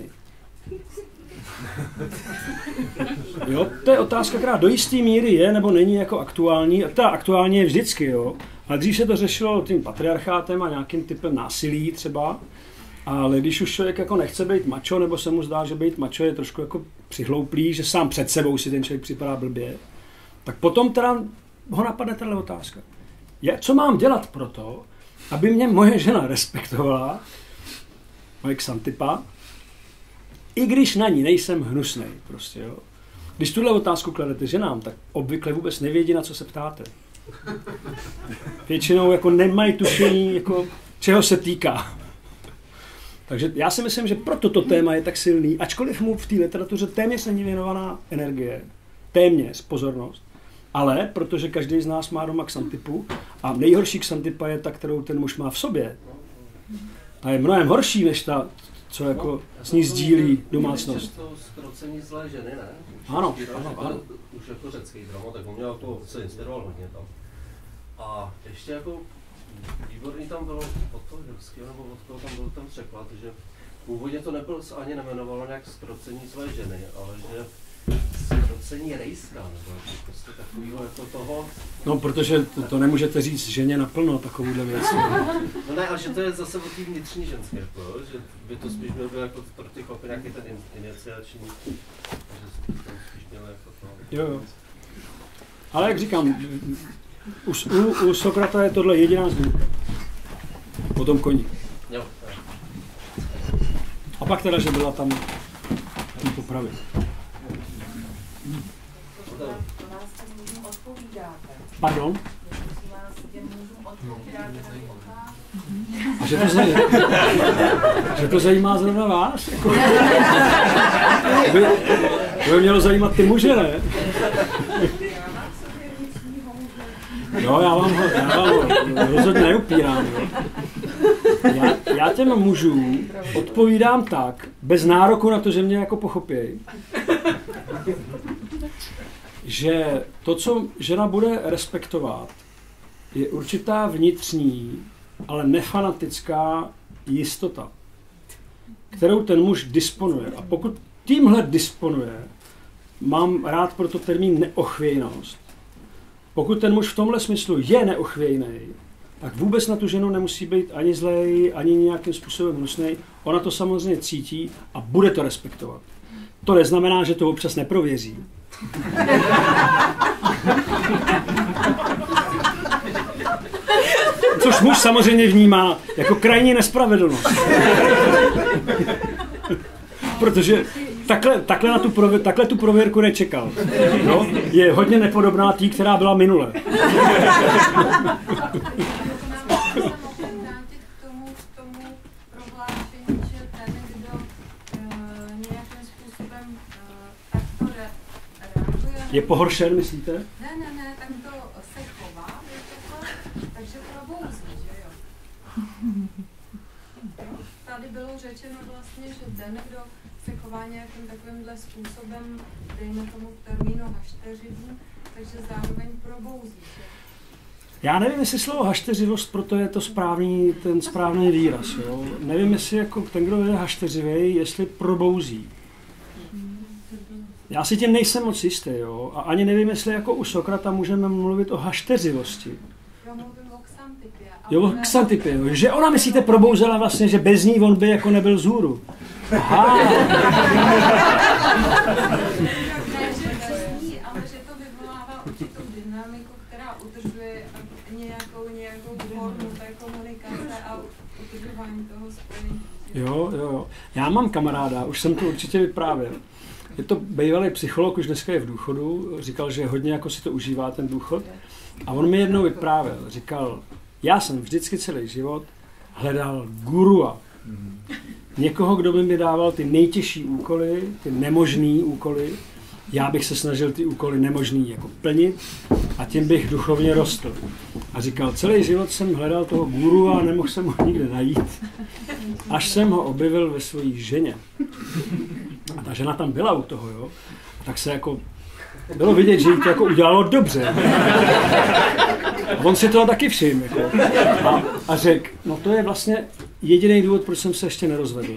Jo, to je otázka, která do jisté míry je nebo není jako aktuální. Ta aktuální je vždycky, jo. Ale dřív se to řešilo tím patriarchátem a nějakým typem násilí třeba. Ale když už člověk jako nechce být mačo, nebo se mu zdá, že být mačo je trošku jako přihlouplý, že sám před sebou si ten člověk připadá blbě, tak potom teda ho napadne tato otázka. Je, co mám dělat pro to, aby mě moje žena respektovala, moje Xantipa, i když na ní nejsem hnusnej, prostě, jo. Když tuhle otázku kladete ženám, tak obvykle vůbec nevědí, na co se ptáte. Většinou jako nemají tušení, jako, čeho se týká. Takže já si myslím, že proto to téma je tak silný, ačkoliv mu v té literatuře téměř není věnovaná energie, téměř pozornost, ale protože každý z nás má doma Xantipu a nejhorší Xantipa je ta, kterou ten muž má v sobě. A je mnohem horší, než ta, co jako s ní sdílí domácnost. To zkrocení zlé ženy, ne? Už ano, štíra, ano, ano. Už jako řecký drama, tak on měl jako, se inspiroval hodně tam. A ještě jako výborný tam bylo od toho Hilského, nebo od toho tam byl ten překlad, že původně to nebylo, ani nemenovalo nějak zkrocení své ženy, ale že zkrocení rejska, nebo jako prostě takovýho jako toho. No, protože to, to nemůžete říct ženě naplno, takovouhle věc. No ne, ale že to je zase o té vnitřní ženské, jako, že by to spíš byl, byl jako pro ty chlapy nějaký ten iniciační, že to spíš mělo jako to. Jo, jo. Ale jak říkám, u, u, u Sokrata je tohle jediná zmínka. O tom koni. Jo. A pak teda, že byla tam tím popravit. Pardon? A že to, zajímá, že to zajímá zrovna vás? Jako, to, by, to by mělo zajímat ty muže, ne? Jo, já vám ho, já vám ho rozhodně neupírám. Jo. Já, já těm mužům odpovídám tak, bez nároku na to, že mě jako pochopějí, že to, co žena bude respektovat, je určitá vnitřní, ale nefanatická jistota, kterou ten muž disponuje. A pokud tímhle disponuje, mám rád proto termín neochvějnost. Pokud ten muž v tomhle smyslu je neochvějnej, tak vůbec na tu ženu nemusí být ani zlej, ani nějakým způsobem hnusnej. Ona to samozřejmě cítí a bude to respektovat. To neznamená, že to občas neprověří. Což muž samozřejmě vnímá jako krajní nespravedlnost. Protože takhle, takhle, na tu prově, takhle tu prověrku nečekal. No? Je hodně nepodobná tý, která byla minule. Je pohoršen, myslíte? Ne, ne, ne, tak to se chová, takže probouzí, že jo. Tady bylo řečeno vlastně, že ten, kdo se chová nějakým takovýmhle způsobem, dejme tomu termínu hašteřivý, takže zároveň probouzí, že? Já nevím, jestli slovo hašteřivost, proto je to správný, ten správný výraz. Jo? Nevím, jestli jako ten, kdo je hašteřivý, jestli probouzí. Já si tím nejsem moc jistý, jo? A ani nevím, jestli jako u Sokrata můžeme mluvit o hašteřivosti. Já mluvím o xantypě. Jo, o xantypě, jo. Že ona, myslíte, probouzela vlastně, že bez ní on by jako nebyl vzhůru. Aha. Ne, že bez ní, ale že to vyvolává určitou dynamiku, která udržuje nějakou, nějakou formu té komunikace a udržování toho spojení. Jo, jo, jo. Já mám kamaráda, už jsem to určitě vyprávěl. Je to bývalý psycholog, už dneska je v důchodu, říkal, že hodně jako si to užívá ten důchod. A on mi jednou vyprávěl, říkal, já jsem vždycky celý život hledal gurua. Někoho, kdo by mi dával ty nejtěžší úkoly, ty nemožný úkoly. Já bych se snažil ty úkoly nemožný jako plnit a tím bych duchovně rostl. A říkal, celý život jsem hledal toho gurua a nemohl jsem ho nikde najít. Až jsem ho objevil ve své ženě. A ta žena tam byla u toho, jo. Tak se jako bylo vidět, že jí to jako udělalo dobře. A on si toho taky všiml. Jako. A, a řekl, no to je vlastně jediný důvod, proč jsem se ještě nerozvedl.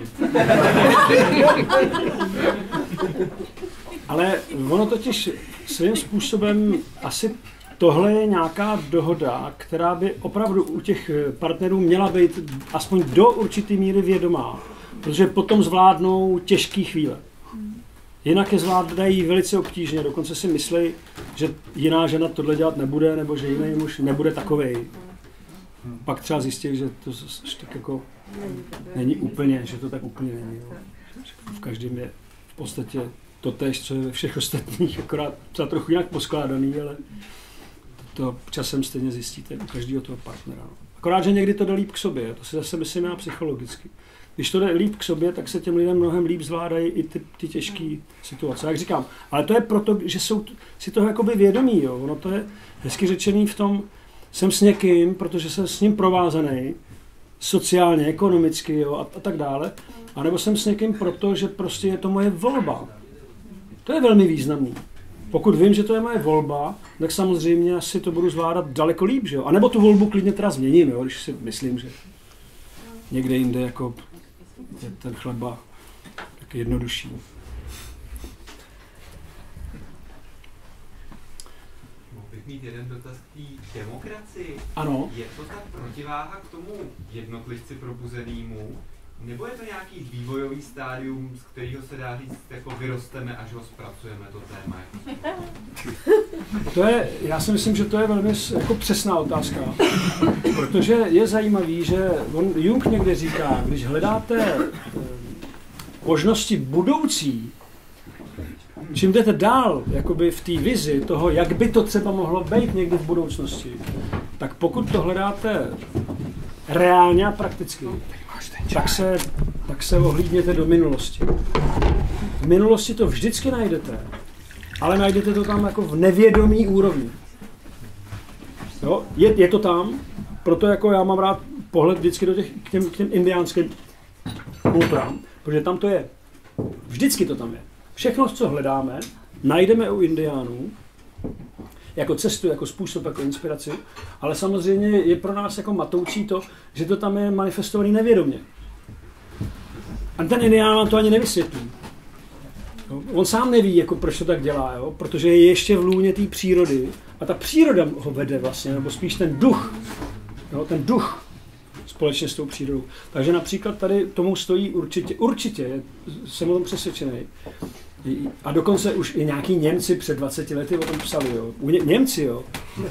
Ale ono totiž svým způsobem asi tohle je nějaká dohoda, která by opravdu u těch partnerů měla být aspoň do určité míry vědomá, protože potom zvládnou těžké chvíle. Jinak je zvládají velice obtížně, dokonce si myslí, že jiná žena tohle dělat nebude, nebo že jiný muž nebude takovej. Pak třeba zjistí, že to tak jako není úplně, že to tak úplně není. Jo. V každém je v podstatě totéž, co je ve všech ostatních, akorát třeba trochu jinak poskládaný, ale to časem stejně zjistíte u každého toho partnera. Akorát, že někdy to jde líp k sobě, to si zase myslím já psychologicky. Když to jde líp k sobě, tak se těm lidem mnohem líp zvládají i ty, ty těžké situace. Jak říkám, ale to je proto, že jsou si toho jakoby vědomí. Jo. Ono to je hezky řečený v tom, jsem s někým, protože jsem s ním provázaný, sociálně, ekonomicky jo, a, a tak dále. A nebo jsem s někým proto, že prostě je to moje volba. To je velmi významný. Pokud vím, že to je moje volba, tak samozřejmě asi to budu zvládat daleko líp, že jo. A nebo tu volbu klidně teda změním, jo, když si myslím, že někde jinde jako je ten chleba tak jednodušší. Mohl bych mít jeden dotaz k té demokracii. Ano. Je to ta protiváha k tomu jednotlivci probuzenému, nebo je to nějaký vývojový stádium, z kterého se dá říct, jako vyrosteme, až ho zpracujeme, to téma? To je, já si myslím, že to je velmi jako přesná otázka, protože je zajímavý, že on, Jung někde říká, když hledáte možnosti budoucí, čím jdete dál jakoby v té vizi toho, jak by to třeba mohlo být někdy v budoucnosti, tak pokud to hledáte reálně a prakticky, tak se, tak se ohlídněte do minulosti. V minulosti to vždycky najdete, ale najdete to tam jako v nevědomý úrovni. Jo? Je, je to tam, proto jako já mám rád pohled vždycky do těch, k, těm, k těm indiánským kulturám, protože tam to je. Vždycky to tam je. Všechno, co hledáme, najdeme u indiánů jako cestu, jako způsob, jako inspiraci, ale samozřejmě je pro nás jako matoucí to, že to tam je manifestovaný nevědomě. A ten indián vám to ani nevysvětlí. Jo? On sám neví, jako proč to tak dělá, jo? Protože je ještě v lůně té přírody a ta příroda ho vede vlastně, nebo spíš ten duch, jo? Ten duch společně s tou přírodou. Takže například tady tomu stojí určitě, určitě, jsem o tom přesvědčený. A dokonce už i nějaký Němci před dvaceti lety o tom psali, jo. Ně, Němci, jo.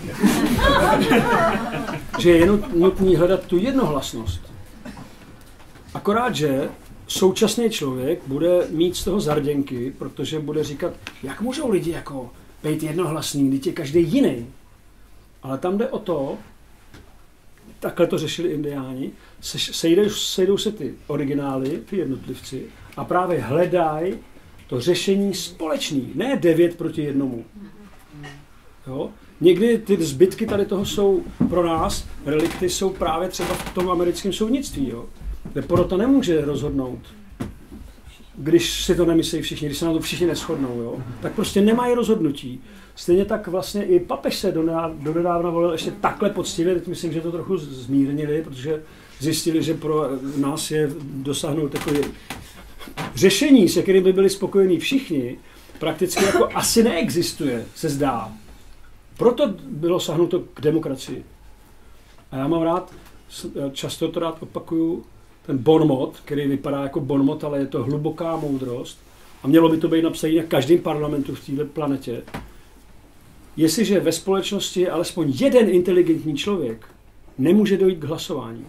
Že je nutný hledat tu jednohlasnost. Akorát, že současný člověk bude mít z toho zarděnky, protože bude říkat, jak můžou lidi jako být jednohlasný, když je každý jiný. Ale tam jde o to, takhle to řešili indiáni, sejdou, sejdou se ty originály, ty jednotlivci, a právě hledají to řešení společný, ne devět proti jednomu. Jo? Někdy ty zbytky tady toho jsou pro nás, relikty jsou právě třeba v tom americkém soudnictví, jo? Kde porota nemůže rozhodnout, když si to nemyslí všichni, když se na to všichni neshodnou, jo? Tak prostě nemají rozhodnutí. Stejně tak vlastně i papež se donedávna volil ještě takhle poctivě, teď myslím, že to trochu zmírnili, protože zjistili, že pro nás je dosáhnout takové řešení, se kterým by byli spokojení všichni, prakticky jako asi neexistuje, se zdá. Proto bylo sahnuto k demokracii. A já mám rád, často to rád opakuju, ten bonmot, který vypadá jako bonmot, ale je to hluboká moudrost. A mělo by to být napsané na každém parlamentu v této planetě. Jestliže ve společnosti je alespoň jeden inteligentní člověk, nemůže dojít k hlasování.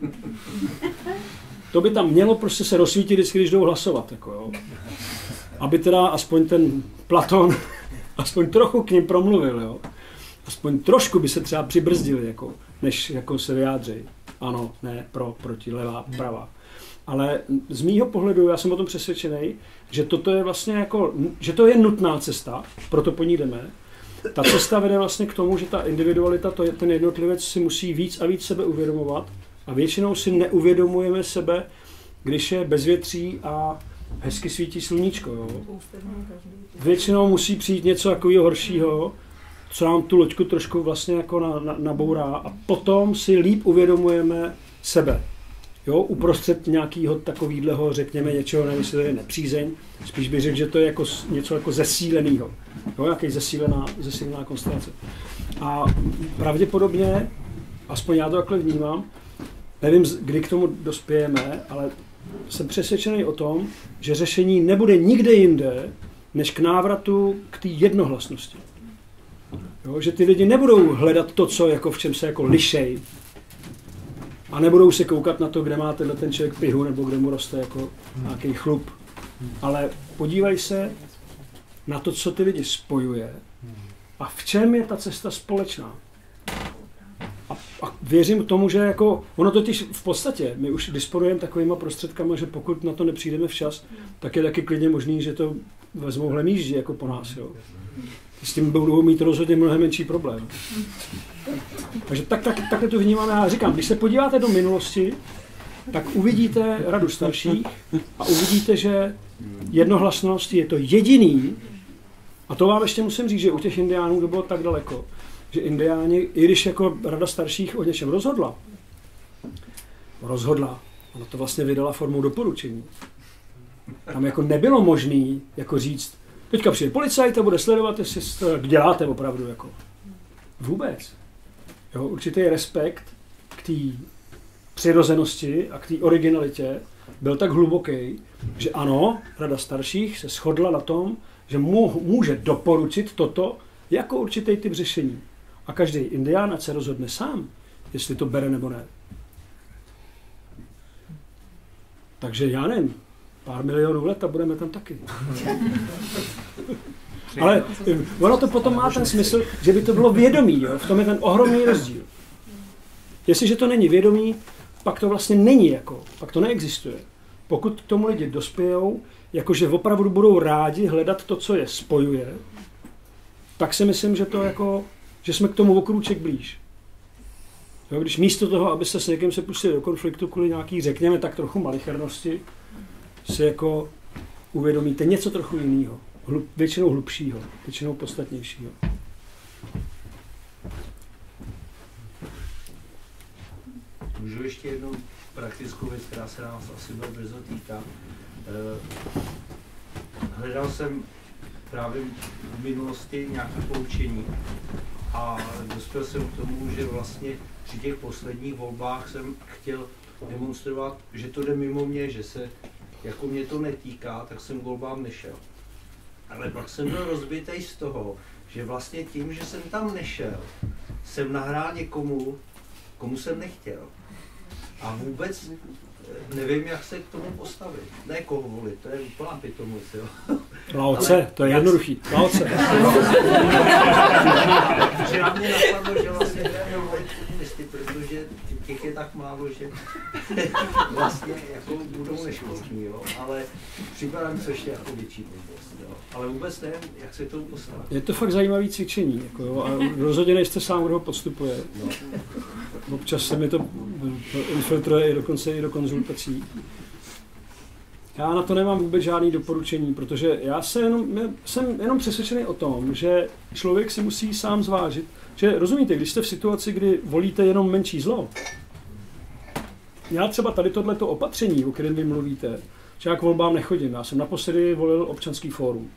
To by tam mělo prostě se rozsvítit vždycky, když jdou hlasovat. Jako, jo. Aby teda aspoň ten Platon aspoň trochu k ním promluvil. Jo. Aspoň trošku by se třeba přibrzdili, jako, než jako se vyjádří. Ano, ne, pro, proti, levá, pravá. Ale z mýho pohledu, já jsem o tom přesvědčený, že toto je vlastně jako, že to je nutná cesta, proto po ní jdeme. Ta cesta vede vlastně k tomu, že ta individualita, to je, ten jednotlivec si musí víc a víc sebe uvědomovat a většinou si neuvědomujeme sebe, když je bezvětří a hezky svítí sluníčko. Jo. Většinou musí přijít něco takového horšího, co nám tu loďku trošku vlastně jako na, na, nabourá a potom si líp uvědomujeme sebe. Jo, uprostřed nějakého takového, řekněme, něčeho, nevím, jestli to je nepřízeň, spíš bych řekl, že to je jako něco jako zesíleného. Jo, nějaký zesílená, zesílená konstelace. A pravděpodobně, aspoň já to takhle vnímám, nevím, kdy k tomu dospějeme, ale jsem přesvědčený o tom, že řešení nebude nikde jinde, než k návratu k té jednohlasnosti. Jo, že ty lidi nebudou hledat to, co jako v čem se jako lišej, a nebudou se koukat na to, kde má tenhle ten člověk pihu, nebo kde mu roste jako nějaký chlup. Ale podívají se na to, co ty lidi spojuje a v čem je ta cesta společná. A, a věřím tomu, že jako, ono totiž v podstatě, my už disponujeme takovýma prostředkama, že pokud na to nepřijdeme včas, tak je taky klidně možný, že to vezmou hlemýždi jako po nás. Jo. S tím budou mít rozhodně mnohem menší problém. Takže tak, tak, takhle to vnímáme. Já říkám, když se podíváte do minulosti, tak uvidíte radu starších a uvidíte, že jednohlasnost je to jediný, a to vám ještě musím říct, že u těch indiánů to bylo tak daleko, že indiáni, i když jako rada starších o něčem rozhodla, rozhodla, ona to vlastně vydala formou doporučení. Tam jako nebylo možný jako říct, teďka přijde policajt a bude sledovat, jestli to děláte opravdu. Jako. Vůbec. Jo, určitý respekt k té přirozenosti a k té originalitě byl tak hluboký, že ano, rada starších se shodla na tom, že může doporučit toto jako určitý typ řešení. A každý indián ať se rozhodne sám, jestli to bere nebo ne. Takže já nevím, pár milionů let a budeme tam taky. Ale ono to potom má ten smysl, že by to bylo vědomí, jo? V tom je ten ohromný rozdíl. Jestliže to není vědomí, pak to vlastně není jako, pak to neexistuje. Pokud k tomu lidi dospějou, jakože opravdu budou rádi hledat to, co je spojuje, tak si myslím, že to jako, že jsme k tomu o krůček blíž. Jo, když místo toho, aby se s někým se pustili do konfliktu kvůli nějaký, řekněme, tak trochu malichernosti, si jako uvědomíte něco trochu jiného, hlub, většinou hlubšího, většinou podstatnějšího. Můžu ještě jednu praktickou věc, která se nás asi bude brzo týká. Hledal jsem právě v minulosti nějaké poučení a dospěl jsem k tomu, že vlastně při těch posledních volbách jsem chtěl demonstrovat, že to jde mimo mě, že se, jako mě to netýká, tak jsem k volbám nešel. Ale pak jsem byl rozbitej z toho, že vlastně tím, že jsem tam nešel, jsem nahrál někomu, komu jsem nechtěl. A vůbec nevím, jak se k tomu postavit. Ne koho volit, to je úplná pitomoc, jo. Lao Tse, to je jednoduchý. Lao Tse. Že na mě napadlo, že vlastně budeme volit komunisty, protože těch je tak málo, že vlastně jako budou neškodní, jo. Ale připadá mi, což je jako větší blbost, jo. Ale vůbec nevím, jak se k tomu postavit. Je to fakt zajímavý cvičení, jako jo, a rozhodně nejste sám, kdo ho podstupuje. No. Občas se mi to infiltruje i dokonce i do konzultací. Já na to nemám vůbec žádný doporučení, protože já se jenom, jsem jenom přesvědčený o tom, že člověk si musí sám zvážit, že rozumíte, když jste v situaci, kdy volíte jenom menší zlo, já třeba tady tohleto opatření, o kterém vy mluvíte, že já k volbám nechodím, já jsem naposledy volil občanský fórum.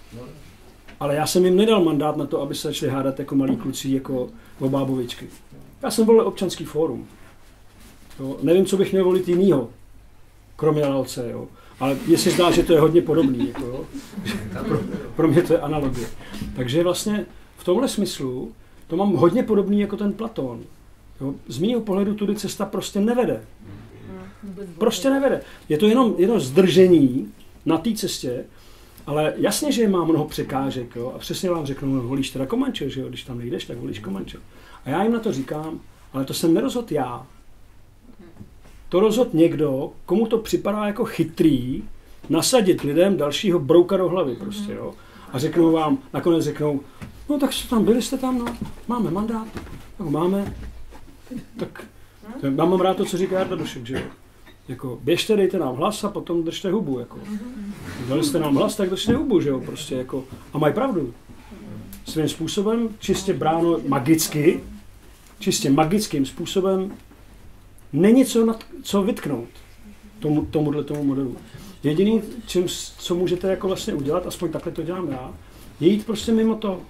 Ale já jsem jim nedal mandát na to, aby se začali hádat jako malí kluci, jako obábovičky. Já jsem volil občanský fórum. Jo, nevím, co bych měl volit jinýho, kromě Lao Tse, jo. Ale mně se zdá, že to je hodně podobný. Jako, jo. Pro, pro mě to je analogie. Takže vlastně v tomhle smyslu to mám hodně podobný jako ten Platón. Jo. Z mýho pohledu tudy cesta prostě nevede. Prostě nevede. Je to jenom, jenom zdržení na té cestě, ale jasně, že má mnoho překážek. Jo. A přesně vám řeknu, no, volíš teda Komanče, že jo. Když tam nejdeš, tak volíš Komanče. A já jim na to říkám, ale to jsem nerozhodl já. To rozhodl někdo, komu to připadá jako chytrý, nasadit lidem dalšího brouka do hlavy prostě, jo. A řeknou vám, nakonec řeknou, no tak jste tam, byli jste tam, no, máme mandát, tak máme, tak já mám rád to, co říká Jarda Dušek, že jo. Jako, běžte, dejte nám hlas a potom držte hubu, jako. Dali jste nám hlas, tak držte hubu, že jo, prostě, jako. A mají pravdu. Svým způsobem, čistě bráno magicky, čistě magickým způsobem, není co, nad, co vytknout tomu, tomuhle tomu modelu. Jediný, čím, co můžete jako vlastně udělat, aspoň takhle to dělám já, je jít prostě mimo to.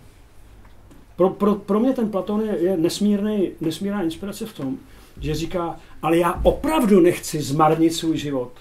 Pro, pro, pro mě ten Platón je, je nesmírný, nesmírná inspirace v tom, že říká, ale já opravdu nechci zmarnit svůj život.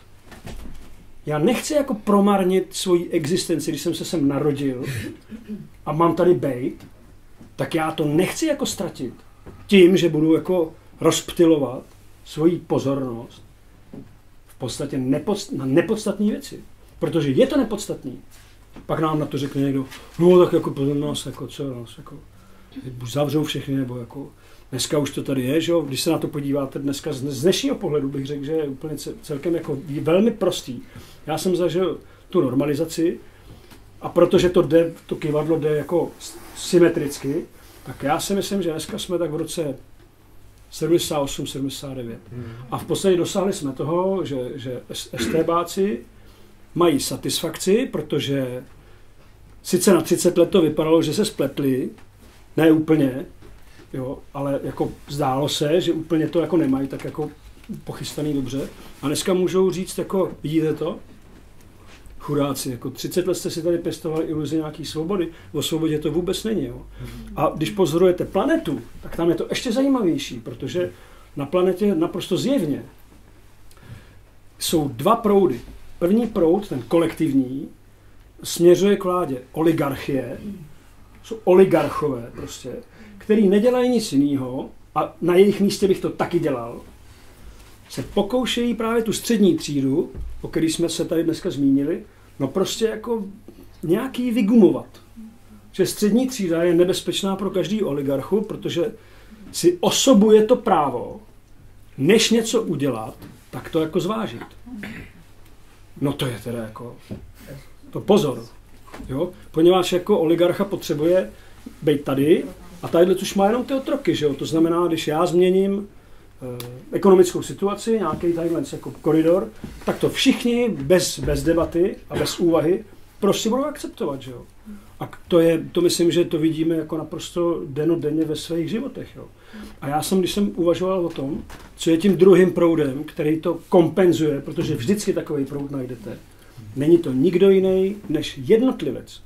Já nechci jako promarnit svoji existenci, když jsem se sem narodil a mám tady bejt, tak já to nechci jako ztratit tím, že budu jako rozptylovat svoji pozornost v podstatě nepodst- na nepodstatné věci. Protože je to nepodstatný. Pak nám na to řekne někdo, no tak jako pozor nás, jako co nás, jako zavřou všechny, nebo jako dneska už to tady je, že jo, když se na to podíváte dneska z dnešního pohledu bych řekl, že je úplně celkem jako velmi prostý. Já jsem zažil tu normalizaci a protože to jde, to kyvadlo jde jako symetricky, tak já si myslím, že dneska jsme tak v roce sedmdesát osm sedmdesát devět. A v podstatě dosáhli jsme toho, že, že estébáci mají satisfakci, protože sice na třicet let to vypadalo, že se spletli, ne úplně, jo, ale jako zdálo se, že úplně to jako nemají tak jako pochystaný dobře. A dneska můžou říct jako, vidíte to? Chudáci, jako třicet let jste si tady pěstovali iluzi nějaký svobody, o svobodě to vůbec není. Jo. A když pozorujete planetu, tak tam je to ještě zajímavější, protože na planetě naprosto zjevně jsou dva proudy. První proud, ten kolektivní, směřuje k vládě oligarchie, jsou oligarchové prostě, který nedělají nic jiného a na jejich místě bych to taky dělal, se pokoušejí právě tu střední třídu, o který jsme se tady dneska zmínili, no prostě jako nějaký vygumovat. Že střední třída je nebezpečná pro každý oligarchu, protože si osobuje to právo, než něco udělat, tak to jako zvážit. No to je teda jako, to pozor. Jo? Poněvadž jako oligarcha potřebuje být tady a tadyhle už má jenom ty otroky, že jo? To znamená, když já změním eh, ekonomickou situaci, nějaký tadyhle jako koridor, tak to všichni bez, bez debaty a bez úvahy prostě budou akceptovat, že jo? A to je, to myslím, že to vidíme jako naprosto dennodenně ve svých životech, jo? A já jsem, když jsem uvažoval o tom, co je tím druhým proudem, který to kompenzuje, protože vždycky takový proud najdete, není to nikdo jiný než jednotlivec.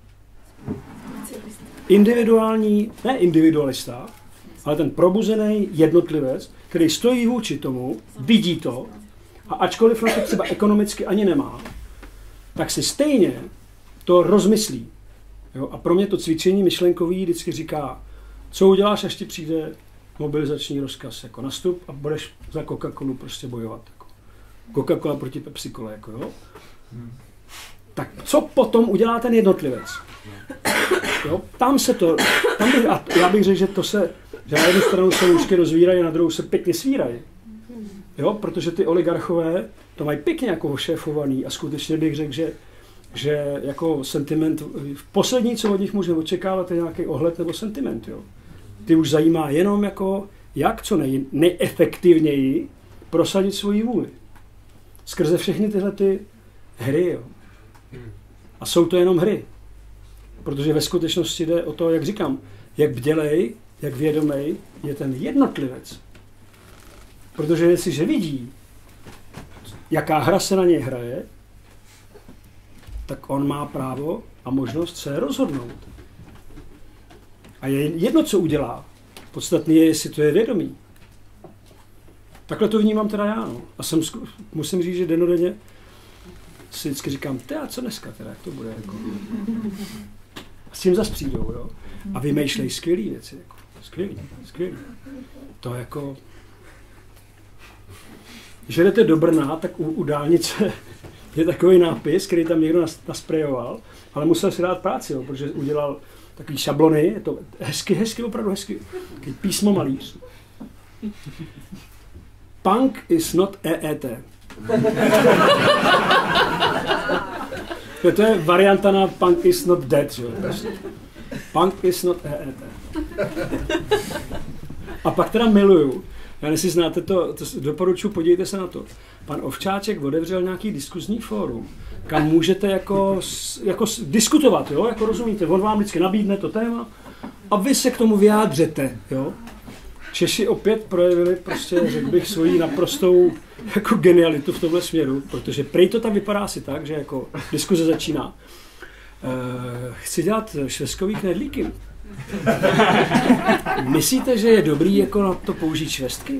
Individuální, ne individualista, ale ten probuzený jednotlivec, který stojí vůči tomu, vidí to a ačkoliv na to třeba ekonomicky ani nemá, tak si stejně to rozmyslí. Jo? A pro mě to cvičení myšlenkový vždycky říká, co uděláš, až ti přijde mobilizační rozkaz, jako nastup a budeš za Coca-Colu prostě bojovat. Jako. Coca-Cola proti Pepsi-Cola, jako jo. Tak co potom udělá ten jednotlivec? Jo? Tam se to, tam bych, a já bych řekl, že to se, že na jednu stranu se lůžky rozvírají a na druhou se pěkně svírají. Jo? Protože ty oligarchové to mají pěkně jako ošéfovaný a skutečně bych řekl, že že jako sentiment, v poslední, co od nich můžeme očekávat, je nějaký ohled nebo sentiment. Jo. Ty už zajímá jenom jako, jak co nej, nejefektivněji prosadit svoji vůli. Skrze všechny tyhle ty hry. Jo. A jsou to jenom hry. Protože ve skutečnosti jde o to, jak říkám, jak bdělej, jak vědomej je ten jednotlivec. Protože jestliže vidí, jaká hra se na něj hraje, tak on má právo a možnost se rozhodnout. A je jedno, co udělá. Podstatný je, jestli to je vědomí. Takhle to vnímám teda já. No. A jsem, musím říct, že dennodenně si vždycky říkám, ty a co dneska teda, jak to bude? Jako. A s tím zas přijdou, jo. A vymýšlej skvělý věci. Jako. Skvělý, skvělý. To jako... Když jdete do Brna, tak u, u dálnice je takový nápis, který tam někdo nasprejoval, ale musel si dát práci, jo, protože udělal takový šablony, je to hezky, hezky, opravdu hezky, takový písmo malíř. Punk is not E E T. To je varianta na punk is not dead, jo. Punk is not E E T. A pak teda miluju, já jestli znáte to, to doporučuji, podívejte se na to. Pan Ovčáček otevřel nějaký diskuzní fórum, kam můžete jako, jako diskutovat, jo? Jako rozumíte, on vám vždycky nabídne to téma a vy se k tomu vyjádřete. Jo? Češi opět projevili, prostě, řekl bych, svoji naprostou jako genialitu v tomhle směru, protože prej to tam vypadá si tak, že jako diskuze začíná. Uh, chci dělat švestkový knedlíky. Myslíte, že je dobrý jako na to použít švestky?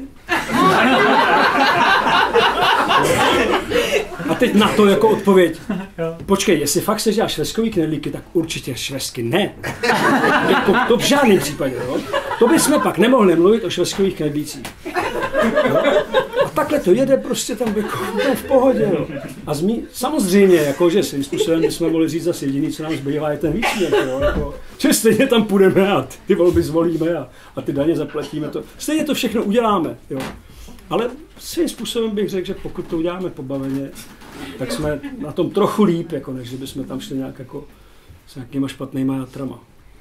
A teď na to jako odpověď. Počkej, jestli fakt se dělá švestkový knedlíky, tak určitě švestky ne. Jako to v žádném případě. Jo? To bychom pak nemohli mluvit o švestkových knedlících. A takhle to jede prostě tam jako v pohodě. Jo? A zmí, samozřejmě, jako, že svým způsobem bychom mohli říct zase jediný, co nám zbývá, je ten výsměch. Jako, že stejně tam půjdeme a ty volby zvolíme a, a ty daně zaplatíme. To. Stejně to všechno uděláme. Jo? Ale svým způsobem bych řekl, že pokud to uděláme pobaveně, tak jsme na tom trochu líp, jako než bychom tam šli nějak jako s nějakýma špatnýma jatrama.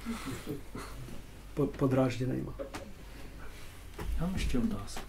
Pod, podrážděnýma. Já mám ještě otázku.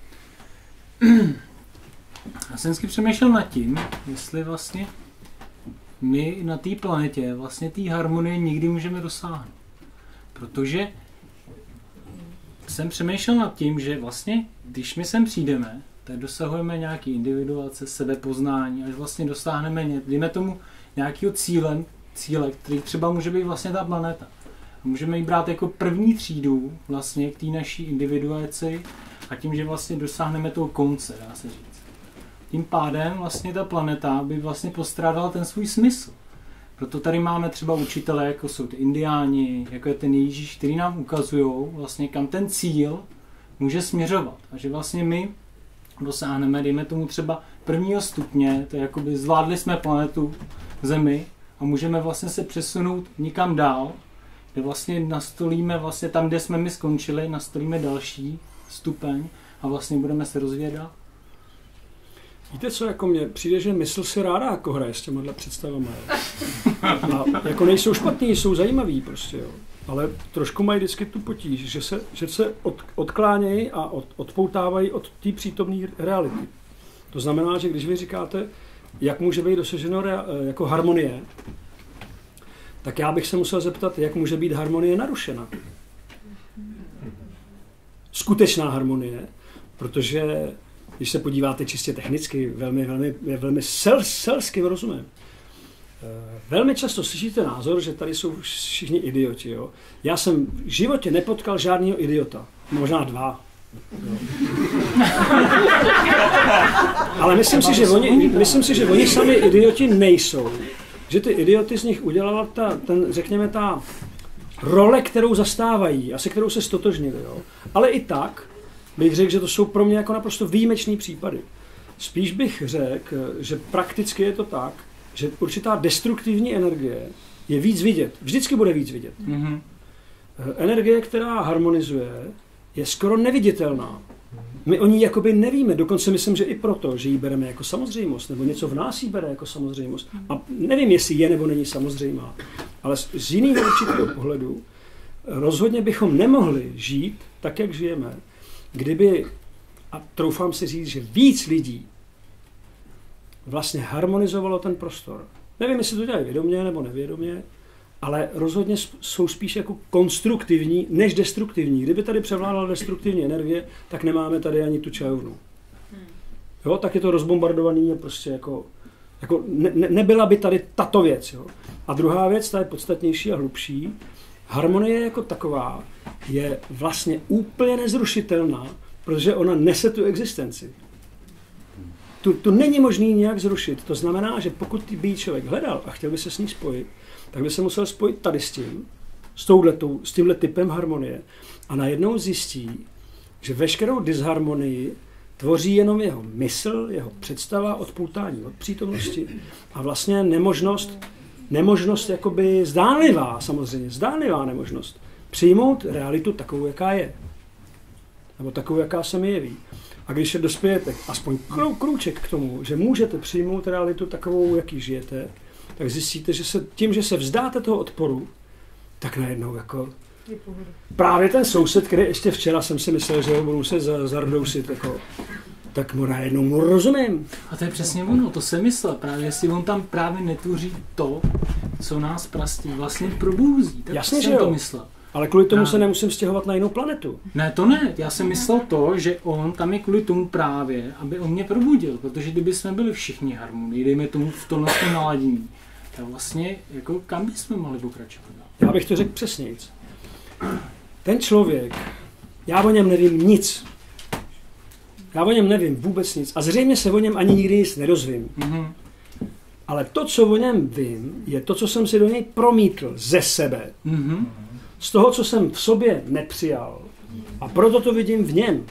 Já jsem vždycky přemýšlel nad tím, jestli vlastně my na té planetě vlastně té harmonie nikdy můžeme dosáhnout. Protože jsem přemýšlel nad tím, že vlastně, když my sem přijdeme, tak dosahujeme nějaký individuace, sebepoznání, až vlastně dosáhneme, dejme tomu, nějakého cíle, cíle, který třeba může být vlastně ta planeta. A můžeme ji brát jako první třídu vlastně k té naší individuaci a tím, že vlastně dosáhneme toho konce, dá se říct. Tím pádem vlastně ta planeta by vlastně postrádala ten svůj smysl. Proto tady máme třeba učitele, jako jsou ty indiáni, jako je ten Ježíš, který nám ukazují vlastně, kam ten cíl může směřovat. A že vlastně my dosáhneme, dejme tomu třeba prvního stupně, to je jakoby zvládli jsme planetu Zemi a můžeme vlastně se přesunout nikam dál, kde vlastně nastolíme vlastně tam, kde jsme my skončili, nastolíme další stupeň a vlastně budeme se rozvíjet dál. Víte co, jako mně přijde, že mysl si ráda jako hraje s těmahle představami. A jako nejsou špatný, jsou zajímavý prostě, jo. Ale trošku mají vždycky tu potíž, že se, že se od, odklánějí a od, odpoutávají od té přítomné reality. To znamená, že když vy říkáte, jak může být dosaženo rea, jako harmonie, tak já bych se musel zeptat, jak může být harmonie narušena. Skutečná harmonie, protože když se podíváte čistě technicky, velmi, velmi, velmi sel, selským rozumem, velmi často slyšíte názor, že tady jsou všichni idioti. Jo? Já jsem v životě nepotkal žádného idiota. Možná dva. Jo. Ale myslím si, že oni, myslím si, že oni sami idioti nejsou. Že ty idioty z nich udělala ta, ten, řekněme, ta role, kterou zastávají a se kterou se stotožnili. Jo? Ale i tak bych řekl, že to jsou pro mě jako naprosto výjimečný případy. Spíš bych řekl, že prakticky je to tak, že určitá destruktivní energie je víc vidět. Vždycky bude víc vidět. Mm-hmm. Energie, která harmonizuje, je skoro neviditelná. My o ní jakoby nevíme, dokonce myslím, že i proto, že ji bereme jako samozřejmost, nebo něco v nás ji bere jako samozřejmost. A nevím, jestli je nebo není samozřejmá, ale z jiného určitého pohledu rozhodně bychom nemohli žít tak, jak žijeme, kdyby, a troufám si říct, že víc lidí vlastně harmonizovalo ten prostor. Nevím, jestli to dělají vědomě nebo nevědomě, ale rozhodně jsou spíš jako konstruktivní než destruktivní. Kdyby tady převládala destruktivní energie, tak nemáme tady ani tu čajovnu. Jo, tak je to rozbombardovaný a prostě jako, jako ne, ne, nebyla by tady tato věc. Jo. A druhá věc, ta je podstatnější a hlubší. Harmonie jako taková je vlastně úplně nezrušitelná, protože ona nese tu existenci. Tu, tu není možný nějak zrušit. To znamená, že pokud by ji člověk hledal a chtěl by se s ní spojit, tak by se musel spojit tady s tím, s, touhletou, s tímhle typem harmonie a najednou zjistí, že veškerou disharmonii tvoří jenom jeho mysl, jeho představa, odpoutání od přítomnosti a vlastně nemožnost, nemožnost jakoby zdánlivá, samozřejmě, zdánlivá nemožnost přijmout realitu takovou, jaká je. Nebo takovou, jaká se mi jeví. A když se dospějete aspoň krou, krůček k tomu, že můžete přijmout realitu takovou, jaký žijete, tak zjistíte, že se, tím, že se vzdáte toho odporu, tak najednou jako právě ten soused, který ještě včera jsem si myslel, že ho budu se zardousit, jako, tak mu najednou mu rozumím. A to je přesně ono, to jsem myslel, právě jestli on tam právě netvoří to, co nás prastí, vlastně probouzí. Tak jasně, jsem že jo. To myslel. Ale kvůli tomu no. se nemusím stěhovat na jinou planetu. Ne, to ne. Já jsem myslel to, že on tam je kvůli tomu právě, aby on mě probudil. Protože kdyby jsme byli všichni harmonii, dejme tomu v tomhle naladění, tak vlastně jako kam bychom mohli pokračovat? Já bych to řekl přesnějc. Ten člověk, já o něm nevím nic. Já o něm nevím vůbec nic. A zřejmě se o něm ani nikdy nic nedozvím. Mm-hmm. Ale to, co o něm vím, je to, co jsem si do něj promítl ze sebe. Mm-hmm. Z toho, co jsem v sobě nepřijal. A proto to vidím v něm.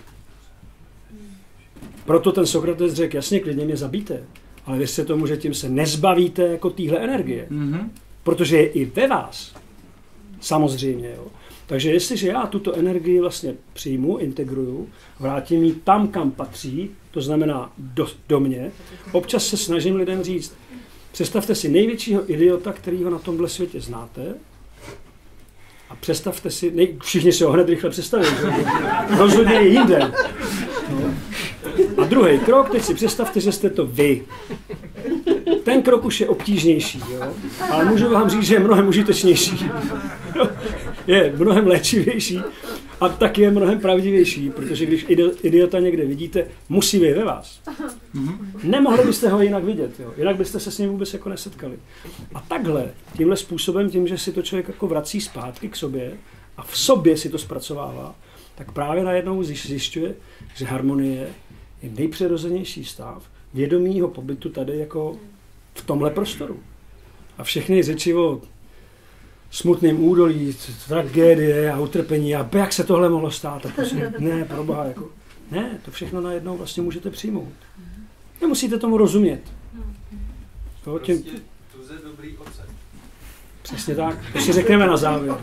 Proto ten Sokrates řekl, jasně, klidně mě zabijte, ale věřte tomu, že tím se nezbavíte jako téhle energie. Mm-hmm. Protože je i ve vás. Samozřejmě. Jo. Takže jestliže já tuto energii vlastně přijmu, integruju, vrátím ji tam, kam patří, to znamená do, do mě, občas se snažím lidem říct, představte si největšího idiota, kterýho na tomhle světě znáte, a představte si, nej, všichni si ho hned rychle představí, rozhodně je jinde. No. A druhý krok, teď si představte, že jste to vy. Ten krok už je obtížnější, jo? Ale můžu vám říct, že je mnohem užitečnější. Je mnohem léčivější a taky je mnohem pravdivější, protože když idiota někde vidíte, musí být ve vás. Nemohli byste ho jinak vidět, jo? Jinak byste se s ním vůbec jako nesetkali. A takhle, tímhle způsobem, tím, že si to člověk jako vrací zpátky k sobě a v sobě si to zpracovává, tak právě najednou zjišťuje, že harmonie je nejpřirozenější stav vědomího pobytu tady jako v tomhle prostoru. A všechny řeči o smutném údolí, tragédie a utrpení a jak se tohle mohlo stát. A prostě, ne, proboha, jako, ne, to všechno najednou vlastně můžete přijmout. Nemusíte tomu rozumět. To, tím, Prostě tuze dobrý ocet. přesně tak. To si řekneme na závěr.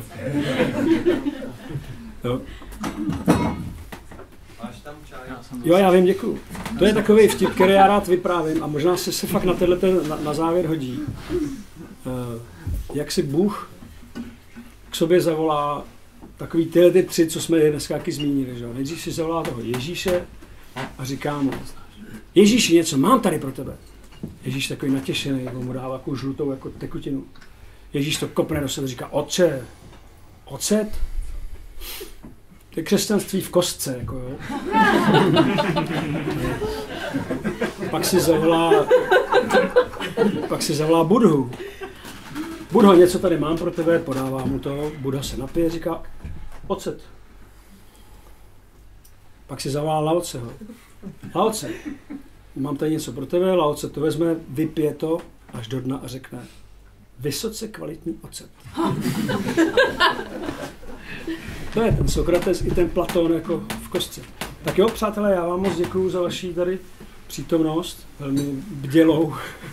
Jo. Máš tam čaj? Jo, já vím, děkuju. To je takový vtip, který já rád vyprávím a možná se, se fakt na tenhle na, na závěr hodí. Uh, jak si Bůh k sobě zavolá takový tyhle ty tři, co jsme dneska taky zmínili. Že? Nejdřív si zavolá toho Ježíše a říká mu, Ježíši, něco mám tady pro tebe. Ježíš takový natěšený, jako mu dává takovou žlutou jako tekutinu. Ježíš to kopne do sebe a říká, otče, ocet? To je křesťanství v kostce, jako jo. Pak si zavolá, pak si zavolá Budhu. Budho, něco tady mám pro tebe, podává mu to, Buddha se napije, říká, ocet. Pak si zavolá Laoceho. Laoce, mám tady něco pro tebe, Laoce to vezme, vypije to až do dna a řekne, vysoce kvalitní ocet. To je ten Sokrates i ten Platón jako v kostce. Tak jo, přátelé, já vám moc děkuju za vaši tady přítomnost, velmi bdělou.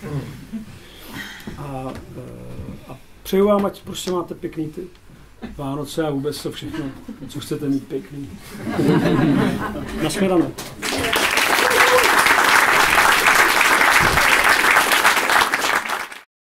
A, a přeju vám, ať prostě máte pěkný ty Vánoce a vůbec to všechno, co chcete mít pěkný. Nashledanou.